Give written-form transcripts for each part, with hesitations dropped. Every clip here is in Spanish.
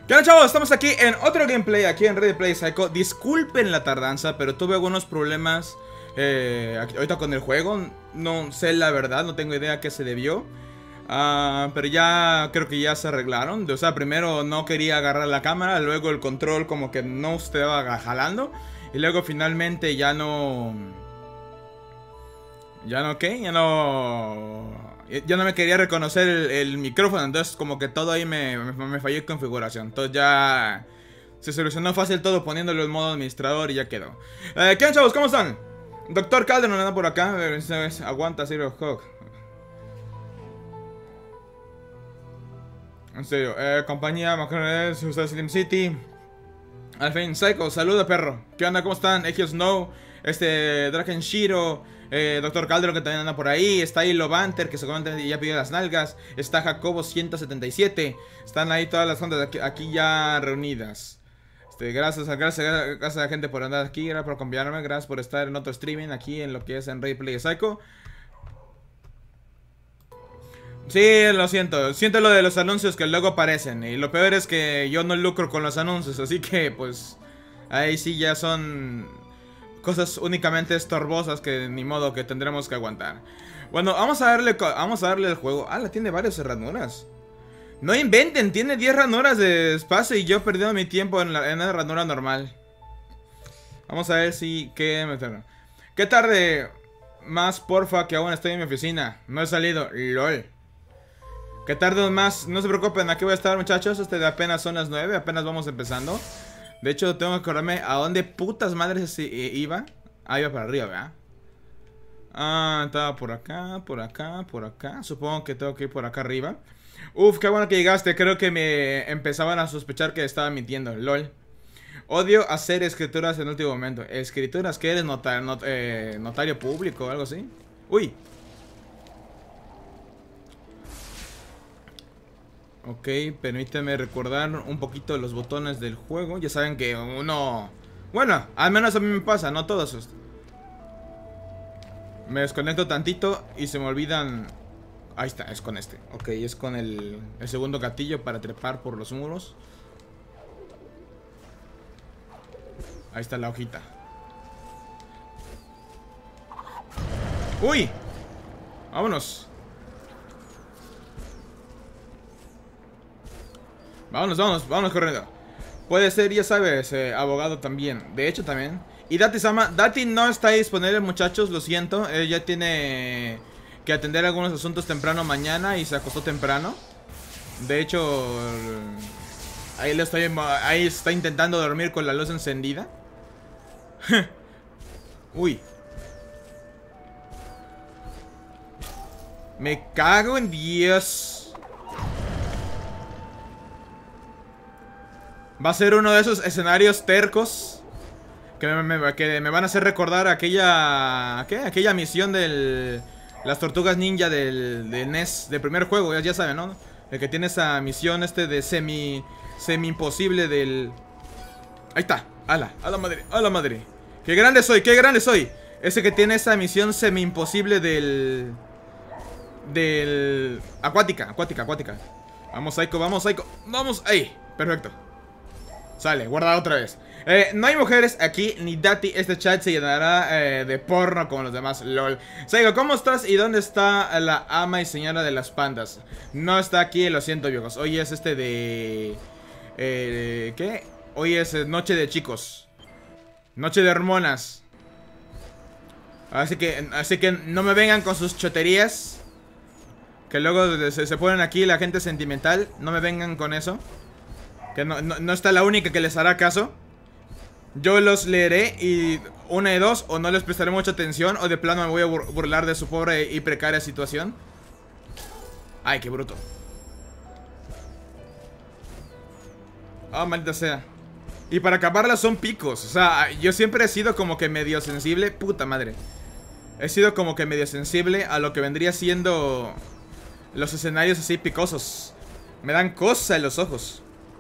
¿Qué onda, chavos? Estamos aquí en otro gameplay, aquí en Ready Play Psycho. Disculpen la tardanza, pero tuve algunos problemas ahorita con el juego. No sé la verdad, no tengo idea a qué se debió. Pero ya creo que ya se arreglaron. O sea, primero no quería agarrar la cámara, luego el control como que no estaba jalando. Y luego finalmente ya no... ¿Ya no qué? Ya no me quería reconocer el micrófono. Entonces como que todo ahí me falló en configuración. Entonces ya se solucionó fácil todo poniéndolo en modo administrador y ya quedó. ¿Qué onda, chavos? ¿Cómo están? Doctor Calderon anda por acá. Aguanta, Zero Hawk. En serio, compañía Macrones, Slim City, Alfin Psycho, saluda perro. ¿Qué onda? ¿Cómo están? Ejios Snow, Draken Shiro, Doctor Calderon que también anda por ahí. Está ahí Lovanter que seguramente ya pidió las nalgas. Está Jacobo 177. Están ahí todas las ondas aquí ya reunidas. Gracias a la gente por andar aquí, gracias por acompañarme, gracias por estar en otro streaming aquí en lo que es en Ready Play Psycho. Sí, lo siento. Siento lo de los anuncios que luego aparecen. Y lo peor es que yo no lucro con los anuncios. Así que pues ahí sí ya son cosas únicamente estorbosas que ni modo que tendremos que aguantar. Bueno, vamos a darle el juego. Ah, tiene varias ranuras. No inventen, tiene 10 ranuras de espacio. Y yo perdiendo mi tiempo en la ranura normal. Vamos a ver si... ¿Qué tarde más, porfa? Que aún estoy en mi oficina. No he salido, lol. Que tarde más, no se preocupen, aquí voy a estar, muchachos. Apenas son las 9, apenas vamos empezando. De hecho, tengo que acordarme a dónde putas madres iba. Ah, iba para arriba, ¿verdad? Ah, estaba por acá, por acá, por acá. Supongo que tengo que ir por acá arriba. Uf, qué bueno que llegaste. Creo que me empezaban a sospechar que estaba mintiendo, lol. Odio hacer escrituras en último momento. ¿Escrituras? ¿Qué eres? ¿Notario público o algo así? Uy. Ok, permíteme recordar un poquito los botones del juego. Ya saben que uno... Bueno, al menos a mí me pasa, no todos. Me desconecto tantito y se me olvidan... Ahí está, es con este. Ok, es con el segundo gatillo para trepar por los muros. Ahí está la hojita. ¡Uy! Vámonos. Vámonos corriendo. Puede ser, ya sabes, abogado también. De hecho también. Y Dati-sama, Dati no está disponible, muchachos, lo siento. Ella tiene que atender algunos asuntos temprano mañana y se acostó temprano. De hecho, ahí está intentando dormir con la luz encendida. Uy. Me cago en Dios. Va a ser uno de esos escenarios tercos que me van a hacer recordar aquella... ¿Qué? Aquella misión de las tortugas ninja del NES, del primer juego, ya saben, ¿no? El que tiene esa misión de semi imposible del... Ahí está, a la madre. ¡Qué grande soy, qué grande soy! Ese que tiene esa misión semi imposible del... Acuática. Vamos, Psycho, vamos, ahí, perfecto. Sale, guardado otra vez. No hay mujeres aquí, ni Dati. Este chat se llenará de porno como los demás, lol. Saigo, ¿cómo estás? ¿Y dónde está la ama y señora de las pandas? No está aquí, lo siento, viejos. Hoy es de... ¿qué? Hoy es noche de chicos. Noche de hormonas. Así que no me vengan con sus choterías. Que luego se ponen aquí la gente sentimental. No me vengan con eso. Que no está la única que les hará caso. Yo los leeré y una de dos, o no les prestaré mucha atención, o de plano me voy a burlar de su pobre y precaria situación. Ay, qué bruto. Ah, maldita sea. Y para acabarla son picos. O sea, yo siempre he sido como que medio sensible. Puta madre. He sido como que medio sensible a lo que vendría siendo los escenarios así picosos. Me dan cosa en los ojos.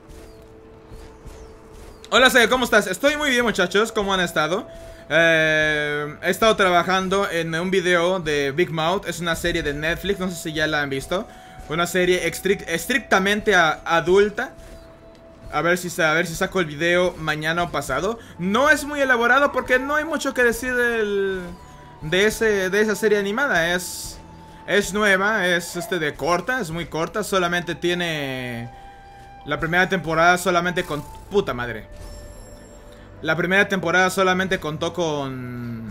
Hola, Sega, ¿cómo estás? Estoy muy bien, muchachos, ¿cómo han estado? He estado trabajando en un video de Big Mouth. Es una serie de Netflix, no sé si ya la han visto. Una serie estrictamente adulta. A ver si saco el video mañana o pasado. No es muy elaborado porque no hay mucho que decir de esa serie animada. Es nueva, es corta, es muy corta. Solamente tiene la primera temporada solamente con... Puta madre. La primera temporada solamente contó con...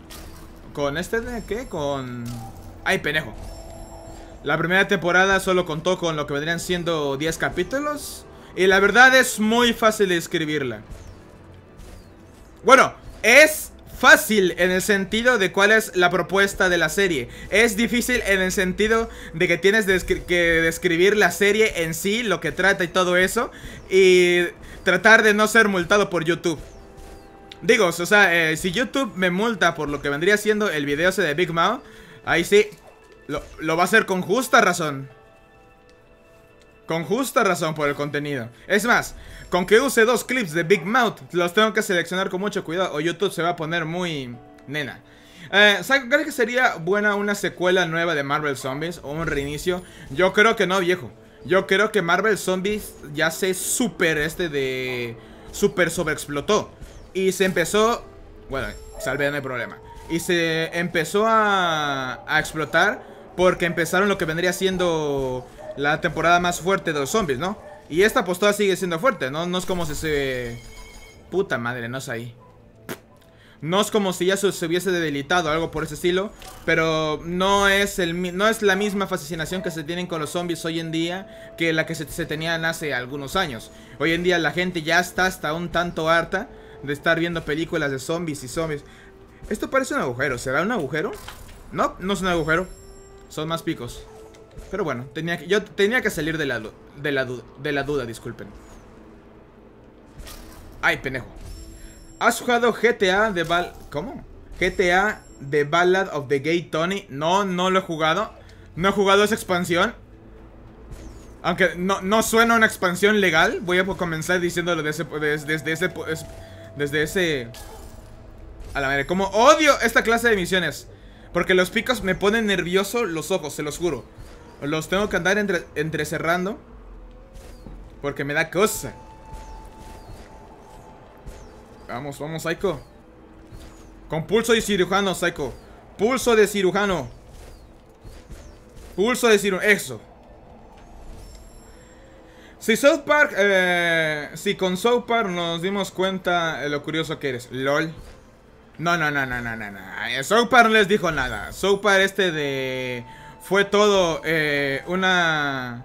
¿Qué? Con... Ay, penejo. La primera temporada solo contó con lo que vendrían siendo 10 capítulos. Y la verdad es muy fácil de escribirla. Bueno, es fácil en el sentido de cuál es la propuesta de la serie. Es difícil en el sentido de que tienes que describir la serie en sí, lo que trata y todo eso. Y tratar de no ser multado por YouTube. Digo, o sea, si YouTube me multa por lo que vendría siendo el video ese de Big Mouth, ahí sí, lo va a hacer con justa razón. Con justa razón por el contenido. Es más, con que use 2 clips de Big Mouth, los tengo que seleccionar con mucho cuidado o YouTube se va a poner muy... nena. ¿Crees que sería buena una secuela nueva de Marvel Zombies o un reinicio? Yo creo que no, viejo. Yo creo que Marvel Zombies ya se super sobreexplotó. Y se empezó... Bueno, salve, no hay problema. Y se empezó a explotar porque empezaron lo que vendría siendo la temporada más fuerte de los zombies, ¿no? Y esta postura sigue siendo fuerte, ¿no? No es como si se... Puta madre, no es ahí. No es como si ya se hubiese debilitado o algo por ese estilo. Pero no es la misma fascinación que se tienen con los zombies hoy en día que la que se tenían hace algunos años. Hoy en día la gente ya está hasta un tanto harta de estar viendo películas de zombies y zombies. Esto parece un agujero, ¿será un agujero? No, no es un agujero. Son más picos. Pero bueno, yo tenía que salir de la duda, disculpen. Ay, pendejo. ¿Has jugado GTA de ¿Cómo? GTA The Ballad of the Gay Tony. No, no lo he jugado. No he jugado esa expansión. Aunque no suena una expansión legal. Voy a comenzar diciéndolo desde ese... A la madre, como odio esta clase de misiones. Porque los picos me ponen nervioso los ojos, se los juro. Los tengo que andar entrecerrando porque me da cosa. Vamos, vamos, Psycho. Con pulso de cirujano, Psycho. Pulso de cirujano. Pulso de cirujano, eso. Si South Park, si con South Park nos dimos cuenta de lo curioso que eres. LOL. No. South Park no les dijo nada. South Park fue todo una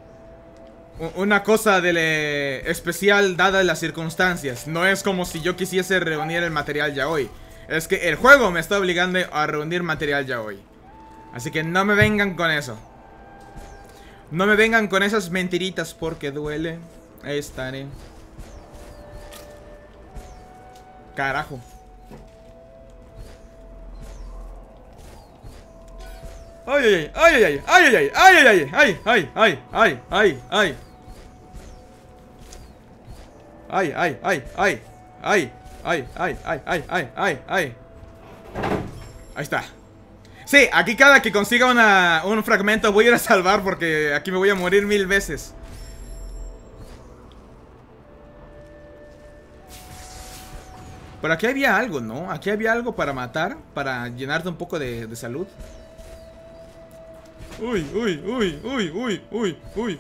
cosa especial dada las circunstancias. No es como si yo quisiese reunir el material ya hoy. Es que el juego me está obligando a reunir material ya hoy. Así que no me vengan con eso. No me vengan con esas mentiritas porque duele. Ahí estaré. Carajo. Ay, ay, ay, ay, ay, ay, ay, ay, ay, ay, ay, ay. Ay, ay, ay, ay, ay, ay, ay, ay, ay, ay, ay, ay. Ahí está. Sí, aquí cada que consiga un fragmento voy a ir a salvar porque aquí me voy a morir 1000 veces. Pero aquí había algo, ¿no? Aquí había algo para matar, para llenarte un poco de salud. Uy, uy, uy, uy, uy, uy, uy.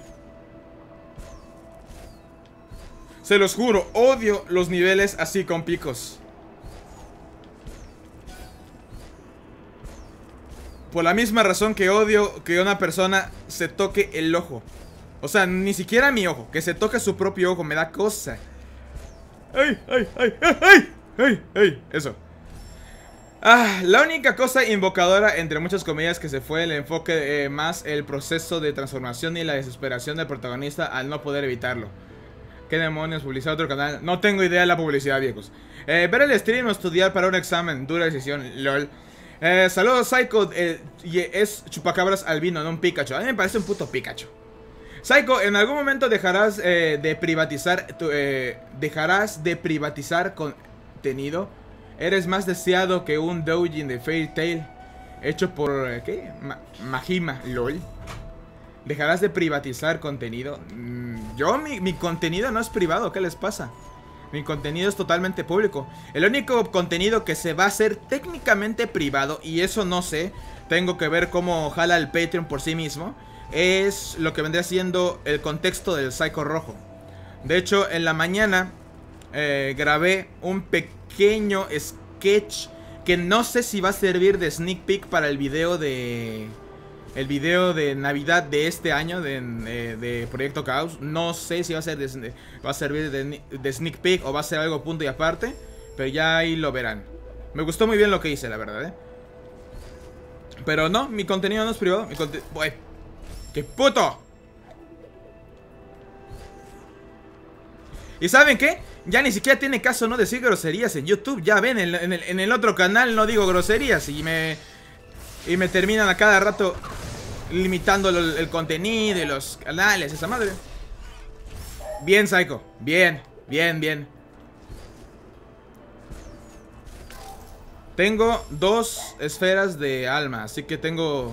Se los juro, odio los niveles así con picos. Por la misma razón que odio que una persona se toque el ojo. O sea, ni siquiera mi ojo, que se toque su propio ojo, me da cosa. ¡Ay, ay, ay, ay, ay! ¡Ay, ay! Eso. La única cosa invocadora, entre muchas comillas, que se fue el enfoque más el proceso de transformación y la desesperación del protagonista al no poder evitarlo. ¿Qué demonios? ¿Publicar otro canal? No tengo idea de la publicidad, viejos. Ver el stream o estudiar para un examen. Dura decisión, lol. Saludos, Psycho. Y es chupacabras albino, no un Pikachu. A mí me parece un puto Pikachu. Psycho, ¿en algún momento dejarás de privatizar contenido? Eres más deseado que un doujin de Fairy Tail hecho por... ¿qué? Majima, lol. ¿Dejarás de privatizar contenido? Mi contenido no es privado, ¿qué les pasa? Mi contenido es totalmente público. El único contenido que se va a hacer técnicamente privado, y eso no sé, tengo que ver cómo jala el Patreon por sí mismo, es lo que vendría siendo el contexto del Psycho Rojo. De hecho, en la mañana grabé un pequeño sketch que no sé si va a servir de sneak peek para el video de... El video de Navidad de este año de Proyecto Caos. No sé si va a ser va a servir de sneak peek o va a ser algo punto y aparte, pero ya ahí lo verán. Me gustó muy bien lo que hice, la verdad, Pero no, mi contenido no es privado. ¡Qué puto! ¿Y saben qué? Ya ni siquiera tiene caso no decir groserías en YouTube. Ya ven, en el otro canal no digo groserías y me terminan a cada rato limitando el contenido y los canales, esa madre. Bien, Psycho. Bien, bien, bien. Tengo 2 esferas de alma, así que tengo...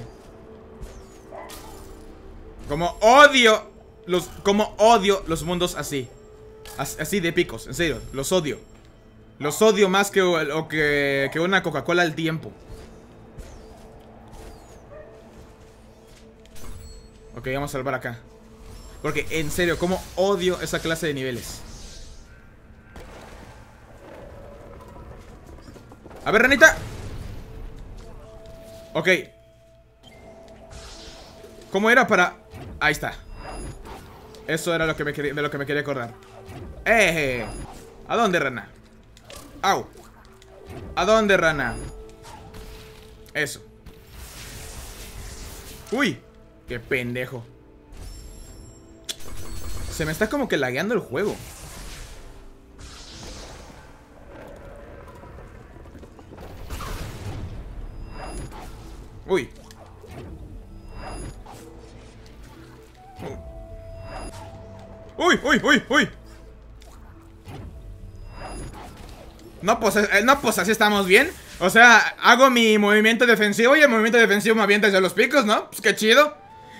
Como odio los mundos así. Así de picos, en serio, los odio. Los odio más que una Coca-Cola al tiempo. Ok, vamos a salvar acá. Porque en serio, como odio esa clase de niveles. A ver, ranita. Ok. ¿Cómo era para...? Ahí está. Eso era de lo que me quería acordar. ¿A dónde, rana? Au. ¿A dónde, rana? Eso. Uy. Qué pendejo. Se me está como que lagueando el juego. Uy. Uy, uy, uy, uy. No, pues así estamos bien. O sea, hago mi movimiento defensivo y el movimiento defensivo me avienta hacia los picos, ¿no? Pues qué chido.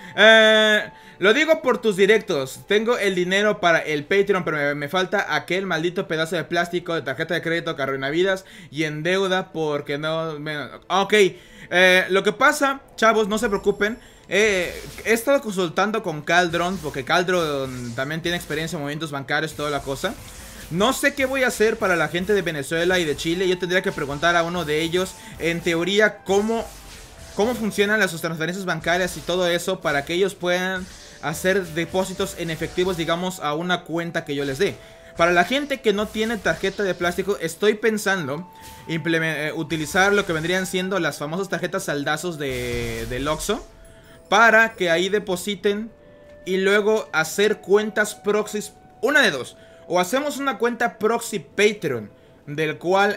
Lo digo por tus directos. Tengo el dinero para el Patreon, pero me falta aquel maldito pedazo de plástico de tarjeta de crédito que arruina vidas y en deuda porque no... Ok, lo que pasa, chavos, no se preocupen. He estado consultando con Caldron, porque Caldron también tiene experiencia en movimientos bancarios y toda la cosa. No sé qué voy a hacer para la gente de Venezuela y de Chile. Yo tendría que preguntar a uno de ellos, en teoría, cómo funcionan las transferencias bancarias y todo eso, para que ellos puedan hacer depósitos en efectivos, digamos, a una cuenta que yo les dé. Para la gente que no tiene tarjeta de plástico, estoy pensando utilizar lo que vendrían siendo las famosas tarjetas saldazos del Oxxo, para que ahí depositen y luego hacer cuentas proxies. Una de dos: o hacemos una cuenta proxy Patreon, del cual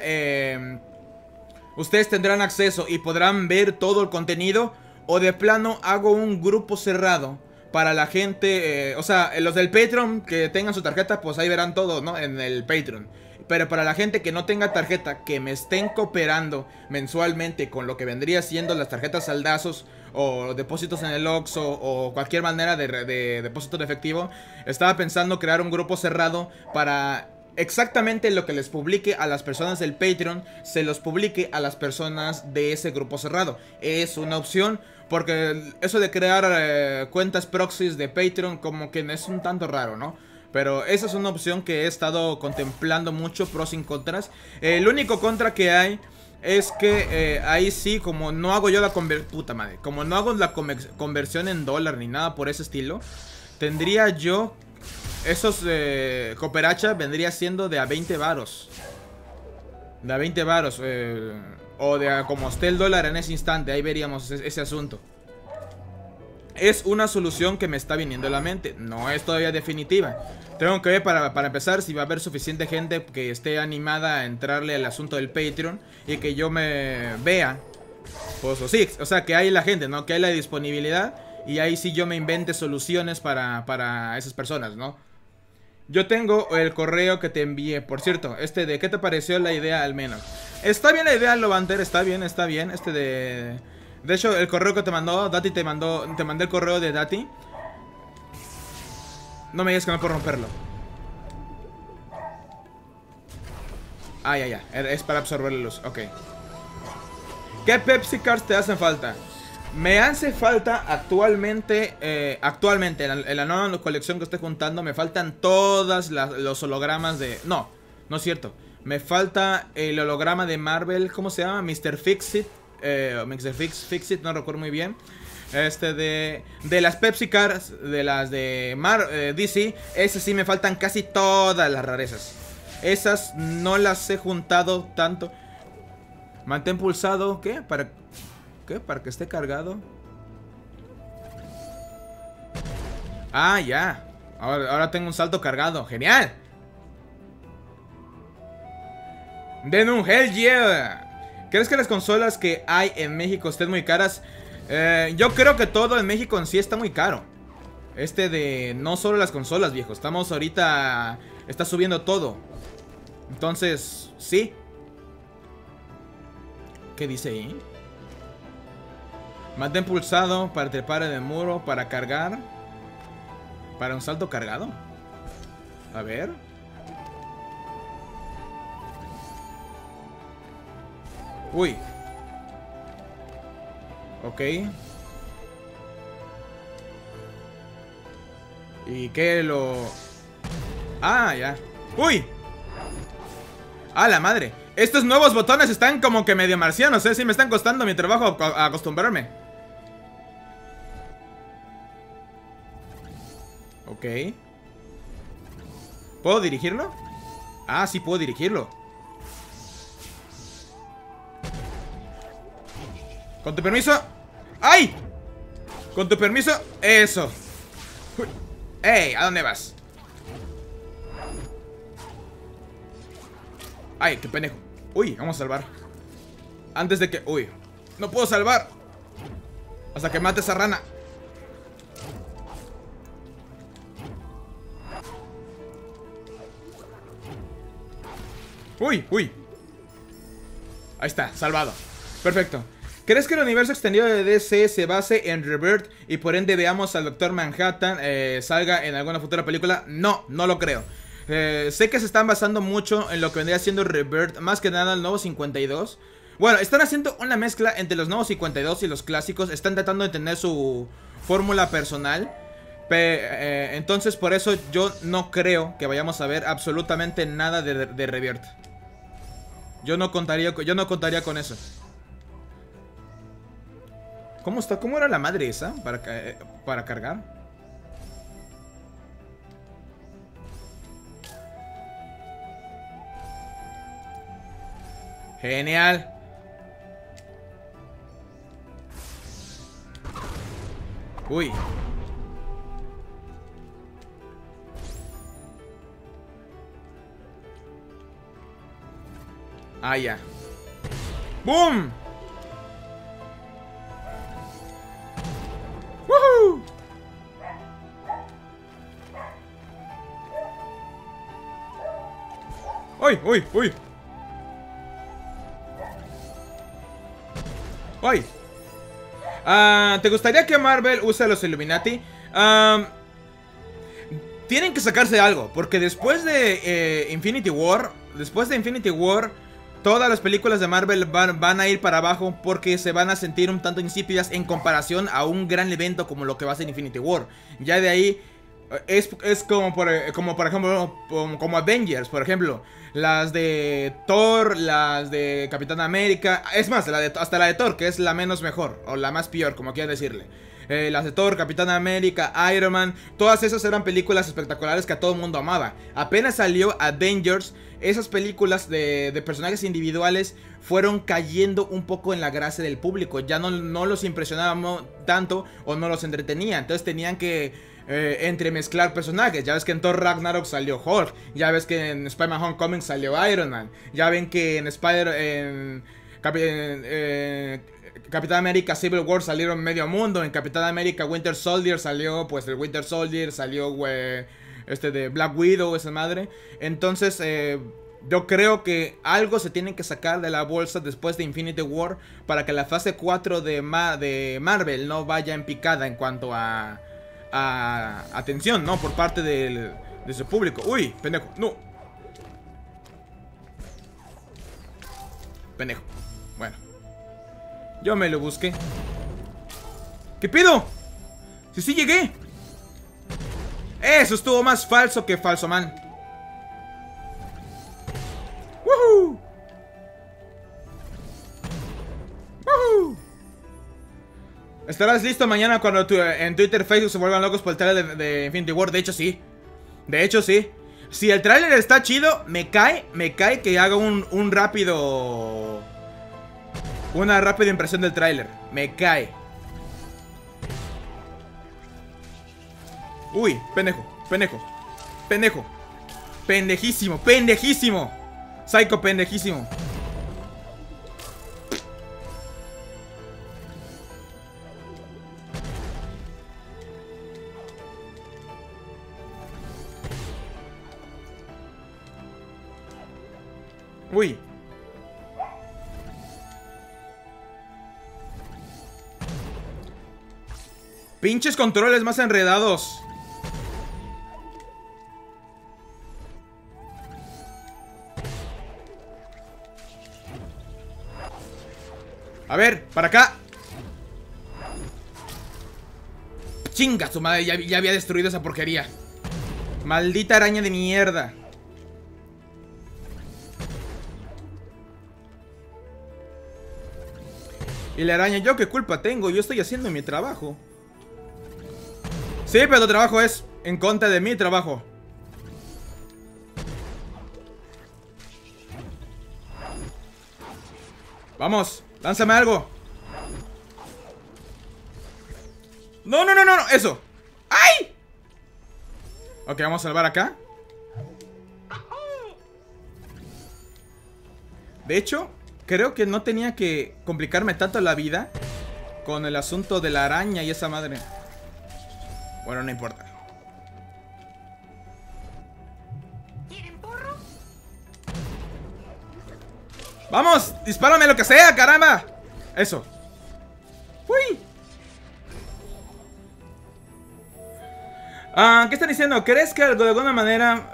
ustedes tendrán acceso y podrán ver todo el contenido, o de plano hago un grupo cerrado para la gente, o sea, los del Patreon que tengan su tarjeta, pues ahí verán todo, ¿no? En el Patreon. Pero para la gente que no tenga tarjeta, que me estén cooperando mensualmente con lo que vendría siendo las tarjetas saldazos o depósitos en el Oxxo o cualquier manera de depósito de efectivo, estaba pensando crear un grupo cerrado para exactamente lo que les publique a las personas del Patreon, se los publique a las personas de ese grupo cerrado. Es una opción, porque eso de crear cuentas proxies de Patreon como que es un tanto raro, ¿no? Pero esa es una opción que he estado contemplando mucho, pros y contras. El único contra que hay es que ahí sí, como no hago yo la como no hago la conversión en dólar ni nada por ese estilo, tendría yo esos cooperacha vendría siendo de a 20 varos. De a 20 varos. O de a como esté el dólar en ese instante. Ahí veríamos ese asunto. Es una solución que me está viniendo a la mente. No es todavía definitiva. Tengo que ver para empezar si va a haber suficiente gente que esté animada a entrarle al asunto del Patreon y que yo me vea. Pues o sí, o sea, que hay la gente, ¿no? Que hay la disponibilidad y ahí sí yo me invente soluciones para esas personas, ¿no? Yo tengo el correo que te envié. Por cierto, de ¿qué te pareció la idea al menos? Está bien la idea, Lovanter, está bien, está bien. De hecho, el correo que te mandó Dati, te mandé el correo de Dati. No me digas que no puedo romperlo. Ah, ya. Es para absorber la luz. Ok. ¿Qué Pepsi Cards te hacen falta? Me hace falta actualmente, en la nueva colección que estoy juntando, me faltan todos los hologramas de... No es cierto. Me falta el holograma de Marvel, ¿cómo se llama? Mr. Fix-It. Mr. Fix-It, no recuerdo muy bien. De las Pepsi Cards, de las de DC, esas sí me faltan casi todas las rarezas. Esas no las he juntado tanto. Mantén pulsado, ¿qué? Para que esté cargado. Ah, ya. Ahora tengo un salto cargado. ¡Genial! Den un hell yeah. ¿Crees que las consolas que hay en México estén muy caras? Yo creo que todo en México en sí está muy caro. No solo las consolas, viejo. Estamos ahorita... Está subiendo todo. Entonces, sí. ¿Qué dice ahí? Mantén pulsado para trepar en el muro, para cargar. Para un salto cargado. A ver. Uy. Ok. ¿Y qué lo...? Ah, ya. ¡Uy! ¡Ah, la madre! Estos nuevos botones están como que medio marcianos, ¿eh? Sí, me están costando mi trabajo acostumbrarme. Ok. ¿Puedo dirigirlo? Ah, sí puedo dirigirlo. Con tu permiso. ¡Ay! Con tu permiso. Eso. ¡Ey! ¿A dónde vas? ¡Ay, qué pendejo! Uy, vamos a salvar. Antes de que... Uy, no puedo salvar hasta que mate esa rana. Uy. Ahí está, salvado. Perfecto. ¿Crees que el universo extendido de DC se base en Rebirth y por ende veamos al Doctor Manhattan salga en alguna futura película? No lo creo. Sé que se están basando mucho en lo que vendría siendo Rebirth, más que nada el nuevo 52. Bueno, están haciendo una mezcla entre los nuevos 52 y los clásicos. Están tratando de tener su fórmula personal. Entonces por eso yo no creo que vayamos a ver absolutamente nada de Rebirth. Yo no contaría con eso. ¿Cómo está? ¿Cómo era la madre esa para cargar? Genial. Uy. Ah, ya. ¡Boom! ¡Woohoo! ¡Uy! ¡Uy! ¿Te gustaría que Marvel use a los Illuminati? Tienen que sacarse algo, porque después de Infinity War, todas las películas de Marvel van a ir para abajo porque se van a sentir un tanto insípidas en comparación a un gran evento como lo que va a ser Infinity War. Ya de ahí es como por ejemplo, como Avengers, por ejemplo. Las de Thor, las de Capitán América. Es más, hasta la de Thor, que es la menos mejor, o la más peor, como quieran decirle. Las de Thor, Capitán América, Iron Man. Todas esas eran películas espectaculares que a todo el mundo amaba. Apenas salió Avengers, esas películas de personajes individuales fueron cayendo un poco en la gracia del público. Ya no los impresionábamos tanto o no los entretenía. Entonces tenían que entremezclar personajes. Ya ves que en Thor Ragnarok salió Hulk. Ya ves que en Spider-Man Homecoming salió Iron Man. Ya ven que en Capitán América Civil War salieron medio mundo. En Capitán América Winter Soldier salió pues el Winter Soldier. Salió de Black Widow, esa madre. Entonces yo creo que algo se tiene que sacar de la bolsa después de Infinity War para que la fase 4 de Marvel no vaya en picada en cuanto a atención, ¿no? Por parte de su público. Uy, pendejo, no. Pendejo. Bueno, yo me lo busqué. ¿Qué pido? Si sí llegué. Eso estuvo más falso que falso, man. ¡Woohoo! ¡Woohoo! Estarás listo mañana cuando en Twitter, Facebook se vuelvan locos por el trailer de Infinity War. De hecho, sí. De hecho, sí. Si el tráiler está chido, me cae que haga un rápido... Una rápida impresión del tráiler. Me cae. Uy, pendejo, pendejo, pendejo. Pendejísimo, pendejísimo. Psycho pendejísimo. Uy. Pinches controles más enredados. A ver, para acá. Chinga su madre, ya había destruido esa porquería. Maldita araña de mierda. Y la araña, ¿yo qué culpa tengo? Yo estoy haciendo mi trabajo. Sí, pero tu trabajo es en contra de mi trabajo. Vamos, lánzame algo. No, no, no, no, no, eso. ¡Ay! Ok, vamos a salvar acá. De hecho, creo que no tenía que complicarme tanto la vida con el asunto de la araña y esa madre. Bueno, no importa. ¿Quieren porro? ¡Vamos! ¡Dispárame lo que sea, caramba! Eso. ¡Uy! ¿Qué están diciendo? ¿Crees que de alguna manera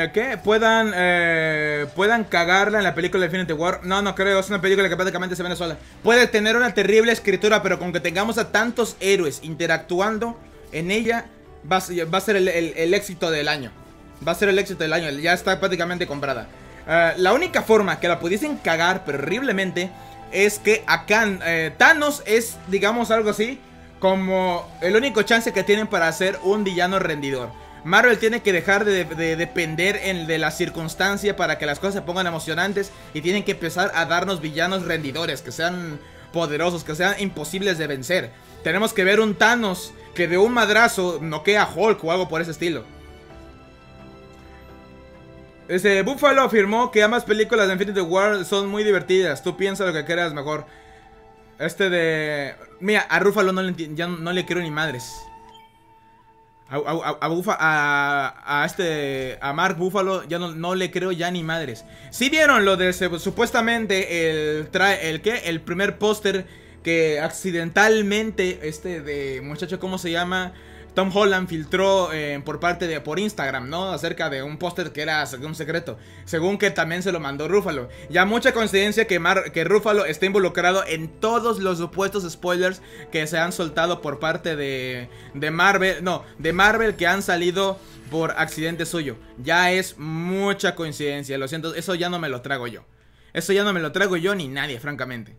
puedan cagarla en la película de Infinity War? No, no creo. Es una película que prácticamente se vende sola. Puede tener una terrible escritura, pero con que tengamos a tantos héroes interactuando en ella, va a ser el éxito del año. Va a ser el éxito del año. Ya está prácticamente comprada. La única forma que la pudiesen cagar, pero horriblemente, es que acá Thanos es, digamos, algo así como el único chance que tienen para hacer un villano rendidor. Marvel tiene que dejar de depender de la circunstancia para que las cosas se pongan emocionantes, y tienen que empezar a darnos villanos rendidores, que sean poderosos, que sean imposibles de vencer. Tenemos que ver un Thanos que de un madrazo noquea a Hulk o algo por ese estilo. Buffalo afirmó que ambas películas de Infinity War son muy divertidas. Tú piensa lo que creas mejor. Mira, a Ruffalo ya no le quiero ni madres. A Mark Buffalo ya no le creo ya ni madres. Si vieron lo de supuestamente el primer póster que accidentalmente de muchacho, ¿cómo se llama? Tom Holland filtró por Instagram, ¿no? Acerca de un póster que era un secreto. Según que también se lo mandó Ruffalo. Ya mucha coincidencia que Ruffalo está involucrado en todos los supuestos spoilers que se han soltado por parte de Marvel. No, de Marvel, que han salido por accidente suyo. Ya es mucha coincidencia, lo siento. Eso ya no me lo trago yo. Eso ya no me lo trago yo ni nadie, francamente.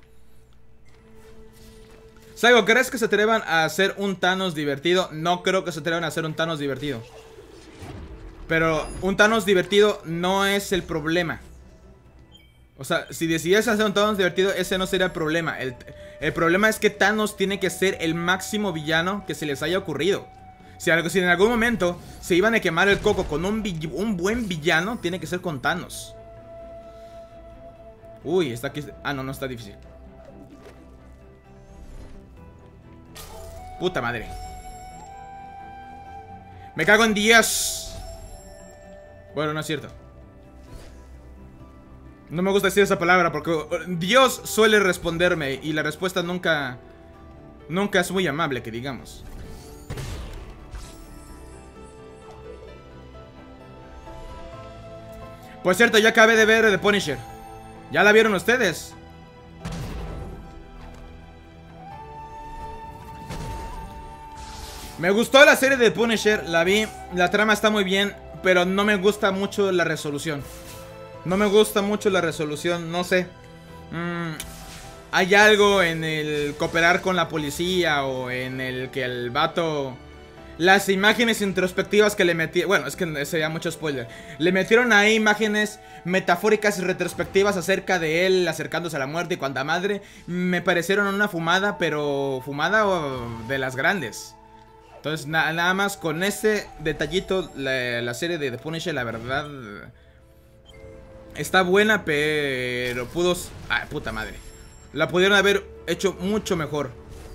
Saigo, ¿crees que se atrevan a hacer un Thanos divertido? No creo que se atrevan a hacer un Thanos divertido. Pero un Thanos divertido no es el problema. O sea, si decides hacer un Thanos divertido, ese no sería el problema. El problema es que Thanos tiene que ser el máximo villano que se les haya ocurrido. Si en algún momento se iban a quemar el coco con un buen villano, tiene que ser con Thanos. Uy, está aquí. Ah, no, no está difícil. Puta madre. Me cago en Dios. Bueno, no es cierto. No me gusta decir esa palabra porque Dios suele responderme y la respuesta nunca es muy amable, que digamos. Por cierto, ya acabé de ver The Punisher. ¿Ya la vieron ustedes? Me gustó la serie de The Punisher, la vi, la trama está muy bien, pero no me gusta mucho la resolución. No me gusta mucho la resolución, no sé. Hay algo en el cooperar con la policía o en el que el vato... Las imágenes introspectivas que le metieron... Bueno, es que sería mucho spoiler. Le metieron ahí imágenes metafóricas y retrospectivas acerca de él acercándose a la muerte y cuanta madre. Me parecieron una fumada, pero fumada de las grandes. Entonces, nada más con ese detallito, la serie de The Punisher, la verdad... Está buena, pero pudo... Ah, puta madre. La pudieron haber hecho mucho mejor.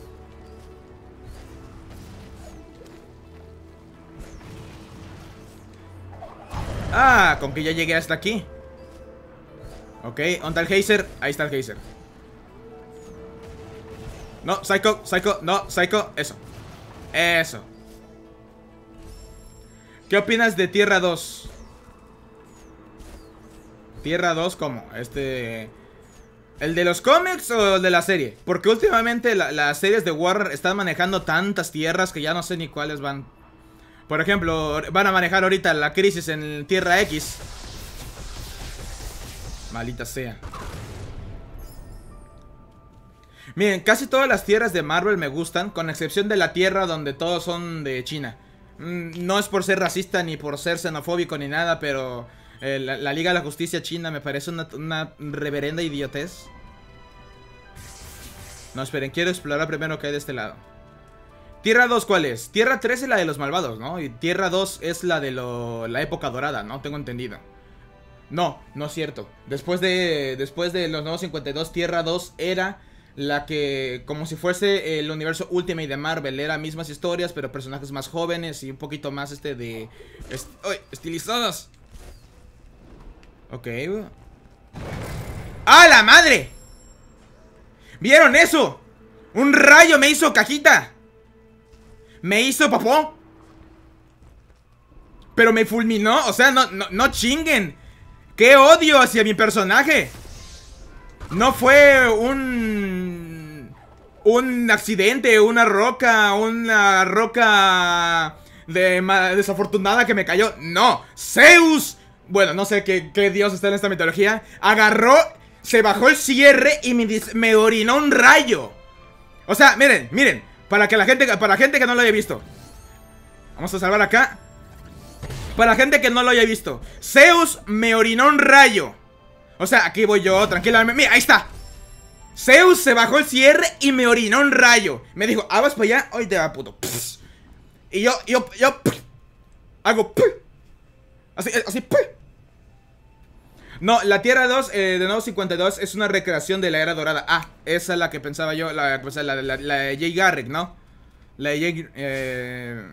Ah, con que ya llegué hasta aquí. Ok, ¿dónde está el geyser? Ahí está el geyser. No, Psycho, Psycho, no, Psycho, eso. Eso. ¿Qué opinas de Tierra 2? Tierra 2, ¿cómo? ¿El de los cómics o el de la serie? Porque últimamente las series de Warner están manejando tantas tierras que ya no sé ni cuáles van. Por ejemplo, van a manejar ahorita la crisis en Tierra X. Maldita sea. Miren, casi todas las tierras de Marvel me gustan, con excepción de la tierra donde todos son de China. No es por ser racista ni por ser xenofóbico ni nada, pero la Liga de la Justicia China me parece una reverenda idiotez. No, esperen, quiero explorar primero qué hay de este lado. Tierra 2, ¿cuál es? Tierra 3 es la de los malvados, ¿no? Y Tierra 2 es la de la época dorada, ¿no? Tengo entendido. No, no es cierto. Después de los nuevos 52, Tierra 2 era la que, como si fuese el universo Ultimate de Marvel. Era mismas historias, pero personajes más jóvenes y un poquito más estilizados. Ok. ¡Ah, la madre! ¿Vieron eso? Un rayo me hizo cajita. Me hizo popó. Pero me fulminó. O sea, no chinguen. ¡Qué odio hacia mi personaje! No fue un accidente, una roca desafortunada que me cayó. No, Zeus, bueno, no sé qué dios está en esta mitología, agarró, se bajó el cierre y me orinó un rayo. O sea, miren, para la gente que no lo haya visto. Vamos a salvar acá. Para la gente que no lo haya visto, Zeus me orinó un rayo. O sea, aquí voy yo, tranquilamente. Mira, ahí está. Zeus se bajó el cierre y me orinó un rayo. Me dijo, vas para allá, hoy te va, puto. Pss. Y yo hago así. No, la Tierra 2 de nuevo 52 es una recreación de la Era Dorada. Ah, esa es la que pensaba yo, la de Jay Garrick, ¿no? La de Jay...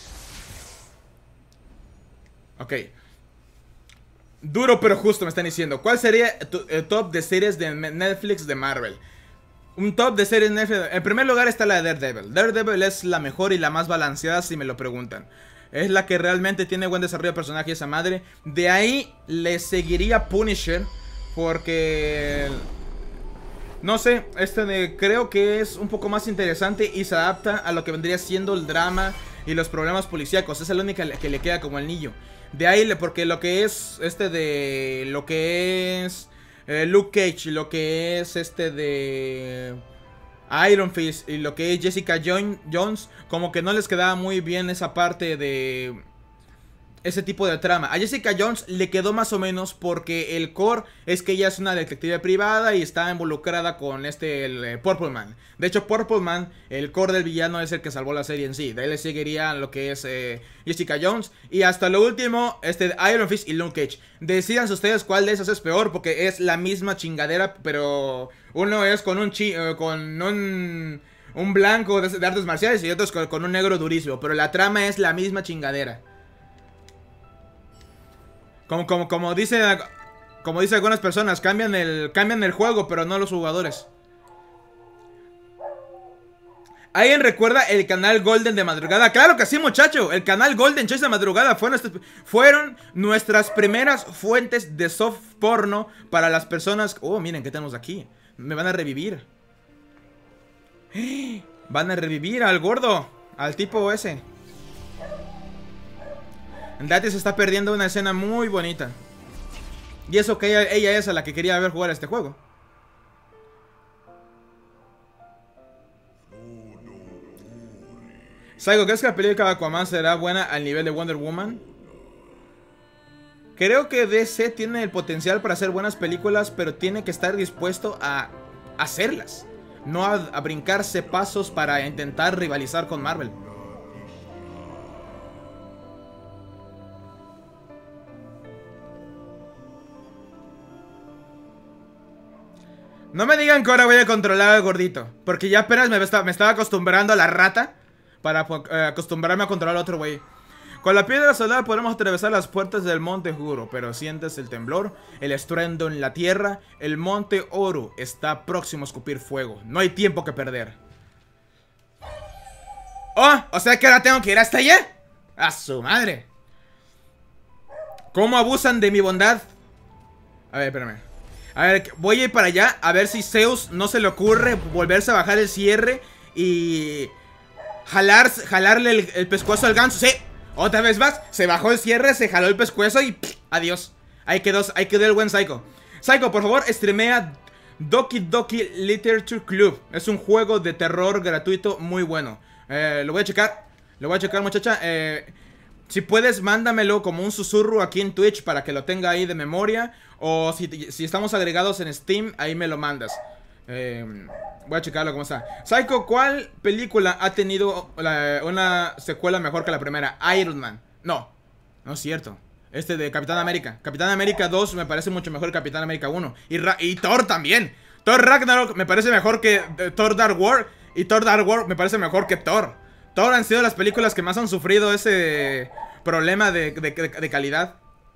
Ok. Duro pero justo me están diciendo. ¿Cuál sería tu top de series de Netflix de Marvel? Un top de series de Netflix. En primer lugar está la de Daredevil. Daredevil es la mejor y la más balanceada si me lo preguntan. Es la que realmente tiene buen desarrollo de personaje esa madre. De ahí le seguiría Punisher. Porque... no sé, creo que es un poco más interesante y se adapta a lo que vendría siendo el drama y los problemas policíacos. Es la única que le queda como anillo. De ahí, porque lo que es lo que es Luke Cage, lo que es de Iron Fist y lo que es Jessica Jones, como que no les quedaba muy bien esa parte de ese tipo de trama. A Jessica Jones le quedó más o menos porque el core es que ella es una detective privada y está involucrada con el Purple Man. De hecho, Purple Man, el core del villano es el que salvó la serie en sí. De ahí le seguiría lo que es Jessica Jones. Y hasta lo último, Iron Fist y Luke Cage. Decídanse ustedes cuál de esos es peor, porque es la misma chingadera, pero uno es con un blanco de artes marciales y otro es con un negro durísimo. Pero la trama es la misma chingadera. Como dicen algunas personas, cambian el juego, pero no los jugadores. ¿Alguien recuerda el canal Golden de madrugada? Claro que sí, muchacho. El canal Golden Choice de madrugada fueron nuestras primeras fuentes de soft porno para las personas. Oh, miren, ¿qué tenemos aquí? Me van a revivir. Van a revivir al gordo, al tipo ese. Dati se está perdiendo una escena muy bonita. Y eso que ella es a la que quería ver jugar este juego. Saigo, ¿crees que la película de Aquaman será buena al nivel de Wonder Woman? Creo que DC tiene el potencial para hacer buenas películas, pero tiene que estar dispuesto a hacerlas. No a brincarse pasos para intentar rivalizar con Marvel. No me digan que ahora voy a controlar al gordito, porque ya apenas me estaba acostumbrando a la rata para acostumbrarme a controlar a otro güey. Con la piedra solar podemos atravesar las puertas del monte Juro, pero sientes el temblor, el estruendo en la tierra. El monte Oru está próximo a escupir fuego. No hay tiempo que perder. ¡Oh! O sea que ahora tengo que ir hasta allá. ¡A su madre! ¿Cómo abusan de mi bondad? A ver, espérame. A ver, voy a ir para allá. A ver si Zeus no se le ocurre volverse a bajar el cierre y jalarle el pescuezo al ganso. ¡Sí! Otra vez más, se bajó el cierre, se jaló el pescuezo y adiós. Ahí quedó el buen Psycho. Psycho, por favor, streamea Doki Doki Literature Club. Es un juego de terror gratuito muy bueno. Lo voy a checar. Lo voy a checar, muchacha. Si puedes, mándamelo como un susurro aquí en Twitch para que lo tenga ahí de memoria. O si estamos agregados en Steam, ahí me lo mandas. Voy a checarlo cómo está. Psycho, ¿cuál película ha tenido una secuela mejor que la primera? Iron Man. No, no es cierto. Este de Capitán América. Capitán América 2 me parece mucho mejor que Capitán América 1. Y Thor también. Thor Ragnarok me parece mejor que Thor Dark World. Y Thor Dark World me parece mejor que Thor. Thor han sido las películas que más han sufrido ese problema de calidad.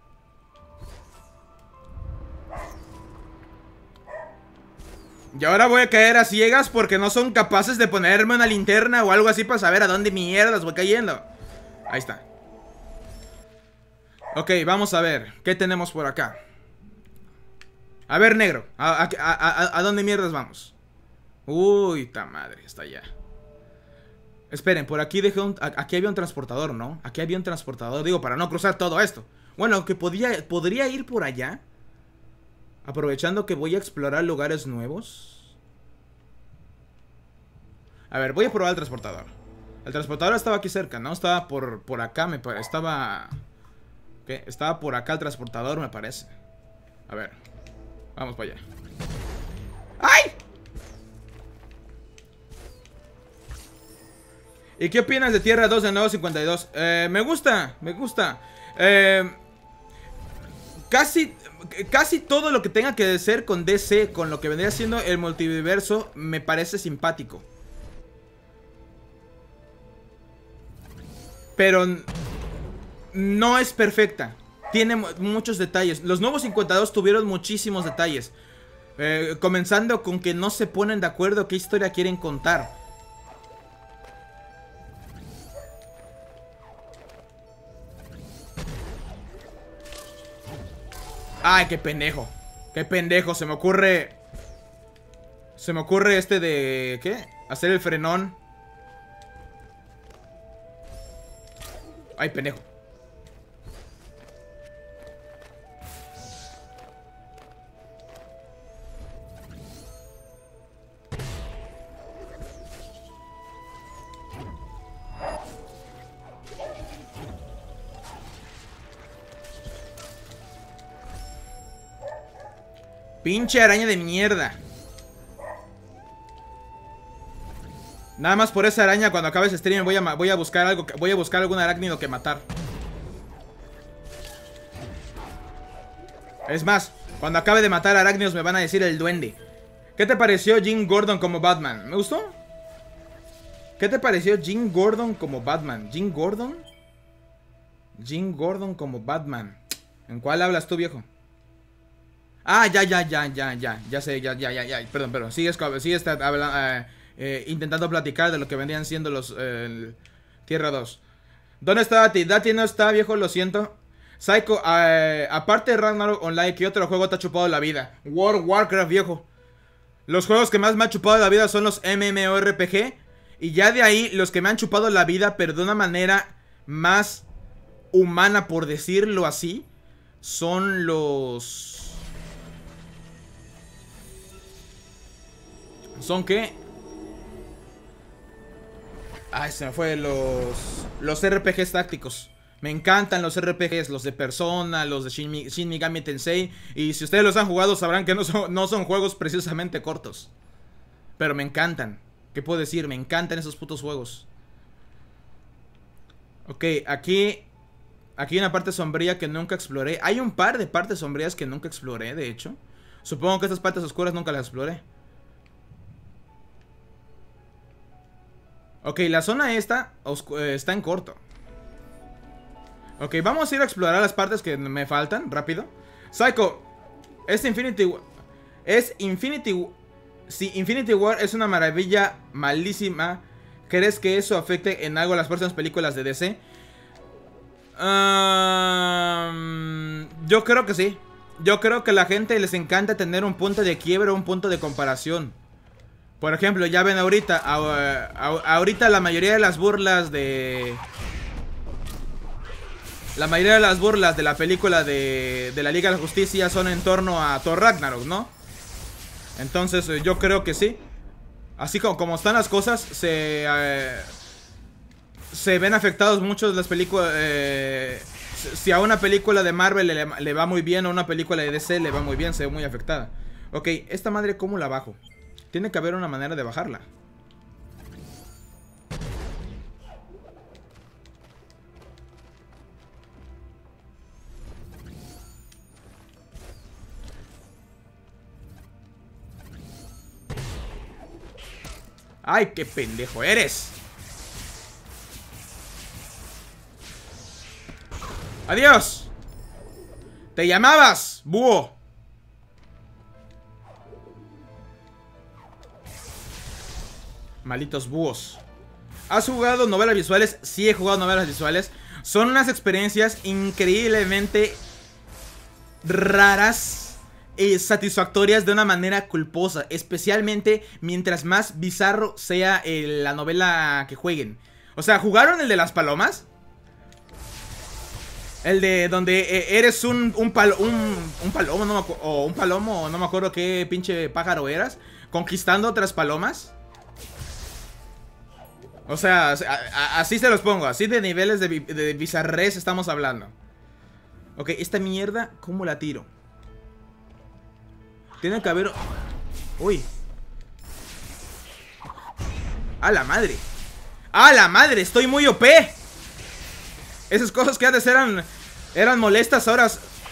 Y ahora voy a caer a ciegas porque no son capaces de ponerme una linterna o algo así para saber a dónde mierdas voy cayendo. Ahí está. Ok, vamos a ver. ¿Qué tenemos por acá? A ver, negro. ¿A dónde mierdas vamos? Uy, ta madre, está allá. Esperen, por aquí aquí había un transportador, ¿no? Aquí había un transportador, digo, para no cruzar todo esto. Bueno, que podría ir por allá, aprovechando que voy a explorar lugares nuevos. A ver, voy a probar el transportador. El transportador estaba aquí cerca, ¿no? Estaba por acá, estaba... ¿Qué? Estaba por acá el transportador, me parece. A ver, vamos para allá. ¡Ay! ¿Y qué opinas de Tierra 2 de Nuevo 52? Me gusta. Casi todo lo que tenga que ser con DC, con lo que vendría siendo el multiverso, me parece simpático. Pero no es perfecta. Tiene muchos detalles. Los Nuevos 52 tuvieron muchísimos detalles. Comenzando con que no se ponen de acuerdo qué historia quieren contar. Ay, qué pendejo. Qué pendejo, se me ocurre este de... ¿qué? Hacer el frenón. Ay, pendejo. Pinche araña de mierda. Nada más por esa araña, cuando acabe ese stream voy a buscar algo, voy a buscar algún arácnido que matar. Es más, cuando acabe de matar arácnidos me van a decir el duende. ¿Qué te pareció Jim Gordon como Batman? ¿Me gustó? ¿Qué te pareció Jim Gordon como Batman? ¿Jim Gordon? Jim Gordon como Batman. ¿En cuál hablas tú, viejo? Ah, ya sé, ya. Perdón, sigue hablando. intentando platicar de lo que vendrían siendo los Tierra 2. ¿Dónde está Dati? Dati no está, viejo, lo siento. Psycho, aparte de Ragnarok Online, ¿qué otro juego te ha chupado la vida? World of Warcraft, viejo. Los juegos que más me han chupado la vida son los MMORPG. Y ya de ahí, los que me han chupado la vida, pero de una manera más humana, por decirlo así, son los... ¿Son qué? Ay, se me fue los RPGs tácticos. Me encantan los RPGs, los de Persona, los de Shin Megami Tensei. Y si ustedes los han jugado sabrán que no son juegos precisamente cortos. Pero me encantan. ¿Qué puedo decir? Me encantan esos putos juegos. Ok, aquí hay una parte sombría que nunca exploré. Hay un par de partes sombrías que nunca exploré, de hecho. Supongo que estas partes oscuras nunca las exploré. Ok, la zona esta está en corto. Ok, vamos a ir a explorar las partes que me faltan, rápido. Psycho, si Infinity War es una maravilla malísima, ¿crees que eso afecte en algo a las próximas películas de DC? Yo creo que sí. Yo creo que a la gente les encanta tener un punto de quiebre, un punto de comparación. Por ejemplo, ya ven ahorita, ahorita la mayoría de las burlas de... La mayoría de las burlas de la película de la Liga de la Justicia son en torno a Thor Ragnarok, ¿no? Entonces yo creo que sí. Así como están las cosas, se ven afectados muchos las películas. Si a una película de Marvel le va muy bien, a una película de DC le va muy bien, se ve muy afectada. Ok, esta madre, ¿cómo la bajo? Tiene que haber una manera de bajarla. ¡Ay, qué pendejo eres! ¡Adiós! ¡Te llamabas, búho! Malditos búhos. ¿Has jugado novelas visuales? Sí, he jugado novelas visuales. Son unas experiencias increíblemente raras y satisfactorias de una manera culposa, especialmente mientras más bizarro sea la novela que jueguen. O sea, ¿jugaron el de las palomas? El de donde eres un palomo, no me o un palomo, no me acuerdo qué pinche pájaro eras, conquistando otras palomas. O sea, así se los pongo, así de niveles de bizarrés estamos hablando. Ok, esta mierda, ¿cómo la tiro? Tiene que haber... Uy. ¡A la madre! ¡A la madre! ¡Estoy muy OP! Esas cosas que antes eran molestas, ahora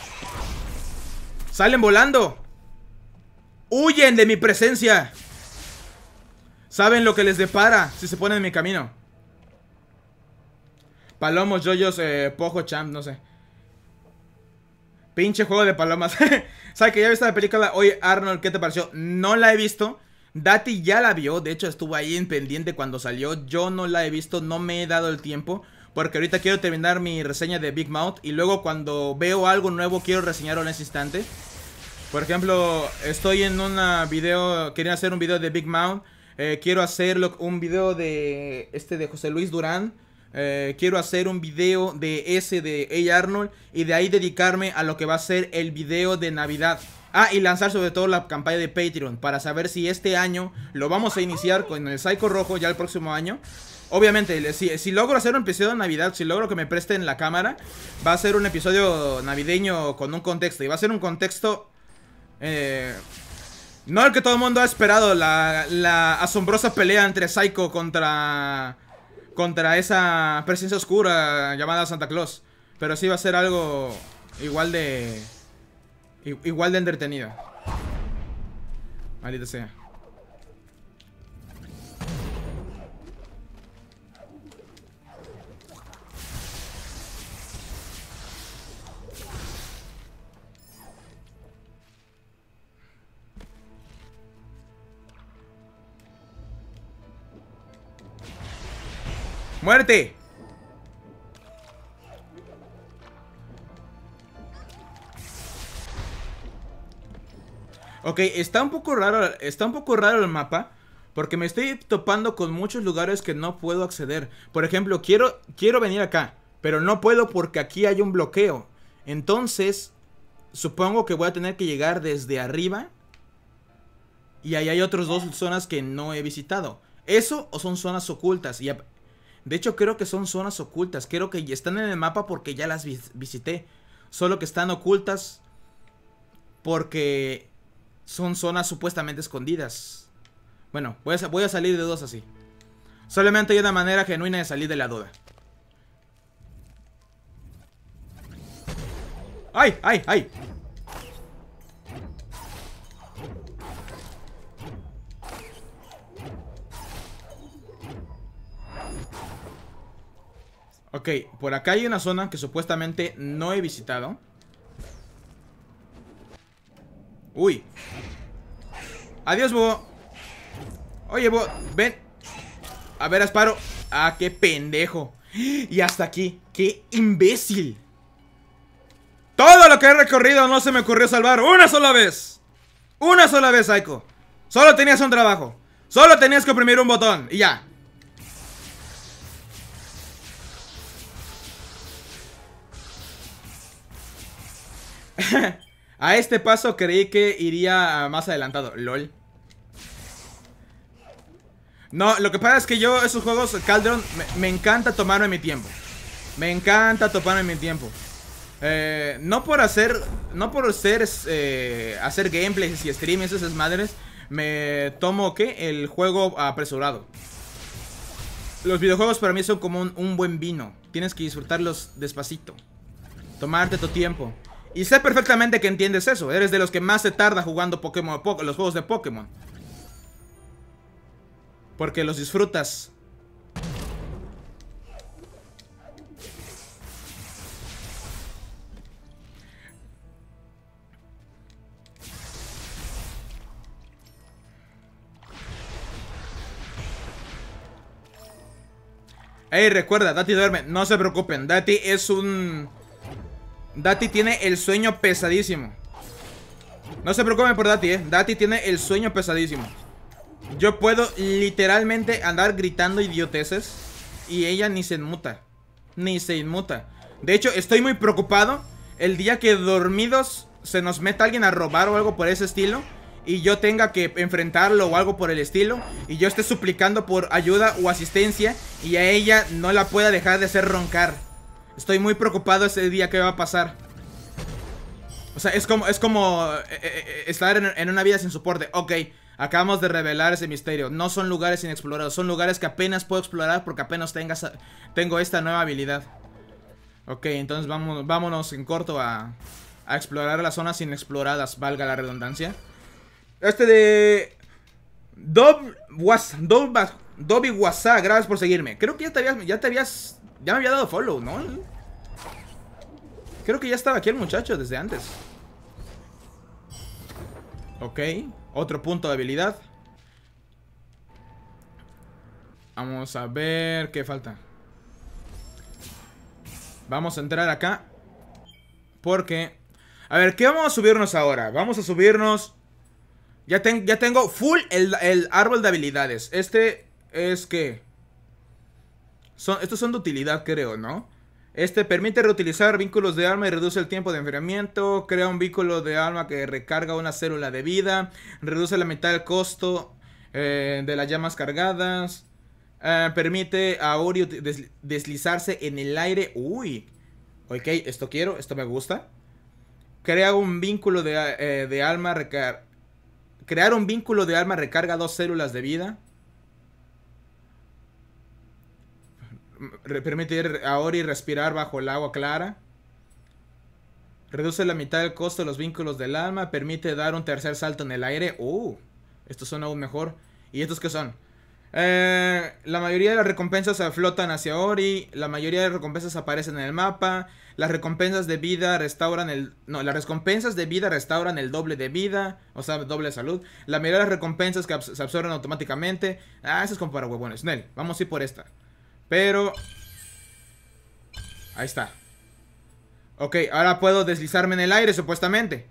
salen volando. ¡Huyen de mi presencia! Saben lo que les depara si se ponen en mi camino. Palomos, yoyos, pojo, champ, no sé. Pinche juego de palomas. ¿Sabes que ya viste la película? Oye, Arnold, ¿qué te pareció? No la he visto. Dati ya la vio. De hecho, estuvo ahí en pendiente cuando salió. Yo no la he visto. No me he dado el tiempo. Porque ahorita quiero terminar mi reseña de Big Mouth. Y luego cuando veo algo nuevo quiero reseñarlo en ese instante. Por ejemplo, estoy en una video... Quería hacer un video de Big Mouth. Quiero hacer un video de... de José Luis Durán. Quiero hacer un video de Hey Arnold. Y de ahí dedicarme a lo que va a ser el video de Navidad. Ah, y lanzar sobre todo la campaña de Patreon. Para saber si este año lo vamos a iniciar con el Psycho Rojo ya el próximo año. Obviamente, si logro hacer un episodio de Navidad, si logro que me presten la cámara, va a ser un episodio navideño con un contexto. Y va a ser un contexto... no el que todo el mundo ha esperado. La asombrosa pelea entre Psycho contra esa presencia oscura llamada Santa Claus. Pero sí va a ser algo igual de entretenido. Maldita sea. ¡Muerte! Ok, está un poco raro el mapa, porque me estoy topando con muchos lugares que no puedo acceder. Por ejemplo, quiero venir acá, pero no puedo porque aquí hay un bloqueo. Entonces, supongo que voy a tener que llegar desde arriba. Y ahí hay otras dos zonas que no he visitado. ¿Eso o son zonas ocultas? De hecho, creo que son zonas ocultas. Creo que ya están en el mapa porque ya las visité. Solo que están ocultas porque son zonas supuestamente escondidas. Bueno, voy a salir de dos así. Solamente hay una manera genuina de salir de la duda. ¡Ay, ay, ay! Ok, por acá hay una zona que supuestamente no he visitado. Uy. Adiós, Búho. Oye, Búho, ven. A ver, Asparo. Ah, qué pendejo. Y hasta aquí. ¡Qué imbécil! Todo lo que he recorrido no se me ocurrió salvar una sola vez. Una sola vez, Aiko. Solo tenías un trabajo. Solo tenías que oprimir un botón y ya. A este paso creí que iría más adelantado. LOL. No, lo que pasa es que yo esos juegos, Calderon, me encanta tomarme mi tiempo. Me encanta tomarme mi tiempo. No por hacer hacer gameplays y streams, esas madres. Me tomo, ¿qué? El juego apresurado. Los videojuegos para mí son como un buen vino. Tienes que disfrutarlos despacito. Tomarte tu tiempo. Y sé perfectamente que entiendes eso. Eres de los que más se tarda jugando Pokémon, los juegos de Pokémon. Porque los disfrutas. Ey, recuerda, Dati duerme. No se preocupen, Dati es un... Dati tiene el sueño pesadísimo. No se preocupen por Dati, Dati tiene el sueño pesadísimo. Yo puedo literalmente andar gritando idioteces y ella ni se inmuta. Ni se inmuta. De hecho, estoy muy preocupado el día que dormidos se nos meta alguien a robar o algo por ese estilo y yo tenga que enfrentarlo o algo por el estilo y yo esté suplicando por ayuda o asistencia y a ella no la pueda dejar de hacer roncar. Estoy muy preocupado ese día que va a pasar. O sea, es como estar en una vida sin soporte. Ok, acabamos de revelar ese misterio. No son lugares inexplorados, son lugares que apenas puedo explorar porque apenas tengo esta nueva habilidad. Ok, entonces vámonos en corto a explorar las zonas inexploradas, valga la redundancia. Este de... Dobby Wasa, gracias por seguirme. Creo que ya me había dado follow, ¿no? Creo que ya estaba aquí el muchacho desde antes. Ok, otro punto de habilidad. Vamos a ver qué falta. Vamos a entrar acá porque... A ver, ¿qué vamos a subirnos ahora? Vamos a subirnos... Ya tengo full el árbol de habilidades. Este es que... Estos son de utilidad, creo, ¿no? Este permite reutilizar vínculos de alma y reduce el tiempo de enfriamiento. Crea un vínculo de alma que recarga una célula de vida. Reduce la mitad del costo de las llamas cargadas. Permite a Ori deslizarse en el aire. Uy. Ok, esto quiero, esto me gusta. Crea un vínculo de alma. Crear un vínculo de alma recarga 2 células de vida. Permite a Ori respirar bajo el agua clara. Reduce la mitad del costo de los vínculos del alma. Permite dar un tercer salto en el aire. Estos son aún mejor. ¿Y estos qué son? La mayoría de las recompensas flotan hacia Ori. La mayoría de las recompensas aparecen en el mapa. Las recompensas de vida restauran el... No, las recompensas de vida restauran el doble de vida. O sea, doble de salud. La mayoría de las recompensas que se absorben automáticamente. Eso es como para huevones. Nel, vamos a ir por esta. Pero... ahí está. Ok, ahora puedo deslizarme en el aire, supuestamente.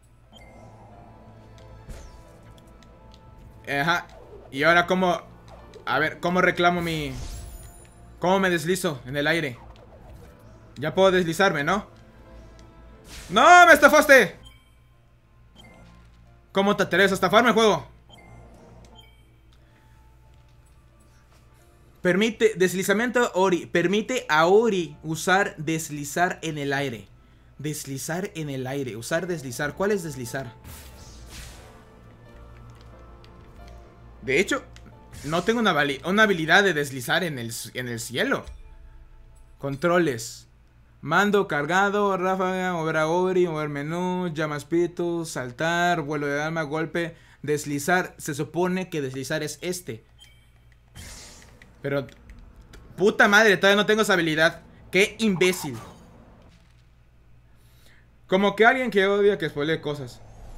Ajá. Y ahora cómo... a ver, ¿cómo reclamo mi... cómo me deslizo en el aire? Ya puedo deslizarme, ¿no? ¡No! ¡Me estafaste! ¿Cómo te atreves a estafarme, juego? Permite deslizamiento Ori. Permite a Ori usar deslizar en el aire. Deslizar en el aire. Usar deslizar. ¿Cuál es deslizar? De hecho, no tengo una habilidad de deslizar en el cielo. Controles. Mando cargado, ráfaga, mover a Ori, mover menú, llama espíritu, saltar, vuelo de alma, golpe, deslizar. Se supone que deslizar es este. Pero... puta madre, todavía no tengo esa habilidad. Qué imbécil. Como que alguien que odia que spoilee cosas.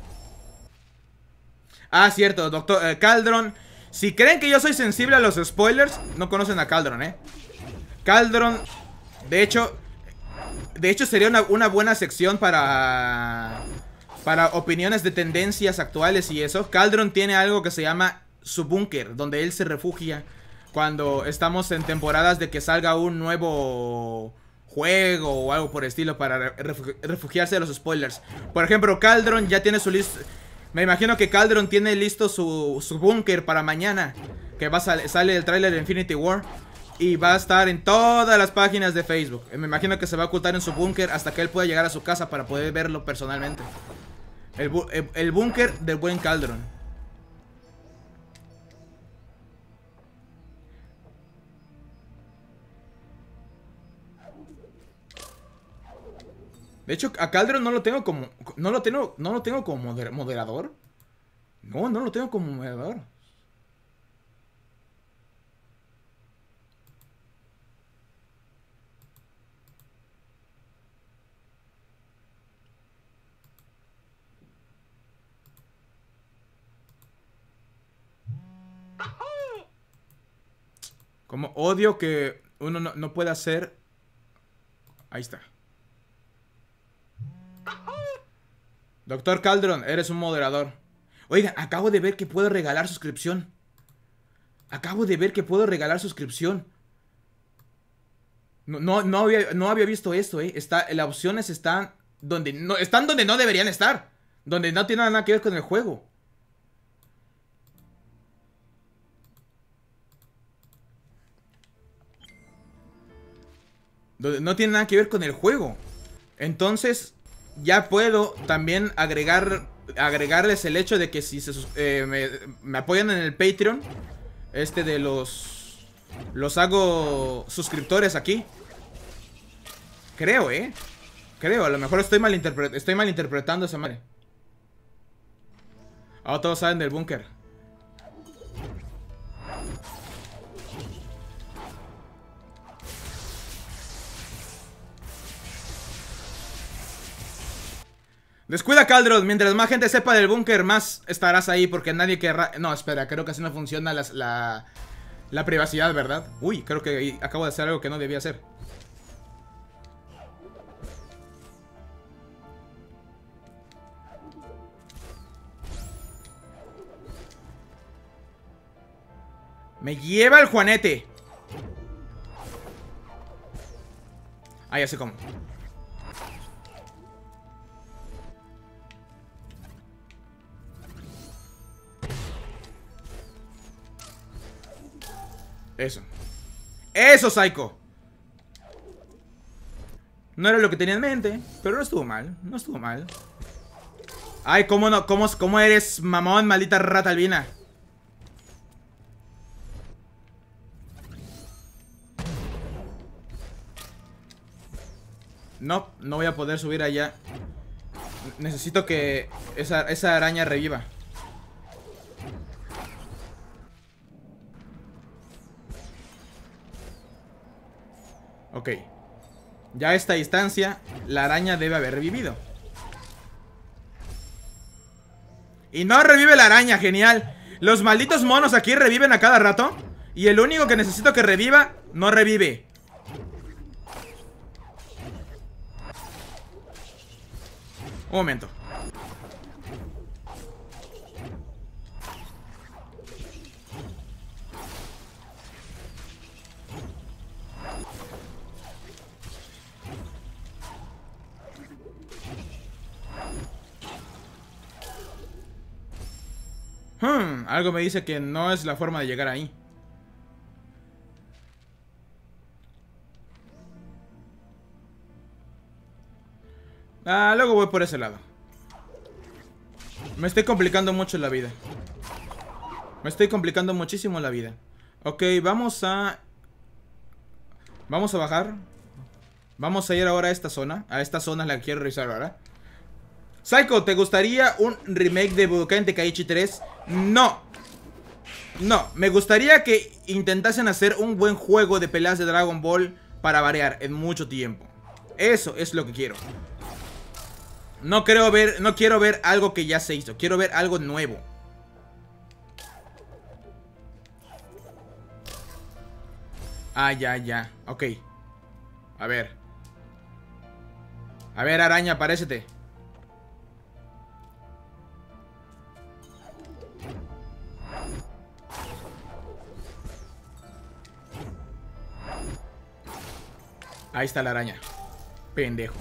Ah, cierto, doctor Caldron. Si creen que yo soy sensible a los spoilers, no conocen a Caldron, Caldron, de hecho sería una buena sección para opiniones de tendencias actuales y eso. Caldron tiene algo que se llama su búnker, donde él se refugia cuando estamos en temporadas de que salga un nuevo juego o algo por el estilo, para refugiarse de los spoilers. Por ejemplo, Caldron ya tiene su lista. Me imagino que Caldron tiene listo su búnker para mañana, que sale el tráiler de Infinity War y va a estar en todas las páginas de Facebook. Me imagino que se va a ocultar en su búnker hasta que él pueda llegar a su casa para poder verlo personalmente. El búnker del buen Caldron. De hecho, a Caldron no lo tengo como... No lo tengo como moderador. No lo tengo como moderador. Como odio que uno no pueda hacer... Ahí está. Doctor Caldron, eres un moderador. Oigan, acabo de ver que puedo regalar suscripción. No había visto esto, las opciones están donde no deberían estar. Donde no tienen nada que ver con el juego. Donde no tiene nada que ver con el juego. Entonces... ya puedo también agregarles el hecho de que si me apoyan en el Patreon, de los hago suscriptores aquí. Creo, creo, a lo mejor estoy malinterpretando esa madre. Ahora todos saben del búnker. Descuida, Caldron. Mientras más gente sepa del búnker, más estarás ahí, porque nadie querrá... No, espera, creo que así no funciona la privacidad, ¿verdad? Uy, creo que acabo de hacer algo que no debía hacer. Me lleva el Juanete. Ah, ya sé cómo. Eso, Psycho. No era lo que tenía en mente, pero no estuvo mal. Ay, cómo no, cómo eres mamón, maldita rata albina. No voy a poder subir allá. Necesito que esa araña reviva. Ok. Ya a esta distancia, la araña debe haber revivido. Y no revive la araña, genial. Los malditos monos aquí reviven a cada rato. Y el único que necesito que reviva, no revive. Un momento. Algo me dice que no es la forma de llegar ahí. Luego voy por ese lado. Me estoy complicando mucho la vida. Me estoy complicando muchísimo la vida. Ok, vamos a bajar. Vamos a ir ahora a esta zona. A esta zona es la que quiero revisar ahora. Psycho, ¿te gustaría un remake de Budokai Tenkaichi 3? No. No, me gustaría que intentasen hacer un buen juego de peleas de Dragon Ball para variar en mucho tiempo. Eso es lo que quiero. No quiero ver algo que ya se hizo. Quiero ver algo nuevo. Ya. Ok. A ver. A ver, araña, aparécete. Ahí está la araña. Pendejo.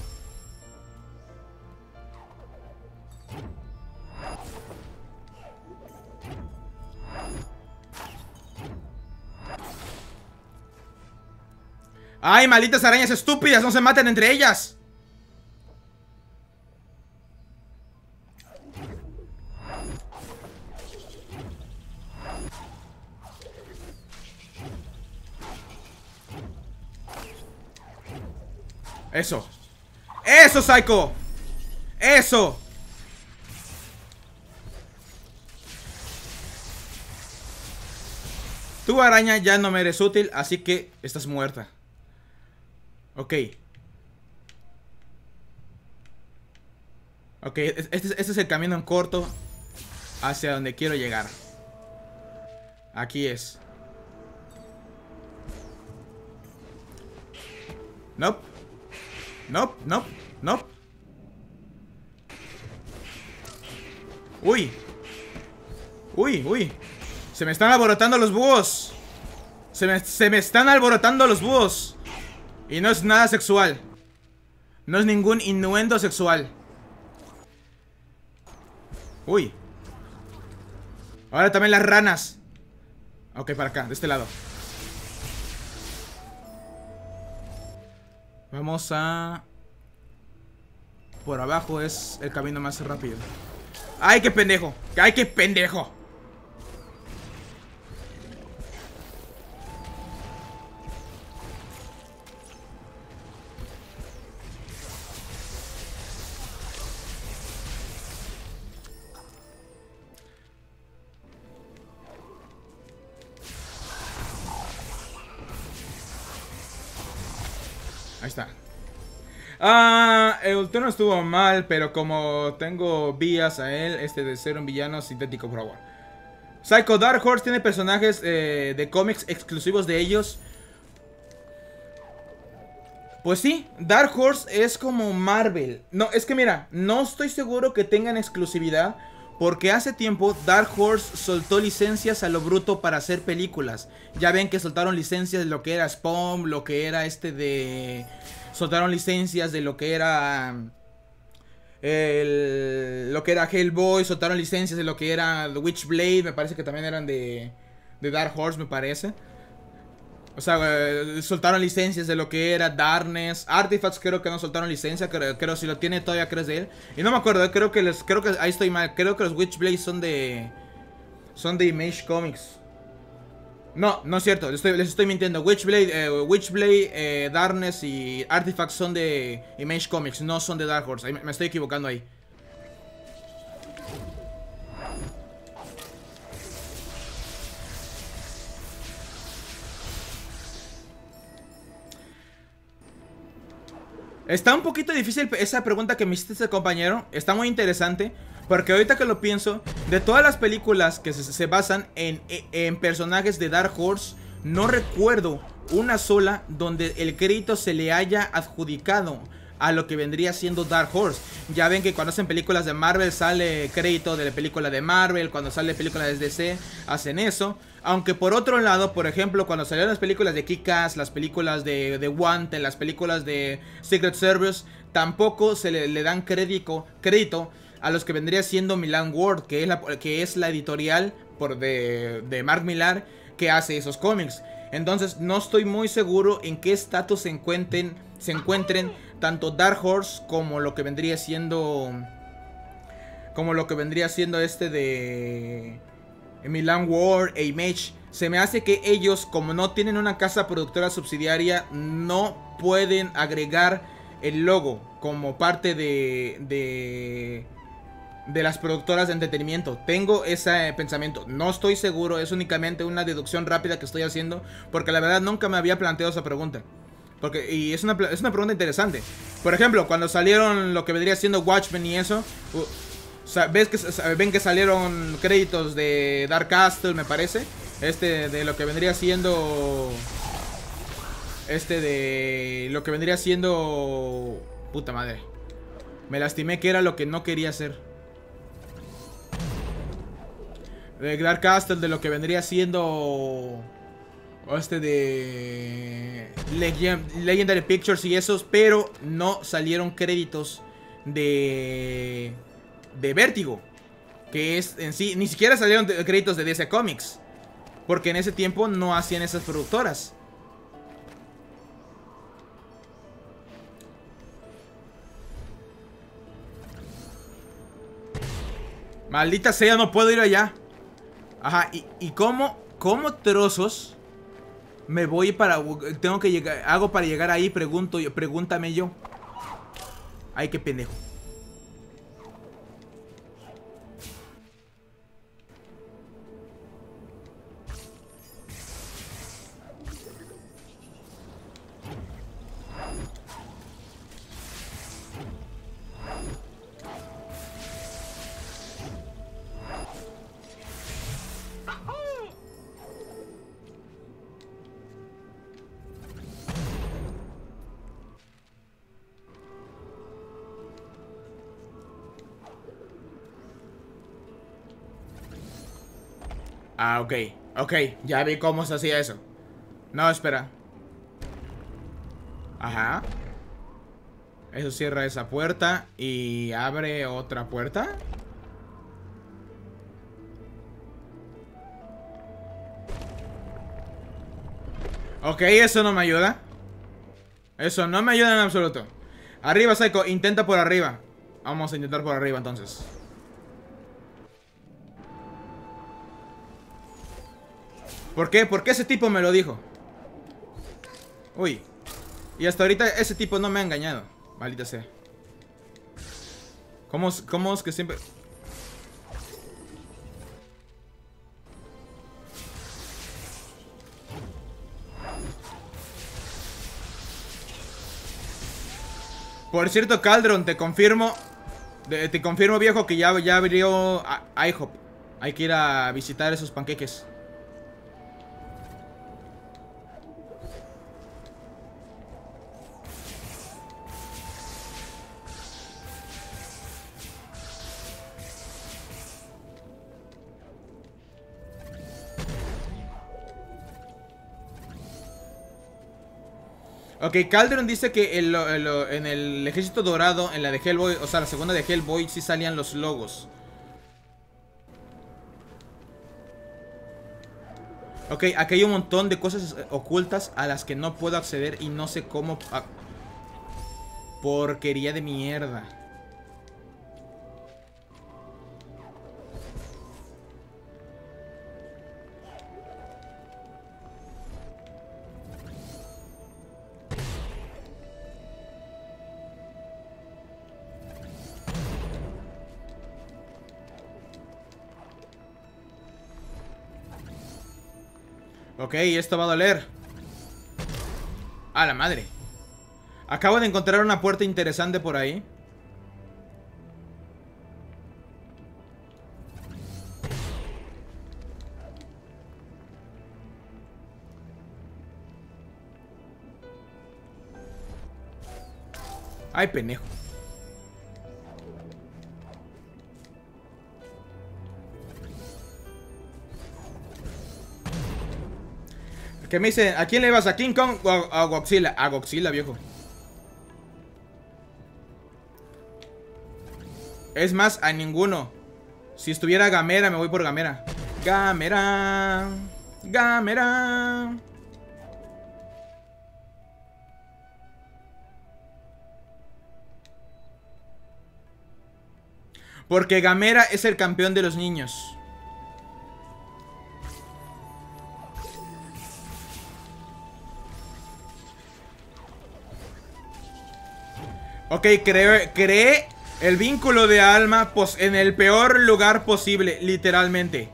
¡Ay, malditas arañas estúpidas! ¡No se maten entre ellas! Eso. ¡Eso, Psycho! ¡Eso! Tu araña ya no me eres útil, así que estás muerta. Ok. Ok, este es el camino en corto hacia donde quiero llegar. Aquí es. Nope. Nope. Uy. Se me están alborotando los búhos. Se me están alborotando los búhos. Y no es nada sexual. No es ningún innuendo sexual. Uy. Ahora también las ranas. Ok, para acá, de este lado. Vamos a... Por abajo es el camino más rápido. ¡Ay, qué pendejo! ¡Ay, qué pendejo! Ahí está. El turno estuvo mal, pero como tengo vías a él, de ser un villano sintético, por favor. Psycho, Dark Horse tiene personajes de cómics exclusivos de ellos. Pues sí, Dark Horse es como Marvel. No, es que mira, no estoy seguro que tengan exclusividad, porque hace tiempo Dark Horse soltó licencias a lo bruto para hacer películas. Ya ven que soltaron licencias de lo que era Spawn, lo que era soltaron licencias de lo que era... lo que era Hellboy, soltaron licencias de lo que era The Witchblade, me parece que también eran de Dark Horse, me parece. O sea, soltaron licencias de lo que era Darkness. Artifacts creo que no soltaron licencia, creo si lo tiene todavía creo es de él. Y no me acuerdo, creo que ahí estoy mal. Creo que los Witchblade son de Image Comics. No, no es cierto, les estoy mintiendo. Witchblade, Darkness y Artifacts son de Image Comics, no son de Dark Horse. Me estoy equivocando ahí. Está un poquito difícil esa pregunta que me hiciste ese compañero. Está muy interesante, porque ahorita que lo pienso, de todas las películas que se basan en personajes de Dark Horse, no recuerdo una sola donde el crédito se le haya adjudicado a lo que vendría siendo Dark Horse. Ya ven que cuando hacen películas de Marvel sale crédito de la película de Marvel, cuando sale película de DC hacen eso. Aunque por otro lado, por ejemplo, cuando salieron las películas de Kick-Ass, las películas de Wanted, las películas de Secret Service, tampoco se le dan crédito a los que vendría siendo Milan World, que es la editorial de Mark Millar que hace esos cómics. Entonces no estoy muy seguro en qué estatus se encuentren tanto Dark Horse como lo que vendría siendo este de Milan World e Image. Se me hace que ellos, como no tienen una casa productora subsidiaria, no pueden agregar el logo como parte de las productoras de entretenimiento. Tengo ese pensamiento, no estoy seguro, es únicamente una deducción rápida que estoy haciendo, porque la verdad nunca me había planteado esa pregunta. Y es una pregunta interesante. Por ejemplo, cuando salieron lo que vendría siendo Watchmen y eso, ven que salieron créditos de Dark Castle, me parece. De lo que vendría siendo puta madre, me lastimé, que era lo que no quería hacer. De Dark Castle, de lo que vendría siendo de Legendary Pictures y esos, pero no salieron créditos de Vértigo, que es en sí, ni siquiera salieron créditos de DC Comics, porque en ese tiempo no hacían esas productoras. Maldita sea, no puedo ir allá. Ajá, y cómo trozos me voy para... Tengo que llegar... Hago para llegar ahí, pregúntame yo. Ay, qué pendejo. Ah, ok, ya vi cómo se hacía eso. No, espera. Ajá. Eso cierra esa puerta y abre otra puerta. Ok, eso no me ayuda. Eso no me ayuda en absoluto. Arriba, Psycho, intenta por arriba. Vamos a intentar por arriba entonces. ¿Por qué? Porque ese tipo me lo dijo. Uy. Y hasta ahorita ese tipo no me ha engañado. Maldita sea. ¿Cómo es que siempre... Por cierto, Caldron, te confirmo, viejo, que ya abrió IHOP. Hay que ir a visitar esos panqueques. Ok, Calderon dice que en el Ejército Dorado, en la de Hellboy, o sea, la segunda de Hellboy, sí salían los logos. Ok, aquí hay un montón de cosas ocultas a las que no puedo acceder y no sé cómo... Porquería de mierda. Ok, esto va a doler. A la madre. Acabo de encontrar una puerta interesante por ahí. Ay, pendejo. ¿Qué me dice? ¿A quién le vas? ¿A King Kong o a Godzilla? A Godzilla, viejo. Es más, a ninguno. Si estuviera Gamera, me voy por Gamera. Gamera. Gamera. Porque Gamera es el campeón de los niños. Ok, creé el vínculo de alma en el peor lugar posible, literalmente.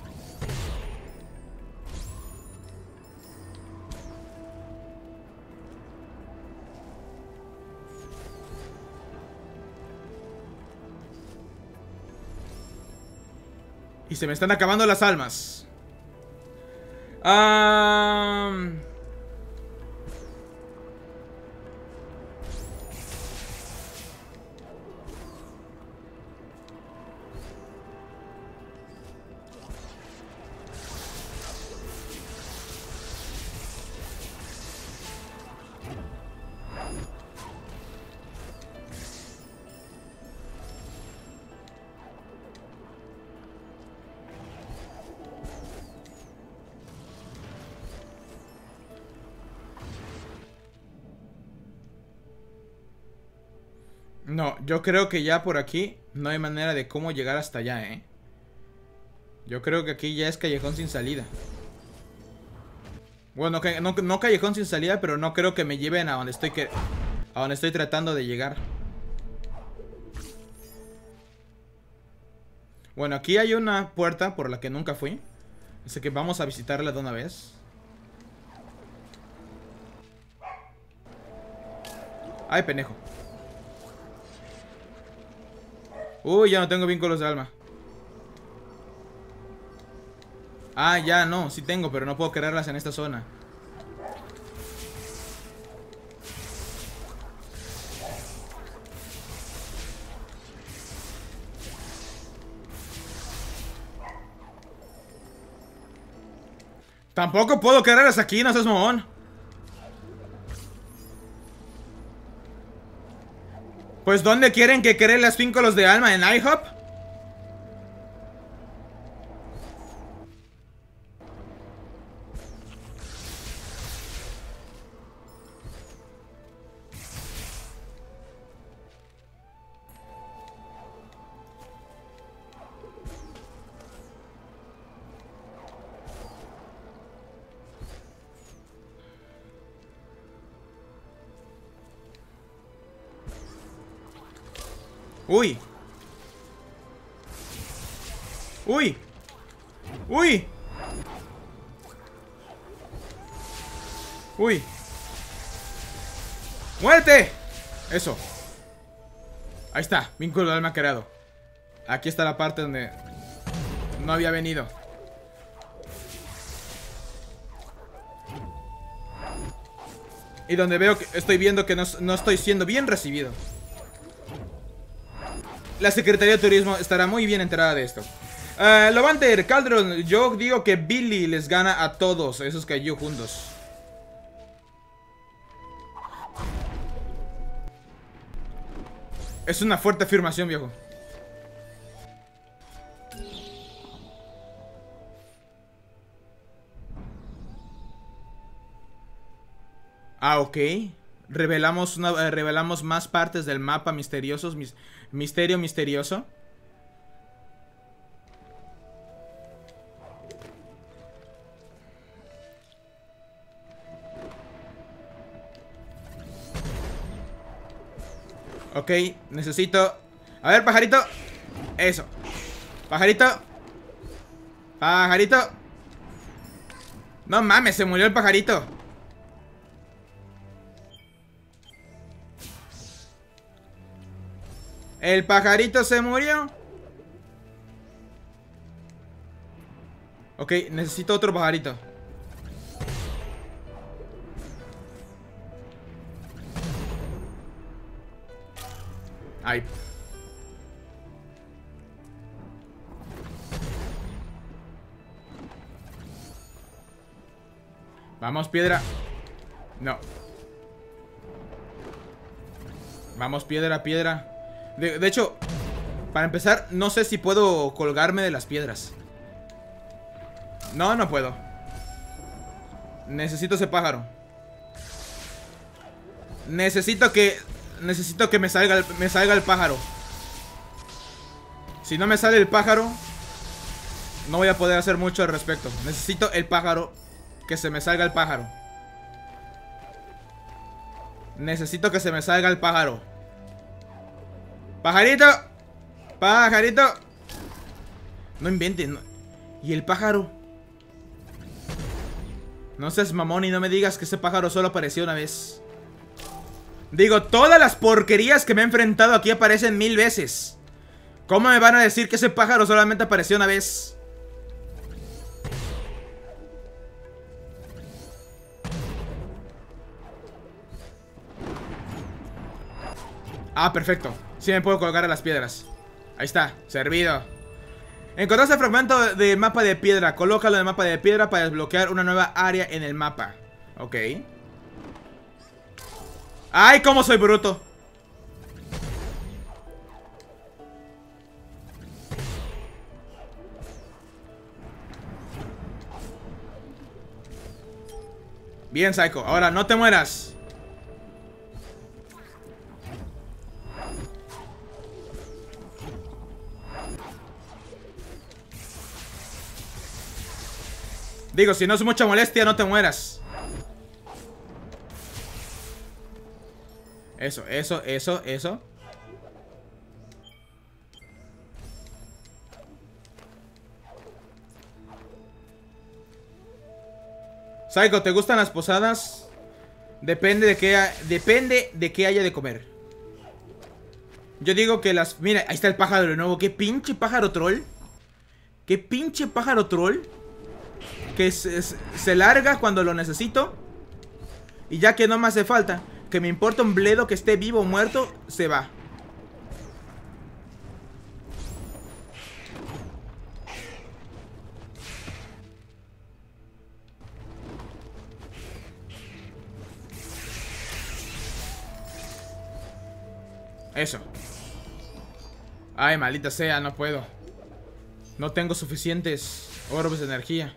Y se me están acabando las almas. No, yo creo que ya por aquí no hay manera de cómo llegar hasta allá, ¿eh? Yo creo que aquí ya es callejón sin salida. Bueno, no callejón sin salida, pero no creo que me lleven a donde estoy tratando de llegar. Bueno, aquí hay una puerta por la que nunca fui. Así que vamos a visitarla de una vez. Ay, pendejo. Uy, ya no tengo vínculos de alma. Ah, ya no, sí tengo, pero no puedo crearlas en esta zona. Tampoco puedo crearlas aquí, no seas mamón. Pues ¿dónde quieren que cree las vínculos de alma? ¿En IHOP? Uy. Uy. Uy. Uy. ¡Muerte! Eso. Ahí está, vínculo de alma creado. Aquí está la parte donde no había venido. Y donde veo que estoy viendo que no estoy siendo bien recibido. La Secretaría de Turismo estará muy bien enterada de esto. Lovanter, Caldron, yo digo que Billy les gana a todos esos cayó juntos. Es una fuerte afirmación, viejo. Ah, ok. Revelamos más partes del mapa misteriosos. Misterio misterioso. Ok, necesito... A ver, pajarito. Eso. Pajarito. Pajarito. No mames, se murió el pajarito. El pajarito se murió. Ok, necesito otro pajarito. Ay. Vamos, piedra. No. Vamos, piedra, piedra. De hecho, para empezar, no sé si puedo colgarme de las piedras. No, no puedo. Necesito ese pájaro. Necesito que me salga el pájaro. Si no me sale el pájaro, no voy a poder hacer mucho al respecto. Necesito el pájaro. Que se me salga el pájaro. Necesito que se me salga el pájaro. ¡Pajarito! ¡Pajarito! No inventes, no. ¿Y el pájaro? No seas mamón y no me digas que ese pájaro solo apareció una vez. Digo, todas las porquerías que me he enfrentado aquí aparecen 1000 veces. ¿Cómo me van a decir que ese pájaro solamente apareció una vez? Ah, perfecto. Sí me puedo colgar a las piedras. Ahí está, servido. Encontraste el fragmento del mapa de piedra. Colócalo en el mapa de piedra para desbloquear una nueva área en el mapa. Ok. ¡Ay, cómo soy bruto! Bien, Psycho. Ahora, no te mueras. Digo, si no es mucha molestia, no te mueras. Eso. Psycho, ¿te gustan las posadas? Depende de qué haya de comer. Yo digo que las... Mira, ahí está el pájaro de nuevo. ¿Qué pinche pájaro troll? ¿Qué pinche pájaro troll? Que se larga cuando lo necesito. Y ya que no me hace falta, que me importa un bledo que esté vivo o muerto, se va. Eso. Ay, maldita sea, no puedo. No tengo suficientes orbes de energía.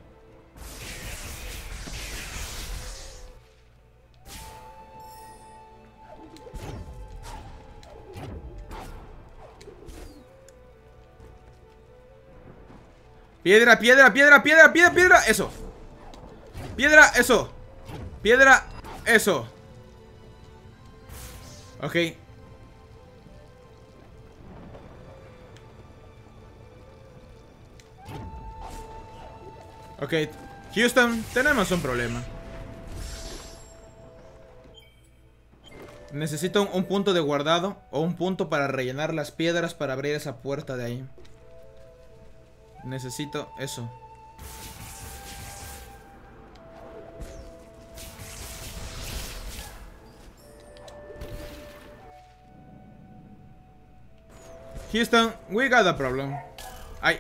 Piedra, piedra, piedra, piedra, piedra, piedra. Eso. Piedra, eso. Piedra, eso. Ok. Ok, Houston, tenemos un problema. Necesito un punto de guardado o un punto para rellenar las piedras para abrir esa puerta de ahí. Necesito eso. Houston, we got a problem. Ay.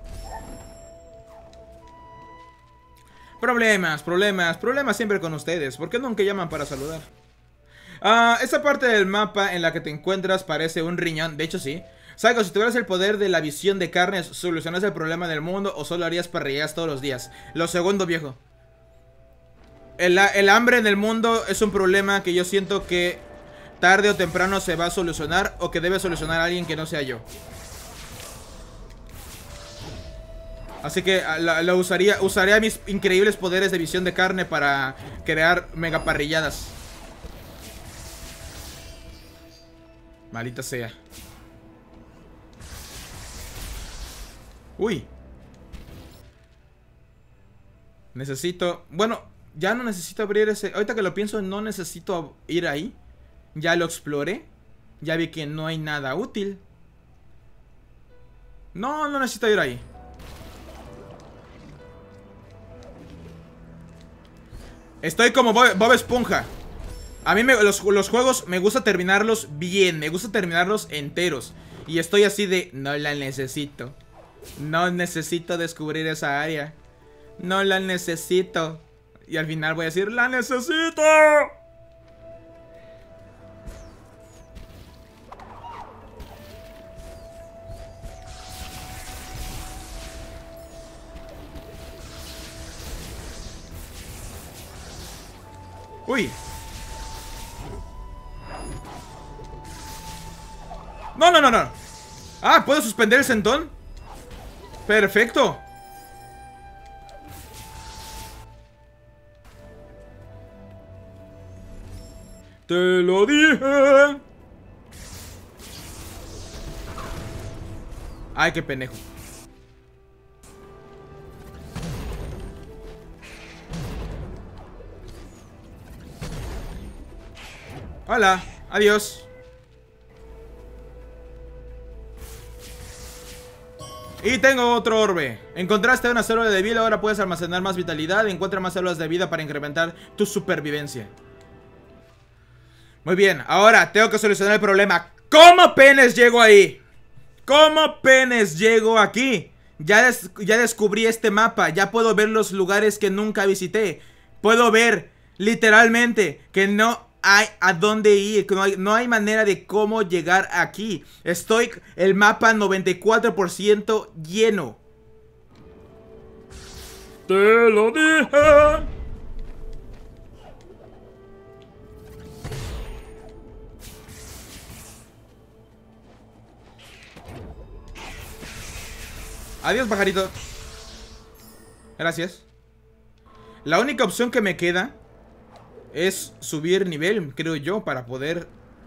Problemas siempre con ustedes. ¿Por qué nunca llaman para saludar? Esta parte del mapa en la que te encuentras parece un riñón. De hecho, sí. Psycho, si tuvieras el poder de la visión de carne, ¿solucionas el problema del mundo o solo harías parrilladas todos los días? Lo segundo, viejo. El hambre en el mundo es un problema que yo siento que tarde o temprano se va a solucionar, o que debe solucionar a alguien que no sea yo. Así que usaría mis increíbles poderes de visión de carne para crear mega parrilladas. Maldita sea. Uy. Necesito... Bueno, ya no necesito abrir ese... Ahorita que lo pienso, no necesito ir ahí. Ya lo exploré. Ya vi que no hay nada útil. No necesito ir ahí. Estoy como Bob Esponja. A mí los juegos me gusta terminarlos bien, me gusta terminarlos enteros. Y estoy así de, no la necesito. No necesito descubrir esa área. No la necesito. Y al final voy a decir, ¡la necesito! Uy. No, no, no, no. Ah, ¿puedo suspender el sentón? Perfecto. Te lo dije. Ay, qué pendejo. Hola, adiós. Y tengo otro orbe. Encontraste una célula de vida, ahora puedes almacenar más vitalidad. Encuentra más células de vida para incrementar tu supervivencia. Muy bien, ahora tengo que solucionar el problema. ¿Cómo penes llego ahí? ¿Cómo penes llego aquí? Ya descubrí este mapa. Ya puedo ver los lugares que nunca visité. Puedo ver literalmente que no hay a dónde ir, que no hay manera de cómo llegar aquí. Estoy el mapa 94% lleno. Te lo dije. Adiós, pajarito. Gracias. La única opción que me queda es subir nivel, creo yo, para poder...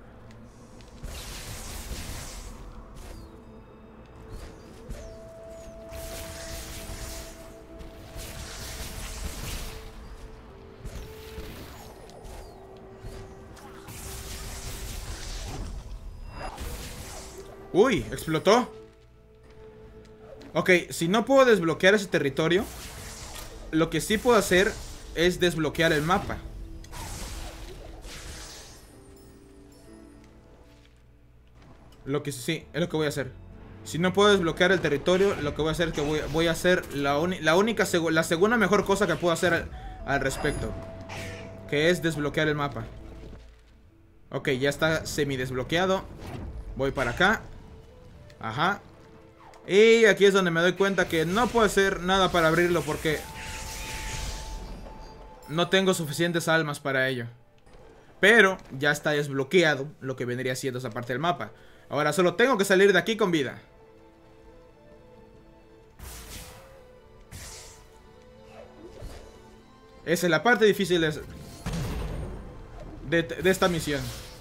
Uy, explotó. Ok, si no puedo desbloquear ese territorio, lo que sí puedo hacer es desbloquear el mapa. Lo que sí, es lo que voy a hacer. Si no puedo desbloquear el territorio, lo que voy a hacer es que voy a hacer la segunda mejor cosa que puedo hacer al respecto, que es desbloquear el mapa. Ok, ya está semi desbloqueado. Voy para acá. Ajá. Y aquí es donde me doy cuenta que no puedo hacer nada para abrirlo porque no tengo suficientes almas para ello. Pero ya está desbloqueado lo que vendría siendo esa parte del mapa. Ahora solo tengo que salir de aquí con vida. Esa es la parte difícil de esta misión.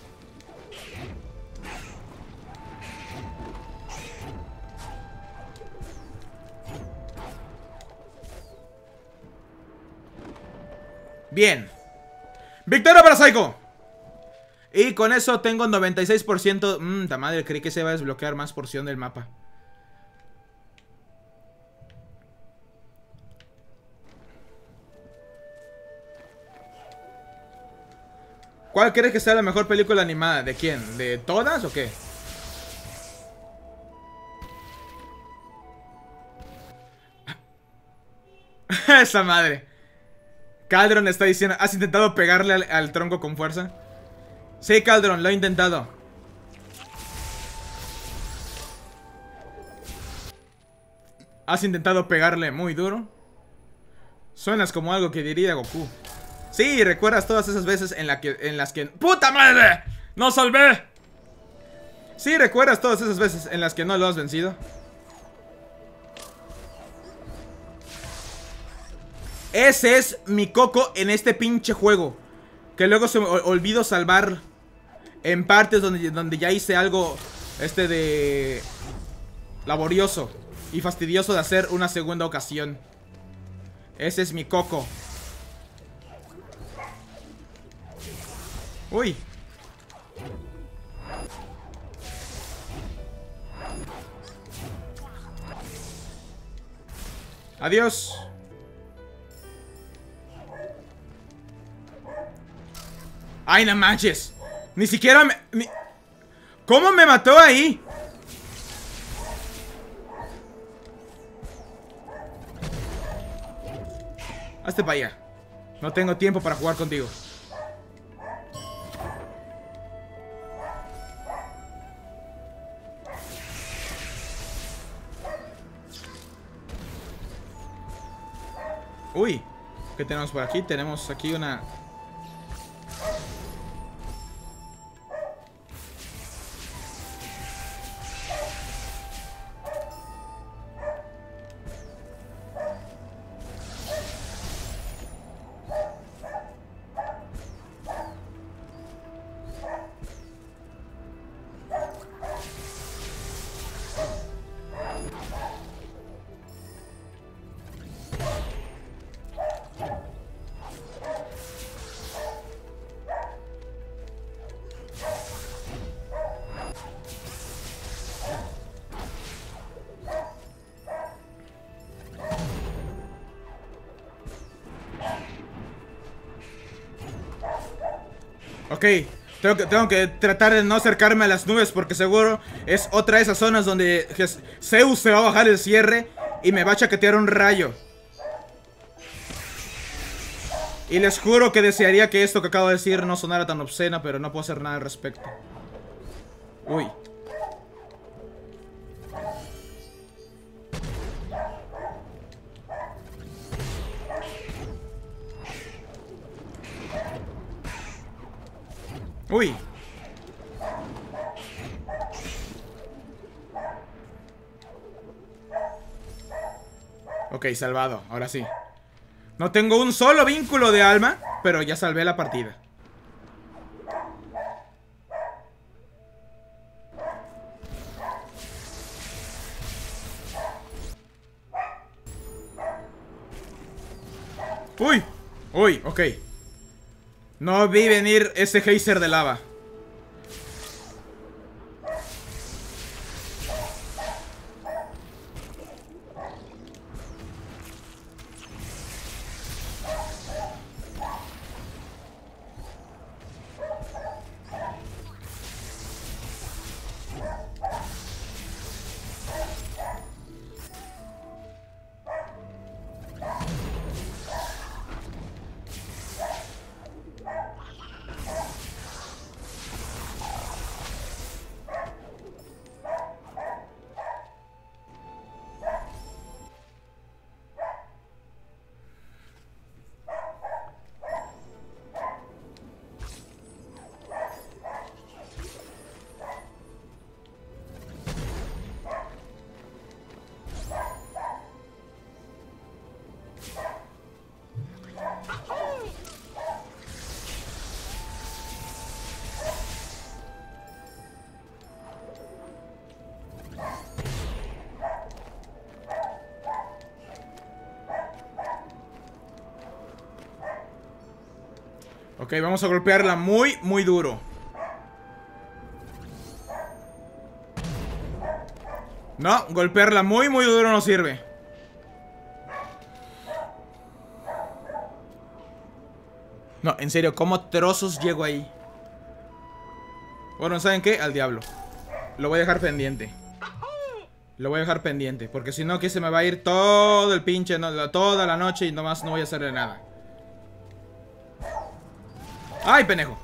Bien. ¡Victoria para Psycho! Y con eso tengo 96%. Ta madre, creí que se iba a desbloquear más porción del mapa. ¿Cuál crees que sea la mejor película animada? ¿De quién? ¿De todas o qué? Esa madre. Caldron está diciendo, ¿has intentado pegarle al tronco con fuerza? Sí, Caldron, lo he intentado. ¿Has intentado pegarle muy duro? Suenas como algo que diría Goku. Sí, ¿recuerdas todas esas veces en las que... ¡Puta madre! ¡No salvé! Sí, ¿recuerdas todas esas veces en las que no lo has vencido? Ese es mi coco en este pinche juego. Que luego se me olvidó salvar en partes donde ya hice algo de laborioso y fastidioso de hacer una segunda ocasión. Ese es mi coco. Uy. Adiós. Ay, no manches. Ni siquiera me... ¿Cómo me mató ahí? Hazte para allá. No tengo tiempo para jugar contigo. Uy, ¿qué tenemos por aquí? Tenemos aquí una... Ok, tengo que tratar de no acercarme a las nubes porque seguro es otra de esas zonas donde Zeus se va a bajar el cierre y me va a chaquetear un rayo. Y les juro que desearía que esto que acabo de decir no sonara tan obscena, pero no puedo hacer nada al respecto. Uy. Uy. Ok, salvado, ahora sí. No tengo un solo vínculo de alma, pero ya salvé la partida. Uy. Uy, ok. No vi venir ese geyser de lava. Ok, vamos a golpearla muy, muy duro. No, golpearla muy, muy duro no sirve. No, en serio, ¿cómo trozos llego ahí? Bueno, ¿saben qué? Al diablo. Lo voy a dejar pendiente. Lo voy a dejar pendiente, porque si no aquí se me va a ir todo el pinche, toda la noche y nomás no voy a hacerle nada. ¡Ay, pendejo!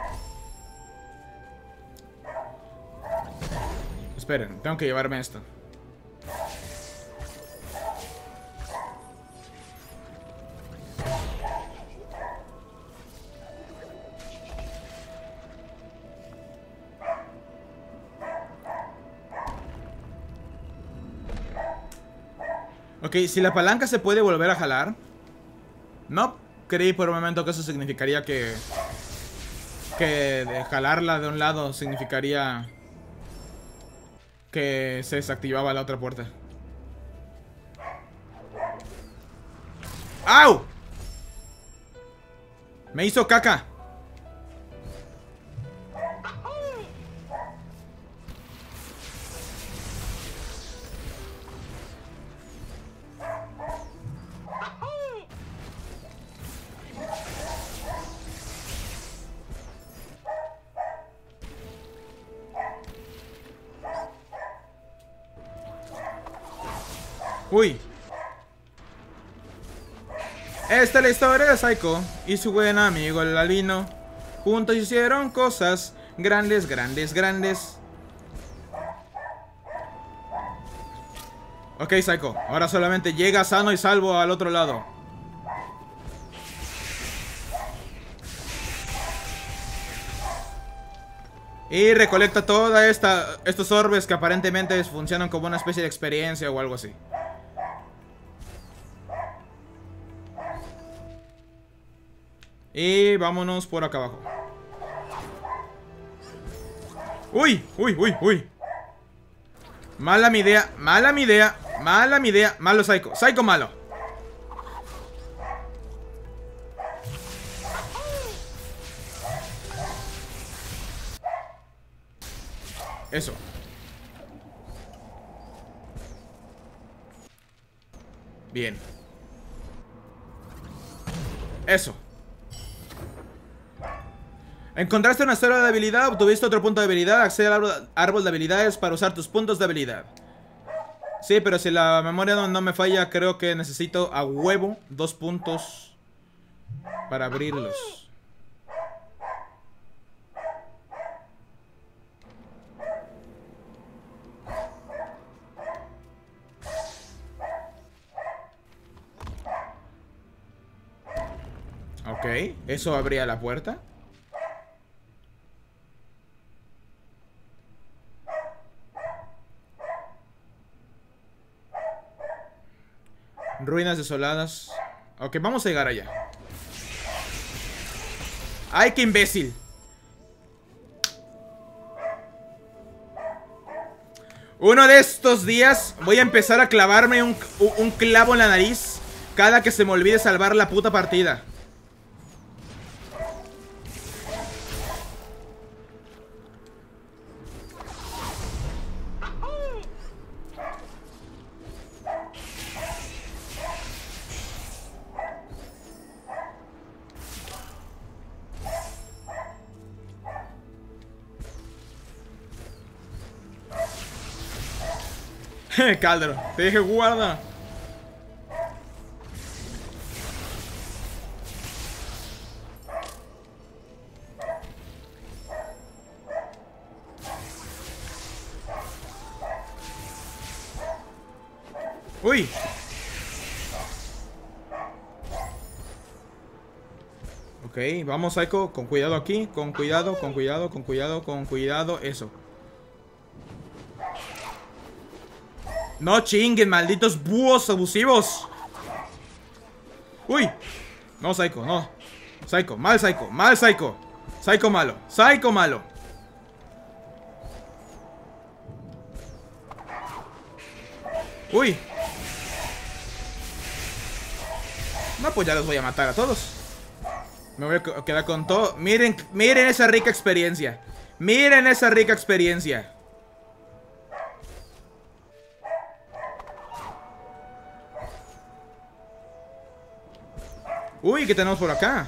Esperen, tengo que llevarme esto. Ok, si la palanca se puede volver a jalar. No, creí por un momento que eso significaría que de jalarla de un lado significaría que se desactivaba la otra puerta. ¡Au! Me hizo caca. Uy. Esta es la historia de Psycho y su buen amigo el albino. Juntos hicieron cosas grandes, grandes, grandes. Ok, Psycho, ahora solamente llega sano y salvo al otro lado. Y recolecta toda estos orbes que aparentemente funcionan como una especie de experiencia o algo así. Y vámonos por acá abajo. ¡Uy! ¡Uy! ¡Uy! ¡Uy! Mala mi idea, mala mi idea, mala mi idea. Malo Psycho, Psycho malo. Eso. Bien. Eso. Encontraste una célula de habilidad, obtuviste otro punto de habilidad. Accede al árbol de habilidades para usar tus puntos de habilidad. Sí, pero si la memoria no me falla, creo que necesito a huevo 2 puntos para abrirlos. Ok, eso abría la puerta. Ruinas desoladas. Ok, vamos a llegar allá. ¡Ay, qué imbécil! Uno de estos días voy a empezar a clavarme un clavo en la nariz cada que se me olvide salvar la puta partida. Calder, te dije guarda. Uy. Ok, vamos Psycho, con cuidado aquí, con cuidado, con cuidado, con cuidado, con cuidado, eso. No chinguen, malditos búhos abusivos. Uy. No, Psycho, no. Psycho, mal Psycho, mal Psycho. Psycho malo, Psycho malo. Uy. No, pues ya los voy a matar a todos. Me voy a quedar con todo. Miren, miren esa rica experiencia. Miren esa rica experiencia. Uy, ¿qué tenemos por acá?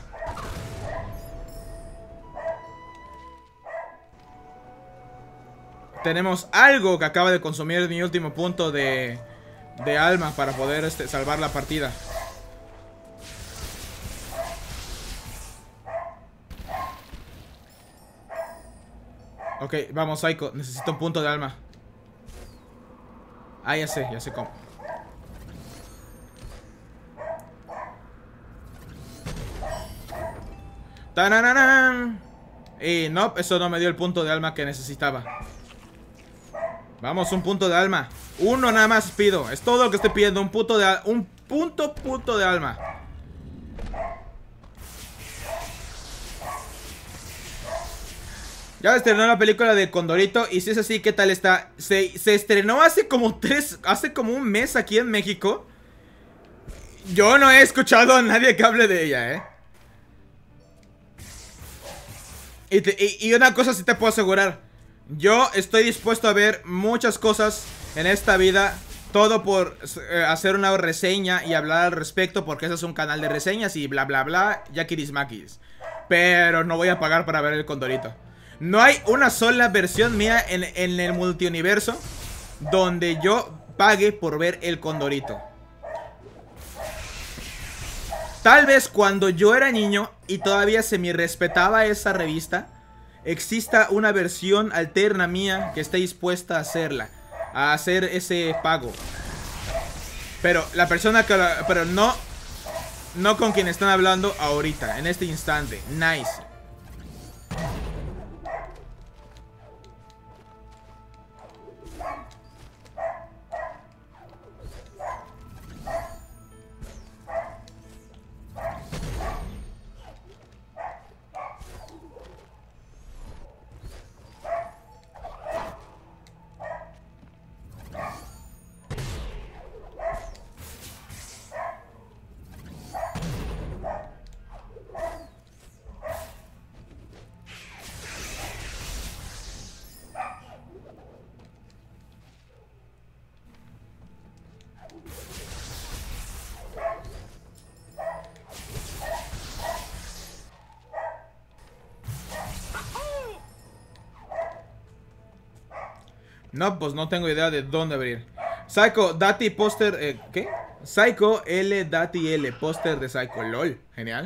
Tenemos algo que acaba de consumir mi último punto de alma para poder salvar la partida. Ok, vamos, Psycho. Necesito un punto de alma. Ah, ya sé cómo. ¡Tananán! Y no, eso no me dio el punto de alma que necesitaba. Vamos, un punto de alma. Uno nada más pido. Es todo lo que estoy pidiendo. Un punto de alma. Ya estrenó la película de Condorito. Y si es así, ¿qué tal está? Se estrenó hace como un mes aquí en México. Yo no he escuchado a nadie que hable de ella, Y una cosa sí te puedo asegurar. Yo estoy dispuesto a ver muchas cosas en esta vida. Todo por hacer una reseña y hablar al respecto, porque ese es un canal de reseñas y bla bla bla, yakirismakis. Pero no voy a pagar para ver el Condorito. No hay una sola versión mía en el multiuniverso donde yo pague por ver el Condorito. Tal vez cuando yo era niño y todavía se me respetaba esa revista, exista una versión alterna mía que esté dispuesta a hacerla, a hacer ese pago. Pero la persona que pero no con quien están hablando ahorita, en este instante. Nice. No, pues no tengo idea de dónde abrir. Psycho, Dati, póster, ¿qué? Psycho, L, Dati, L, póster de Psycho, lol, genial.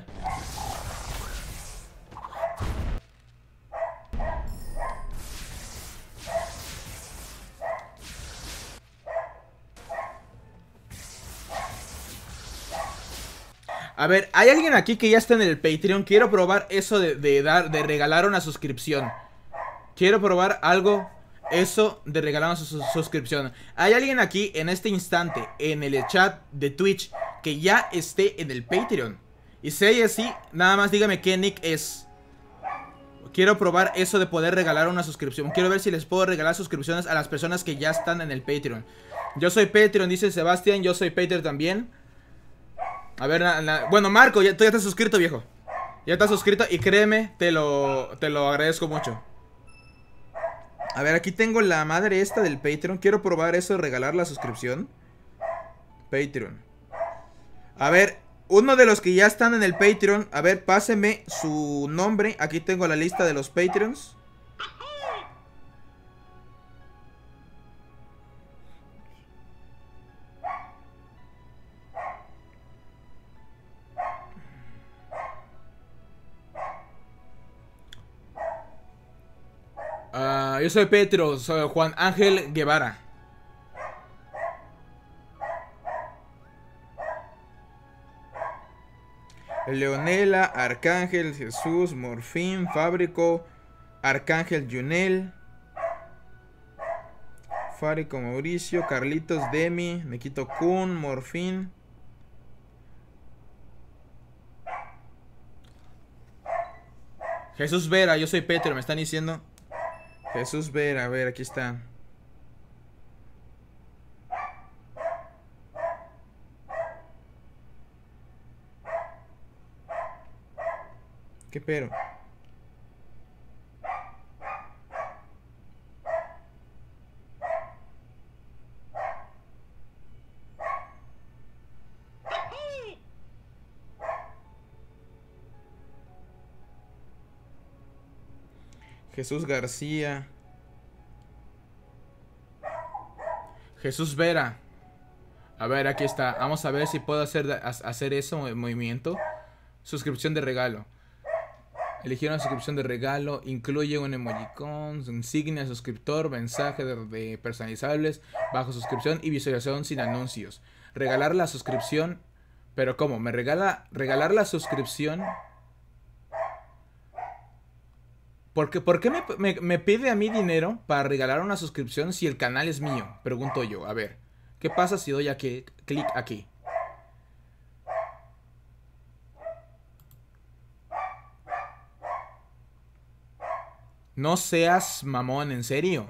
A ver, hay alguien aquí que ya está en el Patreon. Quiero probar eso de regalar una suscripción. Quiero probar algo, eso de regalar una suscripción. Hay alguien aquí en este instante en el chat de Twitch que ya esté en el Patreon. Y si hay así, nada más dígame qué nick es. Quiero probar eso de poder regalar una suscripción. Quiero ver si les puedo regalar suscripciones a las personas que ya están en el Patreon. Yo soy Patreon, dice Sebastián. Yo soy Patreon también. A ver, bueno, Marco, tú ya estás suscrito, viejo. Ya estás suscrito y créeme, te lo agradezco mucho. A ver, aquí tengo la madre esta del Patreon. Quiero probar eso de regalar la suscripción. Patreon. A ver, uno de los que ya están en el Patreon. A ver, páseme su nombre. Aquí tengo la lista de los Patreons. Yo soy Petro, soy Juan Ángel Guevara. Leonela, Arcángel, Jesús, Morfín, Fábrico, Arcángel Junel, Fábrico Mauricio, Carlitos, Demi, Mequito Kun, Morfín. Jesús Vera, yo soy Petro, me están diciendo. Jesús Vera, a ver, aquí está. ¿Qué pero? Jesús García. Jesús Vera. A ver, aquí está. Vamos a ver si puedo hacer eso, movimiento. Suscripción de regalo. Elegir una suscripción de regalo. Incluye un emojicon, insignia, suscriptor, mensaje de personalizables, bajo suscripción y visualización sin anuncios. Regalar la suscripción. Pero ¿cómo? ¿Me regalar la suscripción? ¿Por qué me pide a mí dinero para regalar una suscripción si el canal es mío? Pregunto yo. A ver, ¿qué pasa si doy aquí, clic aquí? No seas mamón, en serio.